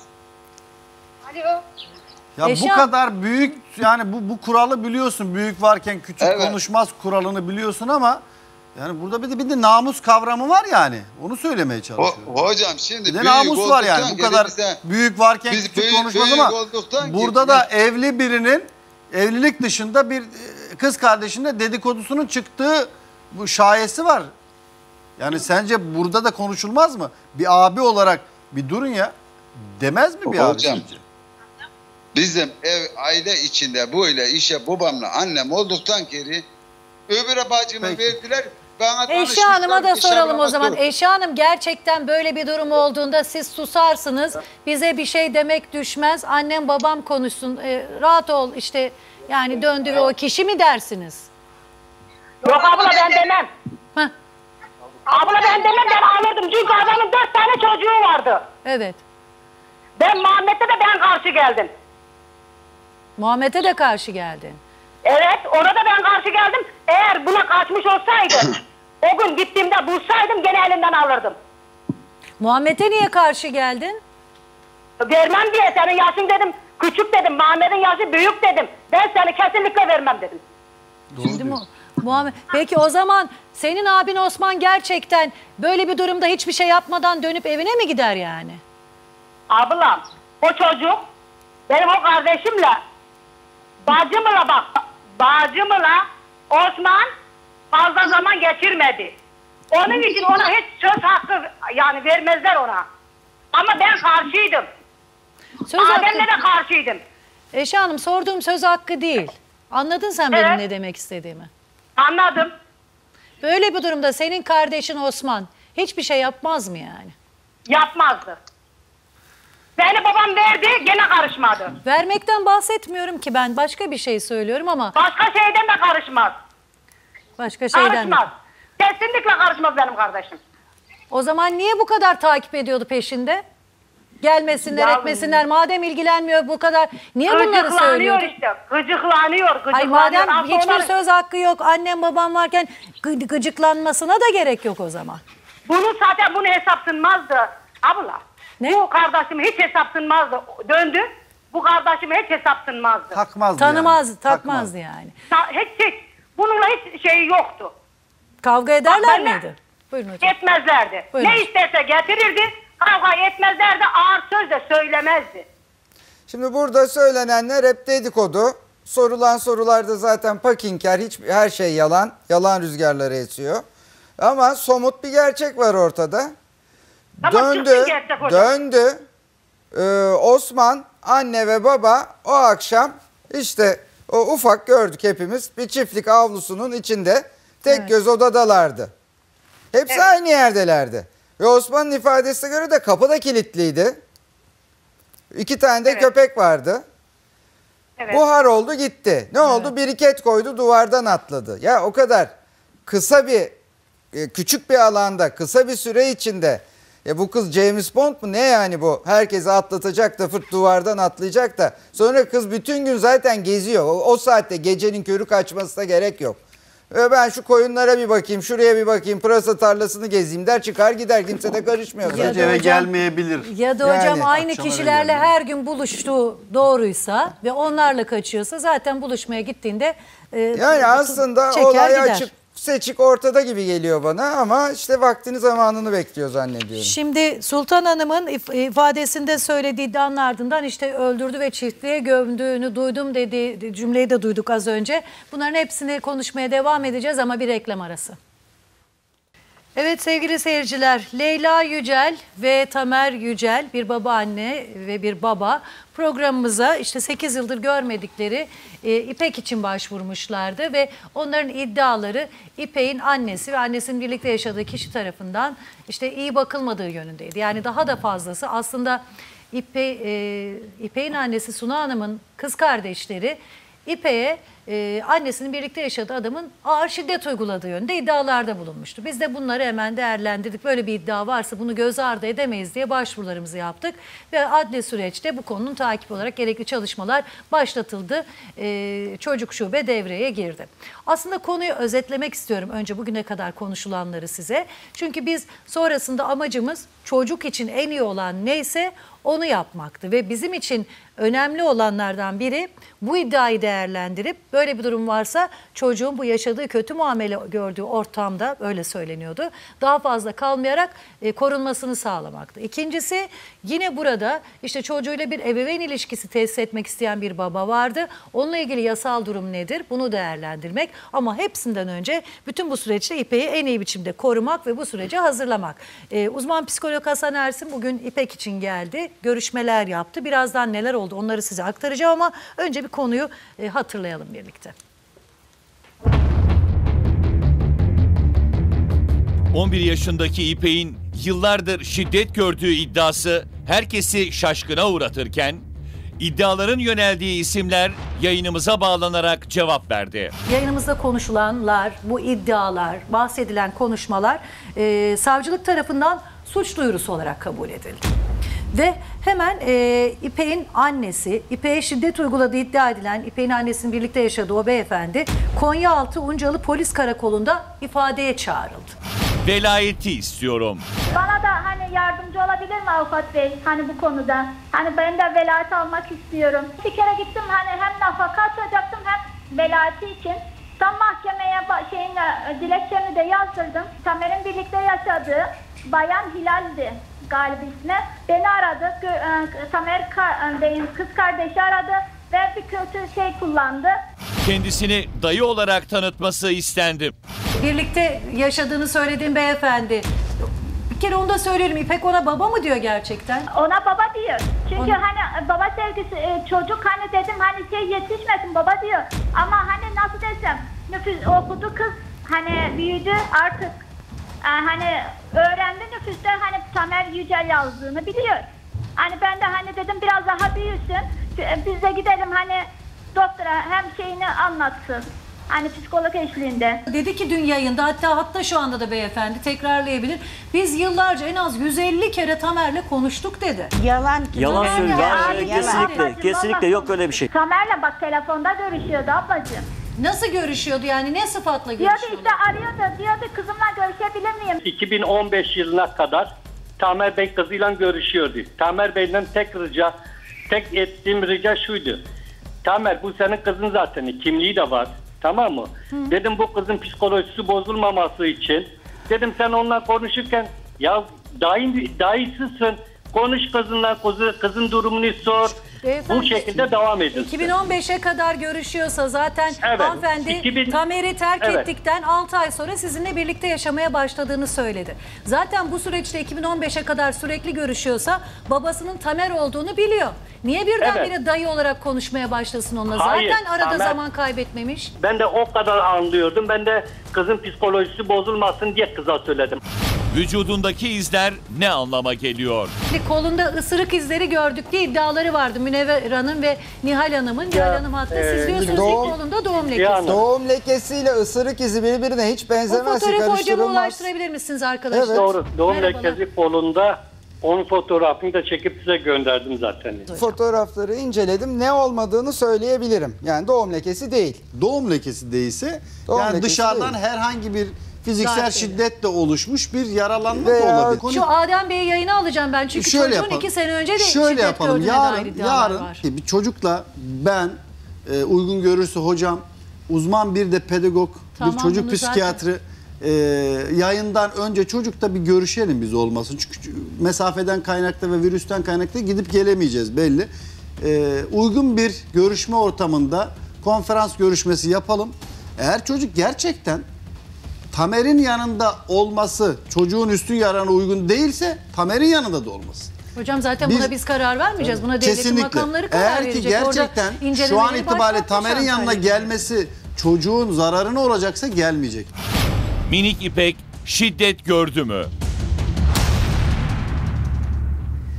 Alo. Ya Eşya- bu kadar büyük, yani bu bu kuralı biliyorsun. Büyük varken küçük Evet. konuşmaz kuralını biliyorsun ama yani burada bir de bir de namus kavramı var yani. Onu söylemeye Ho- çalışıyorum. hocam şimdi Bir de büyük namus var yani. Bu olduktan kadar geri bize- büyük varken biz küçük büyük- konuşmaz büyük ama olduktan burada ki- da evli birinin evlilik dışında bir e, kız kardeşinde dedikodusunun çıktığı bu şayesi var. Yani sence burada da konuşulmaz mı? Bir abi olarak bir durun ya. Demez mi bir abi Hocam, sence? Bizim ev aile içinde böyle işe babamla annem olduktan geri öbür bacımı verdiler. Bana Eşe Hanım'a da danışmışlar, işe soralım o bana zaman. sor. Eşe Hanım gerçekten böyle bir durum olduğunda siz susarsınız. Bize bir şey demek düşmez. Annem babam konuşsun. e, rahat ol işte yani döndü ve o kişi mi dersiniz? Yok abla ben demem. Heh. Abla ben demem, ben alırdım. Çünkü adamın dört tane çocuğu vardı. Evet. Ben Muhammed'e de ben karşı geldim. Muhammed'e de karşı geldin. Evet, ona da ben karşı geldim. Eğer buna kaçmış olsaydı, o gün gittiğimde bulsaydım gene elinden alırdım. Muhammed'e niye karşı geldin? Vermem diye, senin yaşın dedim küçük dedim, Muhammed'in yaşı büyük dedim. Ben seni kesinlikle vermem dedim. Şimdi mu Muhammed, peki o zaman senin abin Osman gerçekten böyle bir durumda hiçbir şey yapmadan dönüp evine mi gider yani? Ablam, o çocuk benim o kardeşimle, bacımla bak, bacımla Osman fazla zaman geçirmedi. Onun için ona hiç söz hakkı yani vermezler ona. Ama ben karşıydım. Söz Adem'le hakkı- de karşıydım. Eşe Hanım sorduğum söz hakkı değil. Anladın sen benim Evet. ne demek istediğimi? Anladım. Böyle bir durumda senin kardeşin Osman hiçbir şey yapmaz mı yani? Yapmazdı. Beni babam verdi, gene karışmadı. Vermekten bahsetmiyorum ki ben başka bir şey söylüyorum ama Başka şeyden de karışmaz. başka şeyden. Karışmaz. Kesinlikle karışmaz benim kardeşim. O zaman niye bu kadar takip ediyordu peşinde? Gelmesinler, Ya- etmesinler. Madem ilgilenmiyor bu kadar. Niye bunları Gıcıklanıyor söylüyordu? işte. Gıcıklanıyor, gıcıklanıyor. Ay madem Aslında hiçbir onlar- söz hakkı yok, annem babam varken gı- gıcıklanmasına da gerek yok o zaman. Bunu zaten bunu hesapsınmazdı. Abla. Ne? Bu kardeşim hiç hesapsınmazdı. Döndü. Bu kardeşim hiç hesapsınmazdı. Takmazdı Tanımaz, yani. takmazdı yani. Ta- Hiç, hiç. Bununla hiç şey yoktu. Kavga ederler Bak, ben- miydi? Buyurun hocam. Etmezlerdi. Buyurun. Ne isterse getirirdi. Kavga etmezlerdi. Ağır söz de söylemezdi. Şimdi burada söylenenler hep dedikodu. Sorulan sorularda zaten pakinkar, hiç her şey yalan. Yalan rüzgarları esiyor. Ama somut bir gerçek var ortada. Tamam, döndü, çıksın gerçek hocam. döndü. Ee, Osman, anne ve baba o akşam işte o ufak gördük hepimiz bir çiftlik avlusunun içinde tek Evet. göz odadalardı. Hepsi Evet. aynı yerdelerdi. Ve Osman'ın ifadesine göre de kapı da kilitliydi. İki tane de Evet. köpek vardı. Evet. Buhar oldu gitti. Ne oldu? Biriket koydu, duvardan atladı. Ya o kadar kısa bir e, küçük bir alanda kısa bir süre içinde ya bu kız James Bond mu ne yani bu? Herkesi atlatacak da fırt duvardan atlayacak da sonra kız bütün gün zaten geziyor. O, o saatte gecenin körü kaçmasına gerek yok. Ve ben şu koyunlara bir bakayım, şuraya bir bakayım, pırasa tarlasını gezeyim der çıkar gider. Kimse de karışmıyor. Ya zaten. Gece eve hocam- gelmeyebilir. Ya da Yani hocam aynı akşam eve kişilerle gelmiyor. her gün buluştuğu doğruysa ve onlarla kaçıyorsa zaten buluşmaya gittiğinde e, Yani aslında çeker olay gider. açık seçik ortada gibi geliyor bana ama işte vaktini zamanını bekliyor zannediyorum. Şimdi Sultan Hanım'ın if- ifadesinde söylediği iddianın ardından işte öldürdü ve çiftliğe gömdüğünü duydum dediği cümleyi de duyduk az önce. Bunların hepsini konuşmaya devam edeceğiz ama bir reklam arası. Evet sevgili seyirciler, Leyla Yücel ve Tamer Yücel bir babaanne ve bir baba programımıza işte sekiz yıldır görmedikleri e, İpek için başvurmuşlardı ve onların iddiaları İpek'in annesi ve annesinin birlikte yaşadığı kişi tarafından işte iyi bakılmadığı yönündeydi. Yani daha da fazlası aslında İpe, e, İpek'in annesi Suna Hanım'ın kız kardeşleri İpek'e e, annesinin birlikte yaşadığı adamın ağır şiddet uyguladığı yönünde iddialarda bulunmuştu. Biz de bunları hemen değerlendirdik. Böyle bir iddia varsa bunu göz ardı edemeyiz diye başvurularımızı yaptık. Ve adli süreçte bu konunun takibi olarak gerekli çalışmalar başlatıldı. E, çocuk şube devreye girdi. Aslında konuyu özetlemek istiyorum önce bugüne kadar konuşulanları size. Çünkü biz sonrasında amacımız çocuk için en iyi olan neyse onu yapmaktı. Ve bizim için önemli olanlardan biri bu iddiayı değerlendirip böyle bir durum varsa çocuğun bu yaşadığı kötü muamele gördüğü ortamda öyle söyleniyordu. Daha fazla kalmayarak e, korunmasını sağlamaktı. İkincisi yine burada işte çocuğuyla bir ebeveyn ilişkisi tesis etmek isteyen bir baba vardı. Onunla ilgili yasal durum nedir? Bunu değerlendirmek ama hepsinden önce bütün bu süreçte İpek'i en iyi biçimde korumak ve bu sürece hazırlamak. E, uzman psikolog Hasan Ersin bugün İpek için geldi. Görüşmeler yaptı. Birazdan neler oldu onları size aktaracağım ama önce bir konuyu e, hatırlayalım birlikte. on bir yaşındaki İpek'in yıllardır şiddet gördüğü iddiası herkesi şaşkına uğratırken iddiaların yöneldiği isimler yayınımıza bağlanarak cevap verdi. Yayınımızda konuşulanlar, bu iddialar, bahsedilen konuşmalar e, savcılık tarafından suç duyurusu olarak kabul edildi. Ve hemen e, İpek'in annesi, İpek'e şiddet uyguladığı iddia edilen İpek'in annesinin birlikte yaşadığı o beyefendi Konyaaltı Uncalı Polis Karakolu'nda ifadeye çağrıldı. Velayeti istiyorum. Bana da hani yardımcı olabilir mi avukat bey hani bu konuda? Hani ben de velayet almak istiyorum. Bir kere gittim hani hem nafaka atacaktım hem velayeti için. Tam mahkemeye şeyinle, dilekçemi de yazdırdım. Tamer'in birlikte yaşadığı Bayan Hilal'di galiba ismi. Beni aradı. Tamer Bey'in kız kardeşi aradı ve bir kötü şey kullandı. Kendisini dayı olarak tanıtması istendi. Birlikte yaşadığını söylediğim beyefendi. Bir kere onu da söyleyelim. İpek ona baba mı diyor gerçekten? Ona baba diyor. Çünkü Ona... hani baba sevgisi çocuk hani dedim hani şey yetişmesin baba diyor. Ama hani nasıl desem nüfus okudu kız hani büyüdü artık hani öğrendi nüfusta hani Tamer Yücel yazdığını biliyor. Hani ben de hani dedim biraz daha büyüsün. Biz de gidelim hani doktora hem şeyini anlatsın. Hani psikolog eşliğinde. Dedi ki dün yayında hatta hatta şu anda da beyefendi tekrarlayabilir. Biz yıllarca en az yüz elli kere Tamer'le konuştuk dedi. Yalan. Yalan Tamer söylüyor. ya. Hayır, kesinlikle. Yalan. Kesinlikle yok öyle bir şey. Tamer'le bak telefonda görüşüyordu ablacığım. Nasıl görüşüyordu yani ne sıfatla Diyordu görüşüyordu? işte arıyordu diyordu kızımla görüşebilir miyim? iki bin on beş yılına kadar Tamer Bey kızıyla görüşüyordu. Tamer Bey'den tek rica, tek ettiğim rica şuydu. Tamer bu senin kızın zaten kimliği de var. Tamam mı? Hı. Dedim bu kızın psikolojisi bozulmaması için. Dedim sen onunla konuşurken ya dayı, dayısısın. Konuş kızınla kızı, kızın durumunu sor. Beyefendi, bu şekilde devam edin. iki bin on beşe kadar görüşüyorsa zaten evet, hanımefendi iki bin Tamer'i terk evet. ettikten altı ay sonra sizinle birlikte yaşamaya başladığını söyledi. Zaten bu süreçte iki bin on beşe kadar sürekli görüşüyorsa babasının Tamer olduğunu biliyor. Niye birdenbire evet. dayı olarak konuşmaya başlasın onunla? Hayır, zaten arada Tamer, zaman kaybetmemiş. Ben de o kadar anlıyordum. Ben de kızın psikolojisi bozulmasın diye kıza söyledim. Vücudundaki izler ne anlama geliyor? Kolunda ısırık izleri gördük diye iddiaları vardı Münevver Hanım ve Nihal Hanım'ın. Nihal Hanım hatta e, siz diyorsunuz doğum, ki kolunda doğum lekesi. Yani. Doğum lekesiyle ısırık izi birbirine hiç benzemez. O fotoğrafı hocama ulaştırabilir misiniz arkadaşlar? Evet. Doğru. Doğum Merhabalar. lekesi kolunda. Onun fotoğrafını da çekip size gönderdim zaten. Fotoğrafları inceledim. Ne olmadığını söyleyebilirim. Yani doğum lekesi değil. Doğum lekesi değilse doğum yani lekesi dışarıdan değil. herhangi bir fiziksel Zaten. şiddetle oluşmuş bir yaralanma Veya da olabilir. Şu Adem Bey'i yayına alacağım ben çünkü şöyle çocuğun yapalım. iki sene önce de şöyle şiddet yapalım. gördüğüne Yarın, dair iddialar yarın var. bir çocukla ben e, uygun görürse hocam uzman bir de pedagog Tamam, bir çocuk bunu psikiyatri e, yayından önce çocukla bir görüşelim biz olmasın. Çünkü mesafeden kaynaklı ve virüsten kaynaklı gidip gelemeyeceğiz belli. E, uygun bir görüşme ortamında konferans görüşmesi yapalım. Eğer çocuk gerçekten Tamer'in yanında olması çocuğun üstün yararına uygun değilse Tamer'in yanında da olmasın. Hocam zaten Biz, buna biz karar vermeyeceğiz. Buna devletin kesinlikle. makamları karar Eğer verecek. ki gerçekten şu an itibariyle Tamer'in yanına gelmesi çocuğun zararına olacaksa gelmeyecek. Minik İpek şiddet gördü mü?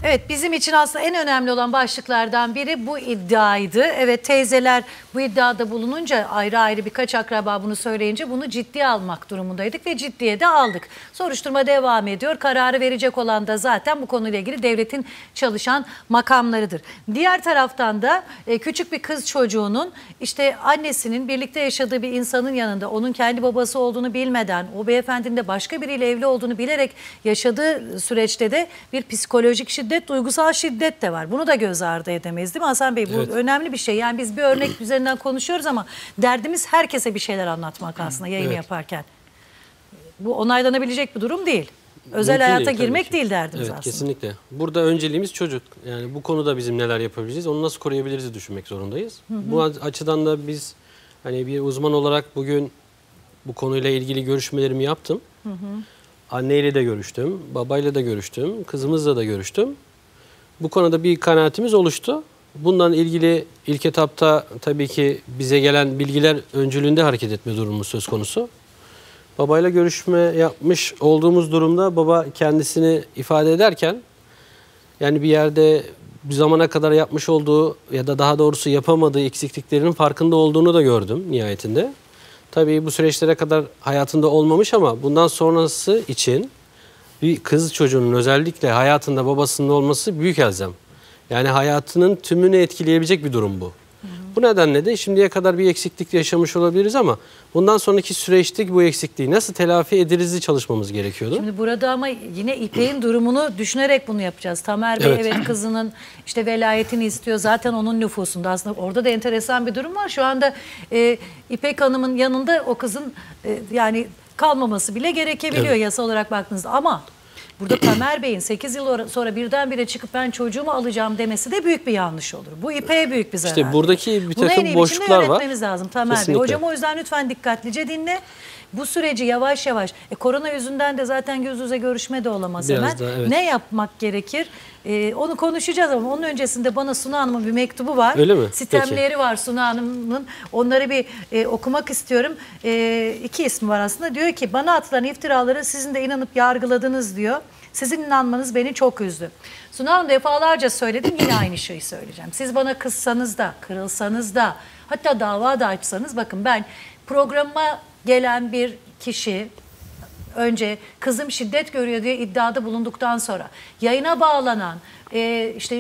Evet, bizim için aslında en önemli olan başlıklardan biri bu iddiaydı. Evet, teyzeler bu iddiada bulununca, ayrı ayrı birkaç akraba bunu söyleyince bunu ciddiye almak durumundaydık ve ciddiye de aldık. Soruşturma devam ediyor. Kararı verecek olan da zaten bu konuyla ilgili devletin çalışan makamlarıdır. Diğer taraftan da e, küçük bir kız çocuğunun işte annesinin birlikte yaşadığı bir insanın yanında, onun kendi babası olduğunu bilmeden, o beyefendinin de başka biriyle evli olduğunu bilerek yaşadığı süreçte de bir psikolojik şiddet, duygusal şiddet de var. Bunu da göz ardı edemeyiz değil mi Hasan Bey? Bu evet. önemli bir şey. Yani biz bir örnek üzerinden konuşuyoruz ama derdimiz herkese bir şeyler anlatmak aslında yayın evet. yaparken. Bu onaylanabilecek bir durum değil. Özel Mümkün hayata değil, girmek değil derdimiz evet, aslında. Kesinlikle. Burada önceliğimiz çocuk. Yani bu konuda bizim neler yapabileceğiz, onu nasıl koruyabiliriz düşünmek zorundayız. Hı hı. Bu açıdan da biz hani bir uzman olarak bugün bu konuyla ilgili görüşmelerimi yaptım. Hı hı. Anneyle de görüştüm, babayla da görüştüm, kızımızla da görüştüm. Bu konuda bir kanaatimiz oluştu. Bundan ilgili ilk etapta tabii ki bize gelen bilgiler öncülüğünde hareket etme durumu söz konusu. Babayla görüşme yapmış olduğumuz durumda baba kendisini ifade ederken yani bir yerde bir zamana kadar yapmış olduğu ya da daha doğrusu yapamadığı eksikliklerinin farkında olduğunu da gördüm nihayetinde. Tabii bu süreçlere kadar hayatında olmamış ama bundan sonrası için bir kız çocuğunun özellikle hayatında babasının olması büyük elzem. Yani hayatının tümünü etkileyebilecek bir durum bu. Hı hı. Bu nedenle de şimdiye kadar bir eksiklik yaşamış olabiliriz ama bundan sonraki süreçte bu eksikliği nasıl telafi ederiz çalışmamız gerekiyordu. Şimdi burada ama yine İpek'in durumunu düşünerek bunu yapacağız. Tamer Bey evet, evet kızının işte velayetini istiyor. Zaten onun nüfusunda aslında orada da enteresan bir durum var. Şu anda e, İpek Hanım'ın yanında o kızın e, yani kalmaması bile gerekebiliyor evet. yasal olarak baktığınızda ama burada Tamer Bey'in sekiz yıl sonra birdenbire çıkıp ben çocuğumu alacağım demesi de büyük bir yanlış olur. Bu İpek'e büyük bir zarar. İşte buradaki bir takım boşluklar var. Bunu en iyi lazım Tamer Kesinlikle. Bey. Hocam o yüzden lütfen dikkatlice dinle. Bu süreci yavaş yavaş, e, korona yüzünden de zaten göz yüze görüşme de olamaz Biraz hemen. Da, evet. Ne yapmak gerekir? E, onu konuşacağız ama onun öncesinde bana Suna Hanım'ın bir mektubu var. Öyle mi? Sitemleri Peki. var Suna Hanım'ın. Onları bir e, okumak istiyorum. E, iki ismi var aslında. Diyor ki bana atılan iftiraları sizin de inanıp yargıladınız diyor. Sizin inanmanız beni çok üzdü. Suna Hanım defalarca söyledim, yine aynı şeyi söyleyeceğim. Siz bana kızsanız da, kırılsanız da, hatta dava da açsanız, bakın ben programa gelen bir kişi önce kızım şiddet görüyor diye iddiada bulunduktan sonra yayına bağlanan e, işte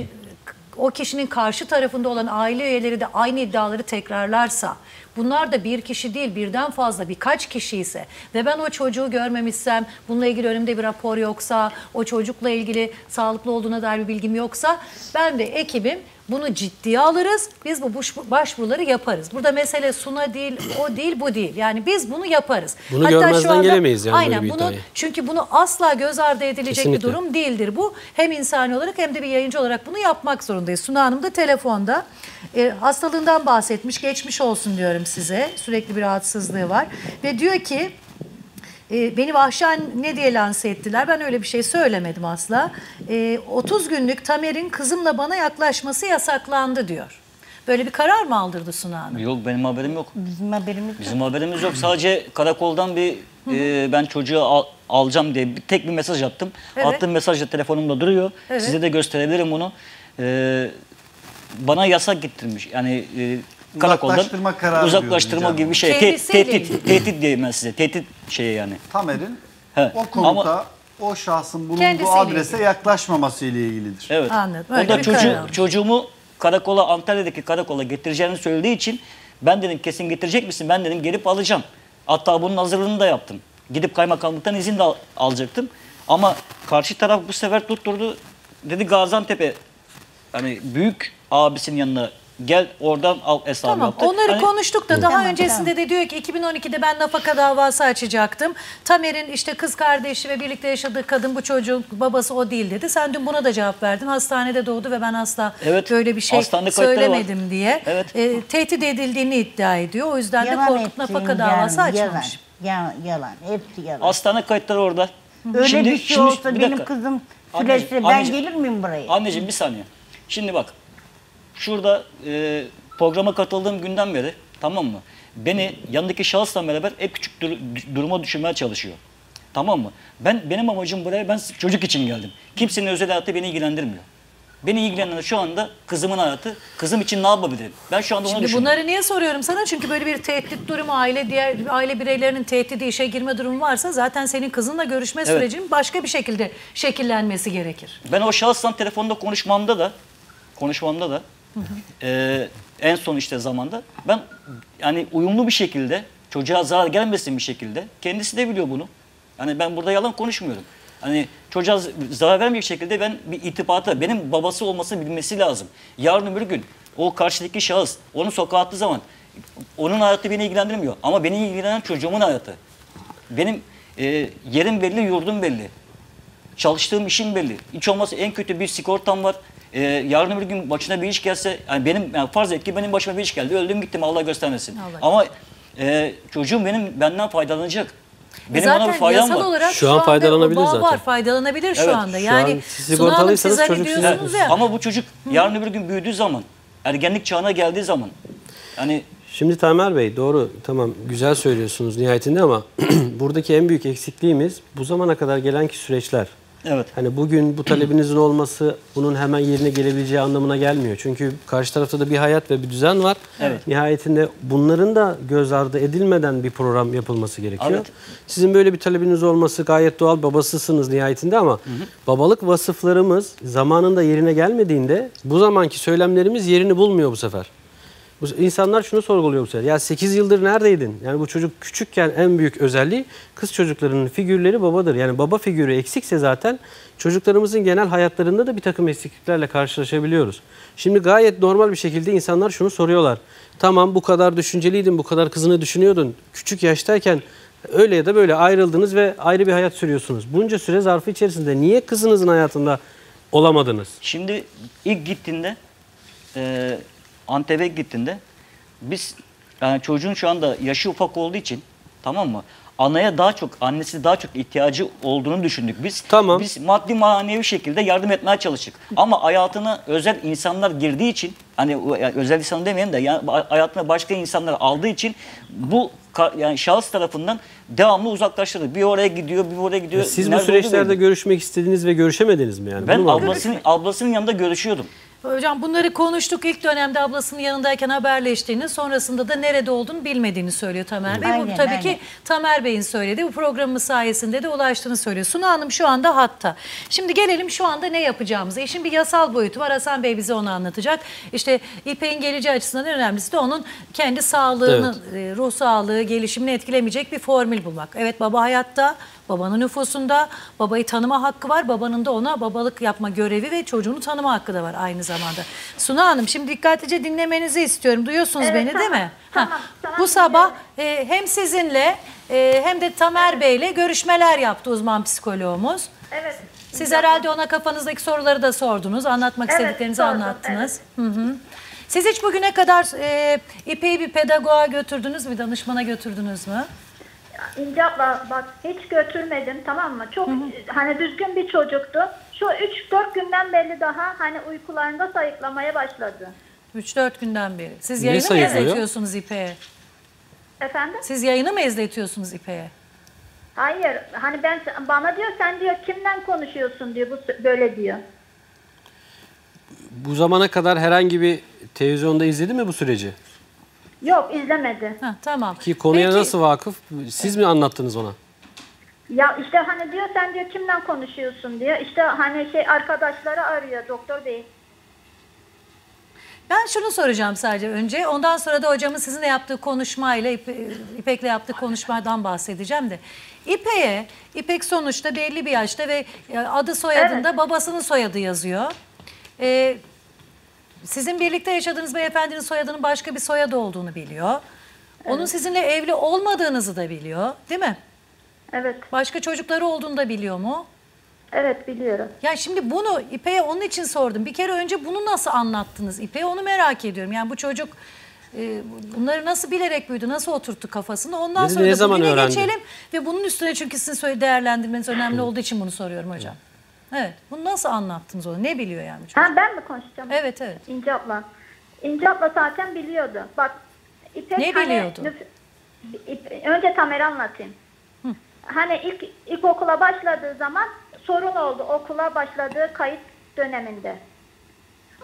o kişinin karşı tarafında olan aile üyeleri de aynı iddiaları tekrarlarsa, bunlar da bir kişi değil birden fazla birkaç kişi ise ve ben o çocuğu görmemişsem, bununla ilgili önümde bir rapor yoksa, o çocukla ilgili sağlıklı olduğuna dair bir bilgim yoksa, ben de ekibim bunu ciddiye alırız. Biz bu başvuruları yaparız. Burada mesele Suna değil, o değil, bu değil. Yani biz bunu yaparız. Bunu Hatta görmezden şu anda, gelemeyiz yani aynen, böyle bir bunu, iddiayı. çünkü bunu asla göz ardı edilecek Kesinlikle. bir durum değildir bu. Hem insani olarak hem de bir yayıncı olarak bunu yapmak zorundayız. Suna Hanım da telefonda e, hastalığından bahsetmiş. Geçmiş olsun diyorum size. Sürekli bir rahatsızlığı var. Ve diyor ki E, beni vahşen ne diye lanse ettiler? Ben öyle bir şey söylemedim asla. E, otuz günlük Tamer'in kızımla bana yaklaşması yasaklandı diyor. Böyle bir karar mı aldırdı Suna Hanım? Yok, benim haberim yok. Bizim haberimiz yok. Bizim haberimiz yok. Sadece karakoldan bir e, ben çocuğu al, alacağım diye bir, tek bir mesaj attım. Evet. Attığım mesaj da telefonumda duruyor. Evet. Size de gösterebilirim onu. E, bana yasak getirmiş. Yani e, karakoldan uzaklaştırma kararı uzaklaştırma gibi bir şey. Te tehdit, tehdit diyeyim ben size. Tehdit şeyi yani. Tamer'in He. o konuda Ama, o şahsın bulunduğu adrese ilgili. yaklaşmaması ile ilgilidir. Evet. Anladım. O da çocuğu, çocuğumu karakola, Antalya'daki karakola getireceğini söylediği için ben dedim kesin getirecek misin? Ben dedim gelip alacağım. Hatta bunun hazırlığını da yaptım. Gidip kaymakamlıktan izin de al alacaktım. Ama karşı taraf bu sefer tutturdu. Dedi Gaziantep'e, hani büyük abisinin yanına gel oradan al hesabı tamam, yaptı. Onları hani, konuştuk da daha tamam, öncesinde tamam. de diyor ki iki bin on ikide ben nafaka davası açacaktım. Tamer'in işte kız kardeşi ve birlikte yaşadığı kadın bu çocuğun babası o değil dedi. Sen dün buna da cevap verdin. Hastanede doğdu ve ben asla evet, böyle bir şey söylemedim var. diye. Evet. E, tehdit edildiğini iddia ediyor. O yüzden yalan de korkup nafaka davası açmamış. Yalan, yalan, hepsi yalan. Hastane kayıtları orada. Öyle şimdi, bir şey şimdi, olsa bir benim dakika. kızım süreçte ben gelir miyim buraya? Anneciğim bir saniye. Şimdi bak. Şurada e, programa katıldığım günden beri, tamam mı? Beni yanındaki şahısla beraber hep küçük dur duruma düşürmeye çalışıyor. Tamam mı? Ben benim amacım buraya ben çocuk için geldim. Kimsenin özel hayatı beni ilgilendirmiyor. Beni ilgilenen şu anda kızımın hayatı. Kızım için ne yapabilirim? Ben şu anda onu Şimdi düşünüyorum. bunları niye soruyorum sana? Çünkü böyle bir tehdit durumu, aile diğer aile bireylerinin tehdidi, işe girme durumu varsa zaten senin kızınla görüşme Evet. sürecinin başka bir şekilde şekillenmesi gerekir. Ben o şahısla telefonda konuşmamda da konuşmamda da Hı hı. e, en son işte zamanda ben yani uyumlu bir şekilde çocuğa zarar gelmesin bir şekilde kendisi de biliyor bunu. Yani ben burada yalan konuşmuyorum. Hani çocuğa zarar vermeyecek şekilde ben bir itibata benim babası olması bilmesi lazım. Yarın öbür gün o karşıdaki şahıs onu sokağa attığı zaman onun hayatı beni ilgilendirmiyor. Ama beni ilgilenen çocuğumun hayatı. Benim e, yerim belli, yurdum belli. Çalıştığım işim belli. Hiç olmazsa en kötü bir sigortam var. Ee, yarın öbür gün başına bir iş gelse, yani benim yani farz et ki benim başıma bir iş geldi, öldüm gittim Allah göstermesin. Allah Ama e, çocuğum benim benden faydalanacak. Benim Zaten ona bir faydam yasal var. olarak Şu an anda faydalanabilir o bağ zaten. var, faydalanabilir şu Evet, anda. şu Yani an siz Suna Hanım siz sigortalıysanız hani çocuk diyorsunuz sizin. ya. Ama bu çocuk yarın öbür gün büyüdüğü zaman, ergenlik çağına geldiği zaman, hani Şimdi Tamer Bey doğru, tamam, güzel söylüyorsunuz nihayetinde ama buradaki en büyük eksikliğimiz bu zamana kadar gelen ki süreçler. Evet. Hani bugün bu talebinizin olması bunun hemen yerine gelebileceği anlamına gelmiyor. Çünkü karşı tarafta da bir hayat ve bir düzen var. Evet. Nihayetinde bunların da göz ardı edilmeden bir program yapılması gerekiyor. Evet. Sizin böyle bir talebiniz olması gayet doğal, babasısınız nihayetinde ama babalık vasıflarımız zamanında yerine gelmediğinde bu zamanki söylemlerimiz yerini bulmuyor bu sefer. Bu insanlar şunu sorguluyor bu sefer. Ya sekiz yıldır neredeydin? Yani bu çocuk küçükken en büyük özelliği kız çocuklarının figürleri babadır. Yani baba figürü eksikse zaten çocuklarımızın genel hayatlarında da bir takım eksikliklerle karşılaşabiliyoruz. Şimdi gayet normal bir şekilde insanlar şunu soruyorlar. Tamam, bu kadar düşünceliydin, bu kadar kızını düşünüyordun. Küçük yaştayken öyle ya da böyle ayrıldınız ve ayrı bir hayat sürüyorsunuz. Bunca süre zarfı içerisinde niye kızınızın hayatında olamadınız? Şimdi ilk gittiğinde e, Antep'e gittiğinde biz yani çocuğun şu anda yaşı ufak olduğu için, tamam mı? Anaya daha çok, annesi daha çok ihtiyacı olduğunu düşündük biz. Tamam. Biz maddi manevi şekilde yardım etmeye çalıştık. Ama hayatına özel insanlar girdiği için, hani yani özel insan demeyelim de yani hayatına başka insanlar aldığı için bu yani şahıs tarafından devamlı uzaklaştırıldı. Bir oraya gidiyor, bir oraya gidiyor. Ya siz bu Nerede süreçlerde olduğu görüşmek istediniz ve görüşemediniz mi yani? Ben Bunu mu ablasının, ablasının yanında görüşüyordum. Hocam bunları konuştuk. İlk dönemde ablasının yanındayken haberleştiğini, sonrasında da nerede olduğunu bilmediğini söylüyor Tamer Bey. Aynen, Bu tabii aynen. ki Tamer Bey'in söylediği, bu programımız sayesinde de ulaştığını söylüyor. Suna Hanım şu anda hatta. Şimdi gelelim şu anda ne yapacağımıza. İşin bir yasal boyutu var. Hasan Bey bize onu anlatacak. İşte İpek'in geleceği açısından en önemlisi de onun kendi sağlığını, e, ruh sağlığı, gelişimini etkilemeyecek bir formül bulmak. Evet, baba hayatta. Babanın nüfusunda babayı tanıma hakkı var. Babanın da ona babalık yapma görevi ve çocuğunu tanıma hakkı da var aynı zamanda. Suna Hanım, şimdi dikkatlice dinlemenizi istiyorum. Duyuyorsunuz Evet, beni tamam, değil mi? tamam, ha. tamam, Bu sabah e, hem sizinle e, hem de Tamer Bey'le görüşmeler yaptı uzman psikoloğumuz. Evet. Siz herhalde ona kafanızdaki soruları da sordunuz. Anlatmak Evet, istediklerinizi sordum, anlattınız. Hı hı. Siz hiç bugüne kadar e, İpek'i bir pedagoğa götürdünüz mü? Danışmana götürdünüz mü? İnce abla bak hiç götürmedim, tamam mı? Çok hani düzgün bir çocuktu. Şu üç dört günden beri daha hani uykularında sayıklamaya başladı. üç dört günden beri. Siz Ne yayını mı sayıklıyor? izletiyorsunuz İpek'e? Efendim? Siz yayını mı izletiyorsunuz İpek'e? Hayır. Hani ben bana diyor sen diyor kimden konuşuyorsun diyor, bu böyle diyor. Bu zamana kadar herhangi bir televizyonda izledi mi bu süreci? Yok, izlemedi. Ha, tamam. Ki konuya Peki- nasıl vakıf? Siz mi anlattınız ona? Ya işte hani diyor sen diyor kimden konuşuyorsun diyor. İşte hani şey arkadaşları arıyor doktor bey. Ben şunu soracağım sadece önce. Ondan sonra da hocamın sizinle yaptığı konuşmayla, İpe- İpek'le yaptığı konuşmadan bahsedeceğim de. İpek'e, İpek sonuçta belli bir yaşta ve adı soyadında babasının soyadı yazıyor. Ee, sizin birlikte yaşadığınız beyefendinin soyadının başka bir soyadı olduğunu biliyor. Onun sizinle evli olmadığınızı da biliyor, değil mi? Evet. Başka çocukları olduğunu da biliyor mu? Evet, biliyorum. Ya şimdi bunu İpek'e onun için sordum. Bir kere önce bunu nasıl anlattınız İpek'e, onu merak ediyorum. Yani bu çocuk e, bunları nasıl bilerek büyüdü, nasıl oturttu kafasını. Ondan Ne- sonra ne da zaman bugüne öğrendi? geçelim. Ve bunun üstüne, çünkü sizin söyle değerlendirmeniz önemli olduğu için bunu soruyorum hocam. Evet, bunu nasıl anlattınız ona? Ne biliyor yani bu çocuk? Ha, ben mi konuşacağım? Evet, evet. İnce abla. İnce abla zaten biliyordu. Bak İpek Ne hani biliyordu? nüf- İp- önce Tamer'i anlatayım. Hani ilk ilk okula başladığı zaman sorun oldu okula başladığı kayıt döneminde.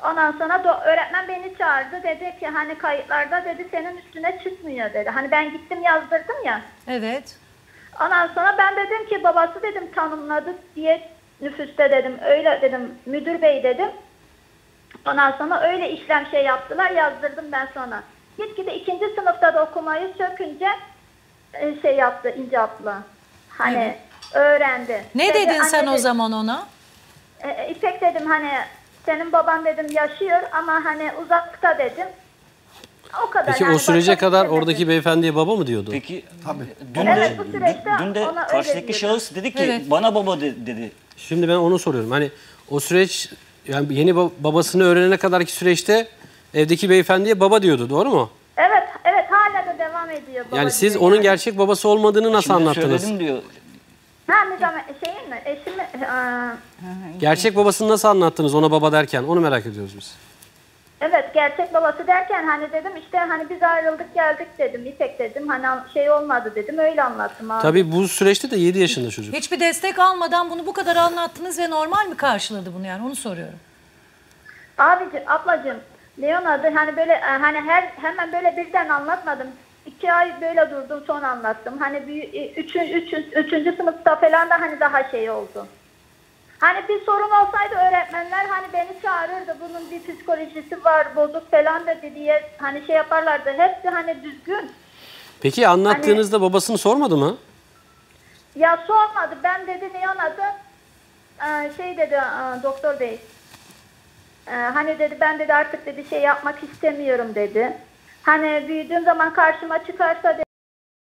Ondan sonra do- öğretmen beni çağırdı. Dedi ki hani kayıtlarda dedi senin üstüne çıkmıyor dedi. Hani ben gittim yazdırdım ya. Evet. Ondan sonra ben dedim ki babası dedim tanımladı diye nüfuste dedim. Öyle dedim müdür bey dedim. Ondan sonra öyle işlem şey yaptılar, yazdırdım ben sonra. Gitgide ikinci sınıfta da okumayı sökünce e, şey yaptı İnce abla. Hani Evet. öğrendi. Ne Dedi, dedin sen anne o de- zaman ona? E, İpek dedim hani senin baban dedim yaşıyor ama hani uzakta dedim. O kadar. Peki yani o sürece başka bir kadar şey demedim. oradaki beyefendiye baba mı diyordu? Peki Tabii. dün Evet, de, bu süreçte dün de ona öyle karşıdaki diyordu. şahıs dedi ki Evet. bana baba de- dedi. Şimdi ben onu soruyorum. Hani o süreç yani yeni ba- babasını öğrenene kadarki süreçte evdeki beyefendiye baba diyordu. Doğru mu? Evet, evet hala da devam ediyor. baba Yani siz diyor onun yani. gerçek babası olmadığını nasıl Şimdi anlattınız? söyledim diyor. Ha Nizam şeyin mi? Eşim mi? Aa, Gerçek babasını nasıl anlattınız ona baba derken? Onu merak ediyoruz biz. evet gerçek babası derken hani dedim işte hani biz ayrıldık geldik dedim. İpek dedim hani şey olmadı dedim. Öyle anlattım abi. Tabii bu süreçte de yedi yaşında çocuk. Hiçbir destek almadan bunu bu kadar anlattınız ve normal mi karşıladı bunu yani onu soruyorum. Abici, ablacığım Leonardo hani böyle e, hani her hemen böyle birden anlatmadım. İki ay böyle durdum sonra anlattım. Hani bir, e, üçün, üçün, üçüncü sınıfta falan da hani daha şey oldu. Hani bir sorun olsaydı öğretmenler hani beni çağırırdı. Bunun bir psikolojisi var bozuk falan dedi diye hani şey yaparlardı. Hepsi hani düzgün. Peki anlattığınızda babasını sormadı mı? Ya sormadı. Ben dedi Leonardo e, şey dedi e, doktor bey. E, hani dedi ben dedi artık dedi şey yapmak istemiyorum dedi. Hani büyüdüğüm zaman karşıma çıkarsa dedi.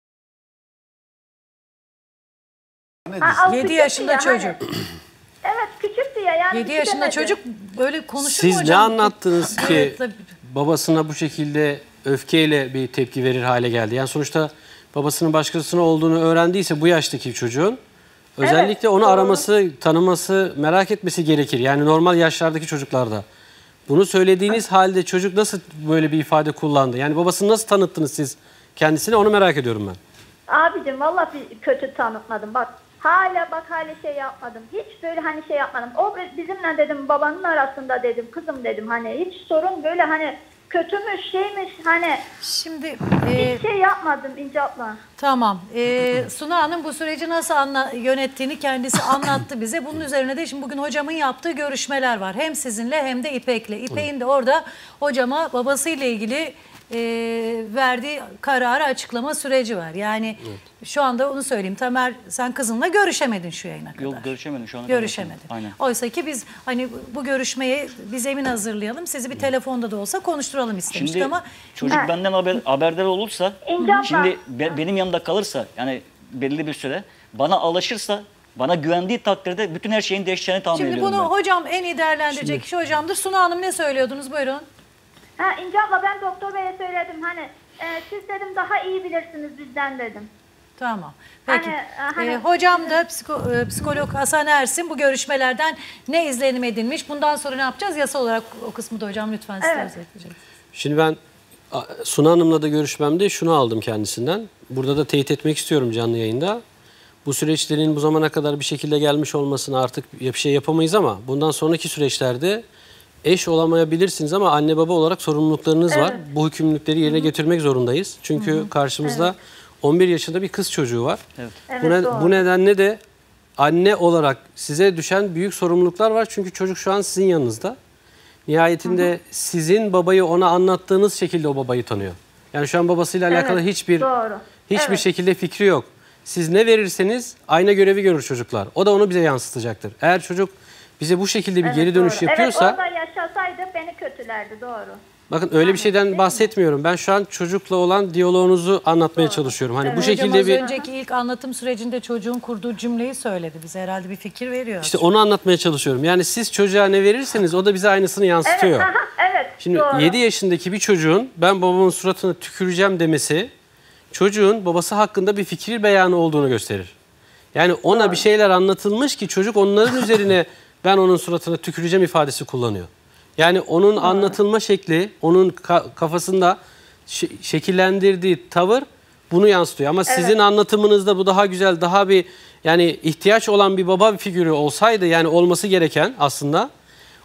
Ha, al yedi küçüktü yaşında ya, çocuk. Hani, evet küçüktü ya. Yani yedi bir yaşında demedi. çocuk böyle konuşur mu Siz hocam? ne anlattınız ki Evet, tabii. babasına bu şekilde öfkeyle bir tepki verir hale geldi? Yani sonuçta babasının başkasına olduğunu öğrendiyse bu yaştaki çocuğun özellikle onu doğru. araması, tanıması, merak etmesi gerekir. Yani normal yaşlardaki çocuklarda. Bunu söylediğiniz halde çocuk nasıl böyle bir ifade kullandı? Yani babasını nasıl tanıttınız siz kendisine onu merak ediyorum ben. Abicim vallahi bir kötü tanıtmadım. Bak hala bak hala şey yapmadım. Hiç böyle hani şey yapmadım. O bizimle dedim babanın arasında dedim kızım dedim hani hiç sorun böyle hani kötümüş şeymiş hani. Şimdi e, hiç şey yapmadım İnce abla. Tamam. Ee, Suna Hanım bu süreci nasıl anla, yönettiğini kendisi anlattı bize. Bunun üzerine de şimdi bugün hocamın yaptığı görüşmeler var. Hem sizinle hem de İpek'le. İpek'in de orada hocama babasıyla ilgili e, verdiği kararı açıklama süreci var. Yani şu anda onu söyleyeyim. Tamer sen kızınla görüşemedin şu yayına kadar. Yok görüşemedim şu an. Görüşemedin. Aynen. Oysa ki biz hani bu görüşmeye bir zemin hazırlayalım. Sizi bir telefonda da olsa konuşturalım istemiştik Şimdi ama. çocuk Ha. benden haber, haberdar olursa, İnce abla. şimdi be- benim yanımda kalırsa yani belli bir süre bana alışırsa, bana güvendiği takdirde bütün her şeyin değişeceğini tahmin Şimdi ediyorum bunu ben. hocam en iyi değerlendirecek kişi hocamdır. Suna Hanım ne söylüyordunuz? Buyurun. Ha İnce abla ben doktor beye söyledim hani e, siz dedim daha iyi bilirsiniz bizden dedim. Tamam. Peki. Hani, hani- Ee, hocam da psiko- e, psikolog Hasan Ersin bu görüşmelerden ne izlenim edilmiş? Bundan sonra ne yapacağız? Yasal olarak o kısmı da hocam lütfen size Evet. özetleyecek. Şimdi ben a, Suna Hanım'la da görüşmemde şunu aldım kendisinden. Burada da teyit etmek istiyorum canlı yayında. Bu süreçlerin bu zamana kadar bir şekilde gelmiş olmasını artık bir şey yapamayız ama bundan sonraki süreçlerde eş olamayabilirsiniz ama anne baba olarak sorumluluklarınız var. Evet. Bu hükümlülükleri yerine getirmek zorundayız. Çünkü karşımızda on bir yaşında bir kız çocuğu var. Evet. Evet, bu, ne- doğru. bu nedenle de anne olarak size düşen büyük sorumluluklar var. Çünkü çocuk şu an sizin yanınızda. Nihayetinde sizin babayı ona anlattığınız şekilde o babayı tanıyor. Yani şu an babasıyla alakalı Evet, hiçbir doğru. hiçbir Evet. şekilde fikri yok. Siz ne verirseniz ayna görevi görür çocuklar. O da onu bize yansıtacaktır. Eğer çocuk bize bu şekilde bir Evet, geri dönüş doğru. yapıyorsa Evet orada yaşasaydı beni kötülerdi doğru. bakın öyle bir şeyden bahsetmiyorum. Ben şu an çocukla olan diyaloğunuzu anlatmaya çalışıyorum. Hani bu Hocam şekilde az bir önceki ilk anlatım sürecinde çocuğun kurduğu cümleyi söyledi bize. Herhalde bir fikir veriyor. işte onu anlatmaya çalışıyorum. Yani siz çocuğa ne verirseniz o da bize aynısını yansıtıyor. Evet, aha, evet Şimdi doğru. yedi yaşındaki bir çocuğun ben babamın suratına tüküreceğim demesi çocuğun babası hakkında bir fikir beyanı olduğunu gösterir. Yani ona bir şeyler anlatılmış ki çocuk onların üzerine ben onun suratına tüküreceğim ifadesi kullanıyor. Yani onun anlatılma şekli, onun ka- kafasında şe- şekillendirdiği tavır bunu yansıtıyor. Ama sizin anlatımınızda bu daha güzel, daha bir yani ihtiyaç olan bir baba figürü olsaydı yani olması gereken aslında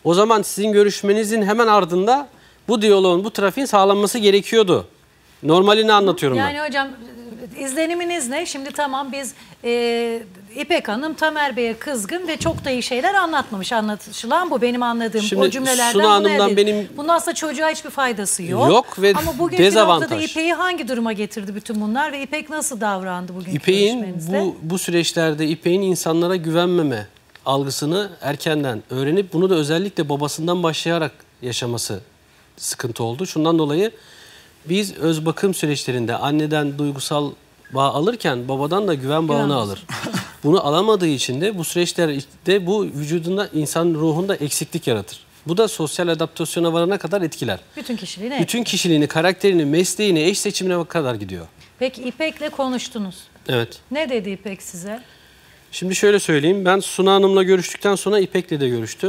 O zaman sizin görüşmenizin hemen ardında bu diyaloğun, bu trafiğin sağlanması gerekiyordu. Normalini anlatıyorum yani ben. Yani hocam izleniminiz ne? Şimdi tamam biz e, İpek Hanım Tamer Bey'e kızgın ve çok da iyi şeyler anlatmamış. Anlaşılan bu benim anladığım. Şimdi o cümlelerden Suna bunu Hanım'dan elde- benim- Bunun aslında çocuğa hiçbir faydası yok. Yok ve Ama bugünkü dezavantaj. noktada İpek'i hangi duruma getirdi bütün bunlar ve İpek nasıl davrandı bugünkü İpek'in görüşmenizde? bu, bu süreçlerde İpek'in insanlara güvenmeme algısını erkenden öğrenip bunu da özellikle babasından başlayarak yaşaması sıkıntı oldu. Şundan dolayı biz öz bakım süreçlerinde anneden duygusal bağ alırken babadan da güven bağını Güven. alır. Bunu alamadığı için de bu süreçlerde bu vücudunda, insan ruhunda eksiklik yaratır. Bu da sosyal adaptasyona varana kadar etkiler. Bütün kişiliğini Bütün kişiliğini, karakterini, mesleğini, eş seçimine kadar gidiyor. Peki İpek'le konuştunuz. Evet. Ne dedi İpek size? Şimdi şöyle söyleyeyim. Ben Suna Hanım'la görüştükten sonra İpek'le de görüştüm.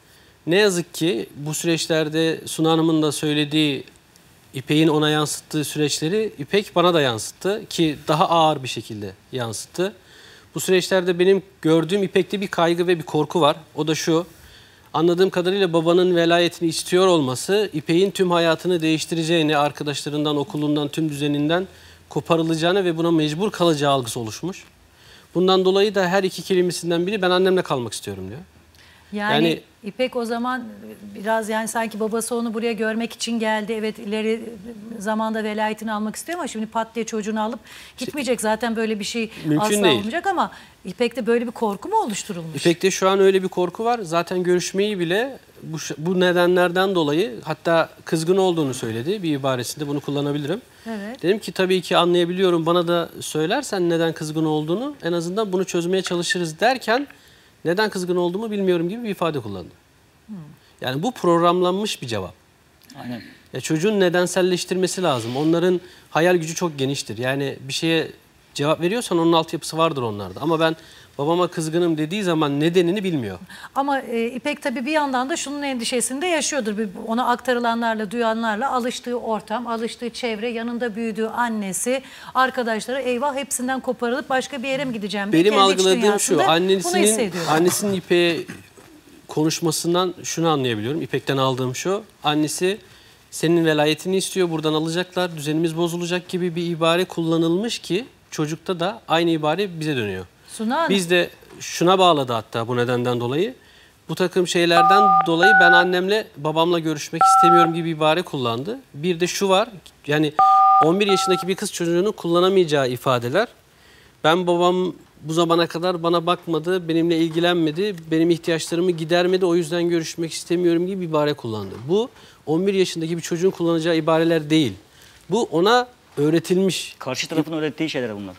Ne yazık ki bu süreçlerde Suna Hanım'ın da söylediği, İpek'in ona yansıttığı süreçleri İpek bana da yansıttı ki daha ağır bir şekilde yansıttı. Bu süreçlerde benim gördüğüm İpek'te bir kaygı ve bir korku var. O da şu: anladığım kadarıyla babanın velayetini istiyor olması İpek'in tüm hayatını değiştireceğini, arkadaşlarından, okulundan, tüm düzeninden koparılacağını ve buna mecbur kalacağı algısı oluşmuş. Bundan dolayı da her iki kelimesinden biri ben annemle kalmak istiyorum diyor. Yani, Yani- İpek o zaman biraz yani sanki babası onu buraya görmek için geldi. Evet ileri zamanda velayetini almak istiyor ama şimdi pat diye çocuğunu alıp gitmeyecek. Zaten böyle bir şey Mümkün asla değil. olmayacak ama İpek'te böyle bir korku mu oluşturulmuş? İpek'te şu an öyle bir korku var. Zaten görüşmeyi bile bu, bu nedenlerden dolayı, hatta kızgın olduğunu söyledi. Bir ibaresinde bunu kullanabilirim. Evet. Dedim ki tabii ki anlayabiliyorum, bana da söylersen neden kızgın olduğunu, en azından bunu çözmeye çalışırız derken neden kızgın olduğumu bilmiyorum gibi bir ifade kullandı. Hmm. Yani bu programlanmış bir cevap. Aynen. Ya çocuğun nedenselleştirmesi lazım. Onların hayal gücü çok geniştir. Yani bir şeye cevap veriyorsan onun altyapısı vardır onlarda. Ama ben babama kızgınım dediği zaman nedenini bilmiyor. Ama e, İpek tabii bir yandan da şunun endişesinde yaşıyordur. Bir- Ona aktarılanlarla, duyanlarla alıştığı ortam, alıştığı çevre, yanında büyüdüğü annesi, arkadaşları, eyvah hepsinden koparılıp başka bir yere mi gideceğim diye Benim kendi iç algıladığım şu: dünyasında bunu annesinin, hissediyor. annesinin İpek'e konuşmasından şunu anlayabiliyorum. İpek'ten aldığım şu: annesi senin velayetini istiyor, buradan alacaklar, düzenimiz bozulacak gibi bir ibare kullanılmış ki çocukta da aynı ibare bize dönüyor. Suna Hanım. Biz de şuna bağladı hatta bu nedenden dolayı. Bu takım şeylerden dolayı ben annemle, babamla görüşmek istemiyorum gibi ibare kullandı. Bir de şu var, yani on bir yaşındaki bir kız çocuğunun kullanamayacağı ifadeler. Ben babam bu zamana kadar bana bakmadı, benimle ilgilenmedi, benim ihtiyaçlarımı gidermedi, o yüzden görüşmek istemiyorum gibi ibare kullandı. Bu on bir yaşındaki bir çocuğun kullanacağı ibareler değil. Bu ona öğretilmiş. Karşı tarafın öğrettiği şeyler bunlar.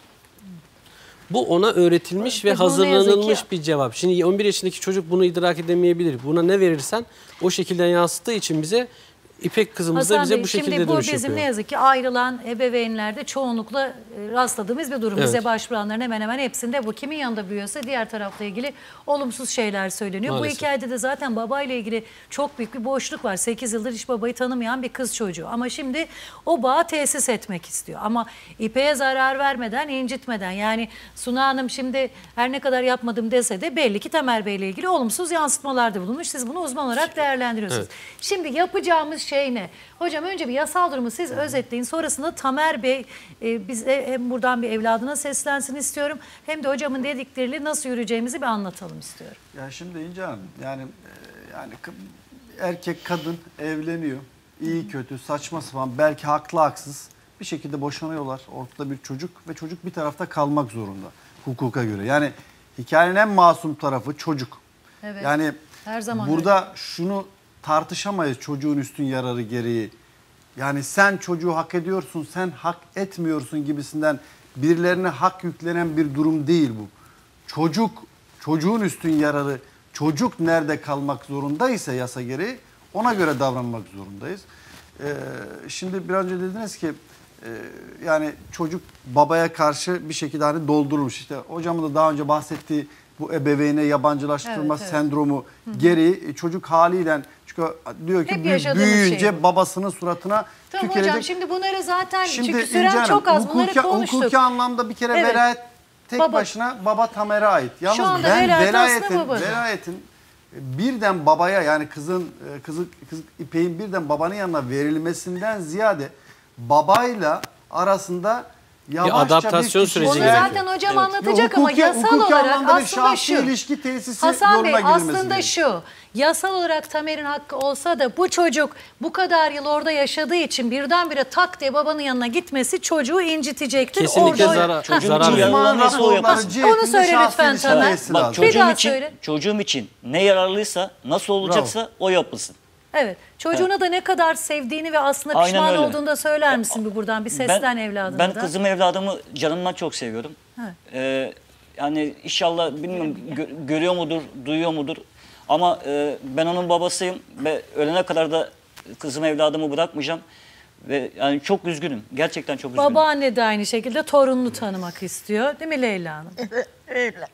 Bu ona öğretilmiş ve Ve bunu ne yazık hazırlanılmış ki- bir cevap. Şimdi on bir yaşındaki çocuk bunu idrak edemeyebilir. Buna ne verirsen o şekilde yansıttığı için bize İpek kızımız da Hasan bize Bey, bu şekilde şimdi bu dönüş bizim yapıyor. ne yazık ki ayrılan ebeveynlerde çoğunlukla e, rastladığımız bir durum. Evet. Bize başvuranların hemen hemen hepsinde bu. Kimin yanında büyüyorsa diğer tarafla ilgili olumsuz şeyler söyleniyor. Maalesef. Bu hikayede de zaten babayla ilgili çok büyük bir boşluk var. sekiz yıldır hiç babayı tanımayan bir kız çocuğu. Ama şimdi o bağı tesis etmek istiyor. Ama İpek'e zarar vermeden, incitmeden. Yani Suna Hanım şimdi her ne kadar yapmadım dese de belli ki Tamer Bey'le ilgili olumsuz yansıtmalarda bulunmuş. Siz bunu uzman olarak değerlendiriyorsunuz. Evet. Şimdi yapacağımız şey ne? Hocam önce bir yasal durumu siz özetleyin. Sonrasında Tamer Bey e, bize hem buradan bir evladına seslensin istiyorum. Hem de hocamın dedikleriyle nasıl yürüyeceğimizi bir anlatalım istiyorum. Ya şimdi İnce Hanım, yani e, yani k- erkek kadın evleniyor. İyi kötü saçma sapan, belki haklı haksız bir şekilde boşanıyorlar. Ortada bir çocuk ve çocuk bir tarafta kalmak zorunda hukuka göre. Yani hikayenin en masum tarafı çocuk. Evet. Yani her zaman burada öyle. şunu tartışamayız çocuğun üstün yararı gereği. Yani sen çocuğu hak ediyorsun, sen hak etmiyorsun gibisinden birilerine hak yüklenen bir durum değil bu. Çocuk, çocuğun üstün yararı, çocuk nerede kalmak zorundaysa yasa gereği ona göre davranmak zorundayız. Ee, şimdi bir önce dediniz ki e, yani çocuk babaya karşı bir şekilde hani doldurulmuş. İşte hocamın da daha önce bahsettiği bu ebeveyne yabancılaştırma Evet, evet. sendromu gereği çocuk haliyle, çünkü diyor ki Hep büyü- yaşadığımız büyüyünce şey bu. babasının suratına Tamam tükürecek. hocam şimdi bunları zaten Şimdi çünkü İnce süren Hanım, çok az bunları hukuki, konuştuk. hukuki anlamda bir kere Evet. velayet tek Baba- başına baba Tamer'e ait. Yalnız anda ben velayet aslında velayetin, babanın. velayetin birden babaya yani kızın kızı kız İpek'in birden babanın yanına verilmesinden ziyade babayla arasında yavaşça bir adaptasyon süreci Onu zaten hocam anlatacak ama yasal olarak aslında şu. ilişki tesisi Hasan Bey yoluna girilmesi aslında gerekiyor. şu. Yasal olarak Tamer'in hakkı olsa da bu çocuk bu kadar yıl orada yaşadığı için birdenbire tak diye babanın yanına gitmesi çocuğu incitecektir. Kesinlikle Orada... zarar, Çocuğun zarar için verir. yararlıysa o yapasın. Onu söyle lütfen Tamer. Bak Bir çocuğum daha için, söyle. çocuğum için ne yararlıysa, nasıl olacaksa Bravo. o yapılsın. Evet. Çocuğuna da ne kadar sevdiğini ve aslında Aynen pişman öyle. olduğunu da söyler misin bir buradan bir seslen evladına Ben da. kızım evladımı canımdan çok seviyorum. Evet. Ee, yani inşallah bilmiyorum gö- görüyor mudur, duyuyor mudur. Ama e, ben onun babasıyım ve ölene kadar da kızım evladımı bırakmayacağım. Ve yani çok üzgünüm. Gerçekten çok üzgünüm. Babaanne de aynı şekilde torununu tanımak istiyor. Değil mi Leyla Hanım? Öyle.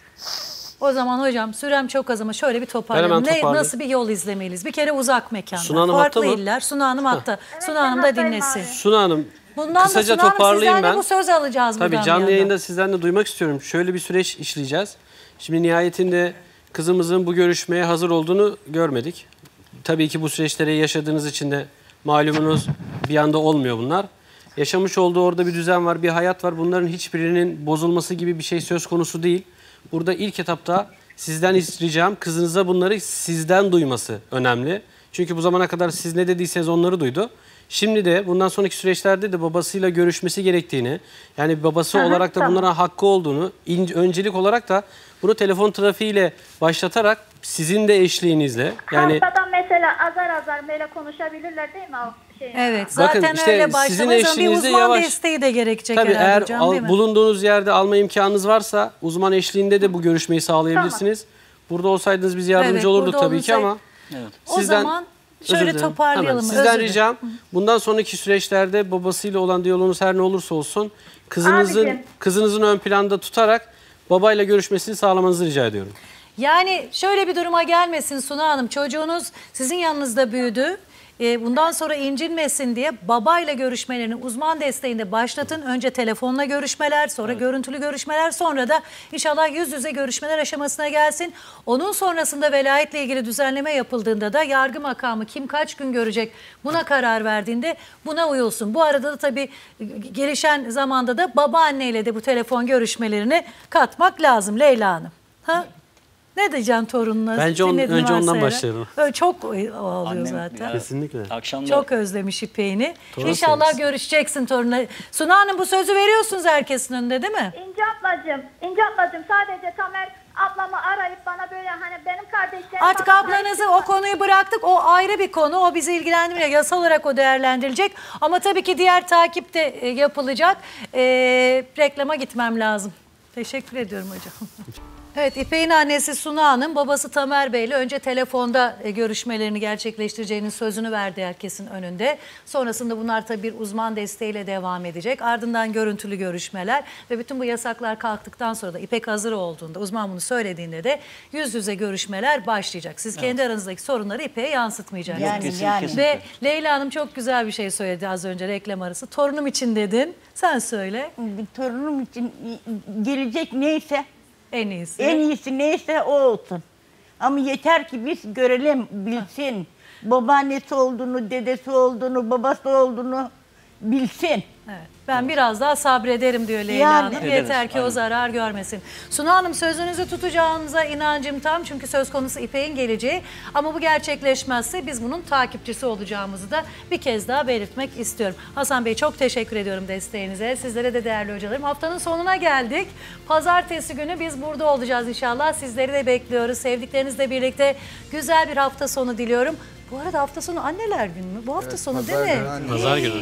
O zaman hocam sürem çok az ama şöyle bir toparlayalım. Ne, nasıl bir yol izlemeliyiz? Bir kere uzak mekanlar. Suna Hanım Farklı hatta mı? iller. Suna Hanım hatta. Suna Hanım da dinlesin. Suna Hanım Bundan kısaca da Suna Hanım toparlayayım sizden ben. de bu söz alacağız Tabii buradan. canlı bir yayında sizden de duymak istiyorum. Şöyle bir süreç işleyeceğiz. Şimdi nihayetinde kızımızın bu görüşmeye hazır olduğunu görmedik. Tabii ki bu süreçleri yaşadığınız için de malumunuz bir anda olmuyor bunlar. Yaşamış olduğu orada bir düzen var, bir hayat var. Bunların hiçbirinin bozulması gibi bir şey söz konusu değil. Burada ilk etapta sizden isteyeceğim kızınıza bunları sizden duyması önemli. Çünkü bu zamana kadar siz ne dediyseniz onları duydu. Şimdi de bundan sonraki süreçlerde de babasıyla görüşmesi gerektiğini, yani babası Aha, olarak da tamam. bunlara hakkı olduğunu, in- öncelik olarak da bunu telefon trafiğiyle başlatarak sizin de eşliğinizle, yani Haftadan mesela azar azar böyle konuşabilirler değil mi? O şey? Evet Bakın zaten işte öyle sizin başlamaz ama bir eşliğinizde uzman yavaş- desteği de gerekecek tabii herhalde eğer hocam al- değil mi? bulunduğunuz yerde alma imkanınız varsa uzman eşliğinde de bu görüşmeyi sağlayabilirsiniz. Burada olsaydınız biz yardımcı Evet, olurduk burada tabii ki olsaydı- ama Evet. O zaman şöyle Özür dilerim. toparlayalım. Hemen. Sizden özür dilerim. ricam bundan sonraki süreçlerde babasıyla olan diyaloğunuz her ne olursa olsun kızınızın Abicim. kızınızın ön planda tutarak babayla görüşmesini sağlamanızı rica ediyorum. Yani şöyle bir duruma gelmesin Suna Hanım. Çocuğunuz sizin yanınızda büyüdü. Ee, Bundan sonra incinmesin diye babayla görüşmelerini uzman desteğinde başlatın. Önce telefonla görüşmeler, sonra görüntülü görüşmeler, sonra da inşallah yüz yüze görüşmeler aşamasına gelsin. Onun sonrasında velayetle ilgili düzenleme yapıldığında da yargı makamı kim kaç gün görecek buna karar verdiğinde buna uyulsun. Bu arada da tabii gelişen zamanda da babaanneyle de bu telefon görüşmelerini katmak lazım Leyla Hanım. Ha? Ne diyeceksin torununa? Bence on- Dinledin önce ondan varsa eğer. başlayalım. Öyle çok oluyor Annem zaten. ya, Kesinlikle. Akşam da Çok özlemiş İpek'ini. Torun İnşallah sevgisi. görüşeceksin torunla. Suna Hanım bu sözü veriyorsunuz herkesin önünde değil mi? İnce ablacığım, İnce ablacığım sadece Tamer ablamı arayıp bana böyle hani benim kardeşlerim... Artık bana ablanızı sahip o çıkma. konuyu bıraktık. O ayrı bir konu. O bizi ilgilendirmiyor. Yasal olarak o değerlendirilecek. Ama tabii ki diğer takip de e, yapılacak. E, reklama gitmem lazım. Teşekkür ediyorum hocam. Evet, İpek'in annesi Suna Hanım, babası Tamer Bey'le önce telefonda e, görüşmelerini gerçekleştireceğinin sözünü verdi herkesin önünde. Sonrasında bunlar tabii bir uzman desteğiyle devam edecek. Ardından görüntülü görüşmeler ve bütün bu yasaklar kalktıktan sonra da İpek hazır olduğunda, uzman bunu söylediğinde de yüz yüze görüşmeler başlayacak. Siz kendi aranızdaki sorunları İpek'e yansıtmayacaksınız. Yani, kesin, yani. kesinlikle. Ve Leyla Hanım çok güzel bir şey söyledi az önce reklam arası. Torunum için dedin. Sen söyle. Bir torunum için gelecek neyse, En iyisi. en iyisi neyse o olsun. Ama yeter ki biz görelim, bilsin. Babaannesi olduğunu, dedesi olduğunu, babası olduğunu bilsin. Evet. Ben biraz daha sabrederim diyor Leyla Yani. Hanım. Ederiz, Yeter ki o aynen. zarar görmesin. Suna Hanım sözünüzü tutacağınıza inancım tam. Çünkü söz konusu İpek'in geleceği. Ama bu gerçekleşmezse biz bunun takipçisi olacağımızı da bir kez daha belirtmek istiyorum. Hasan Bey çok teşekkür ediyorum desteğinize. Sizlere de değerli hocalarım. Haftanın sonuna geldik. Pazartesi günü biz burada olacağız inşallah. Sizleri de bekliyoruz. Sevdiklerinizle birlikte güzel bir hafta sonu diliyorum. Bu arada hafta sonu anneler günü mü? Bu hafta Evet, sonu pazar değil mi? günü anne. Pazar günü.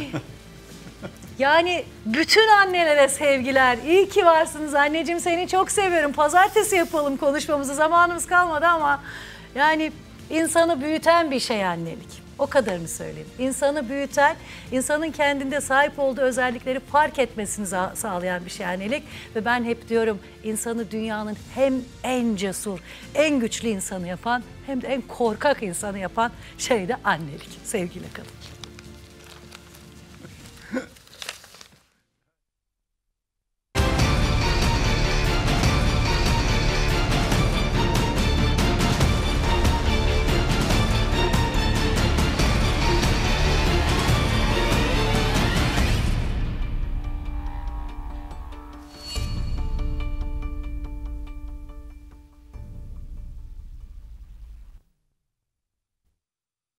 Yani bütün annelere sevgiler. İyi ki varsınız anneciğim, seni çok seviyorum. Pazartesi yapalım konuşmamızı. Zamanımız kalmadı ama yani insanı büyüten bir şey annelik. O kadarını söyleyeyim. İnsanı büyüten, insanın kendinde sahip olduğu özellikleri fark etmesini za- sağlayan bir şey annelik. Ve ben hep diyorum insanı dünyanın hem en cesur, en güçlü insanı yapan hem de en korkak insanı yapan şey de annelik. Sevgiyle kalın.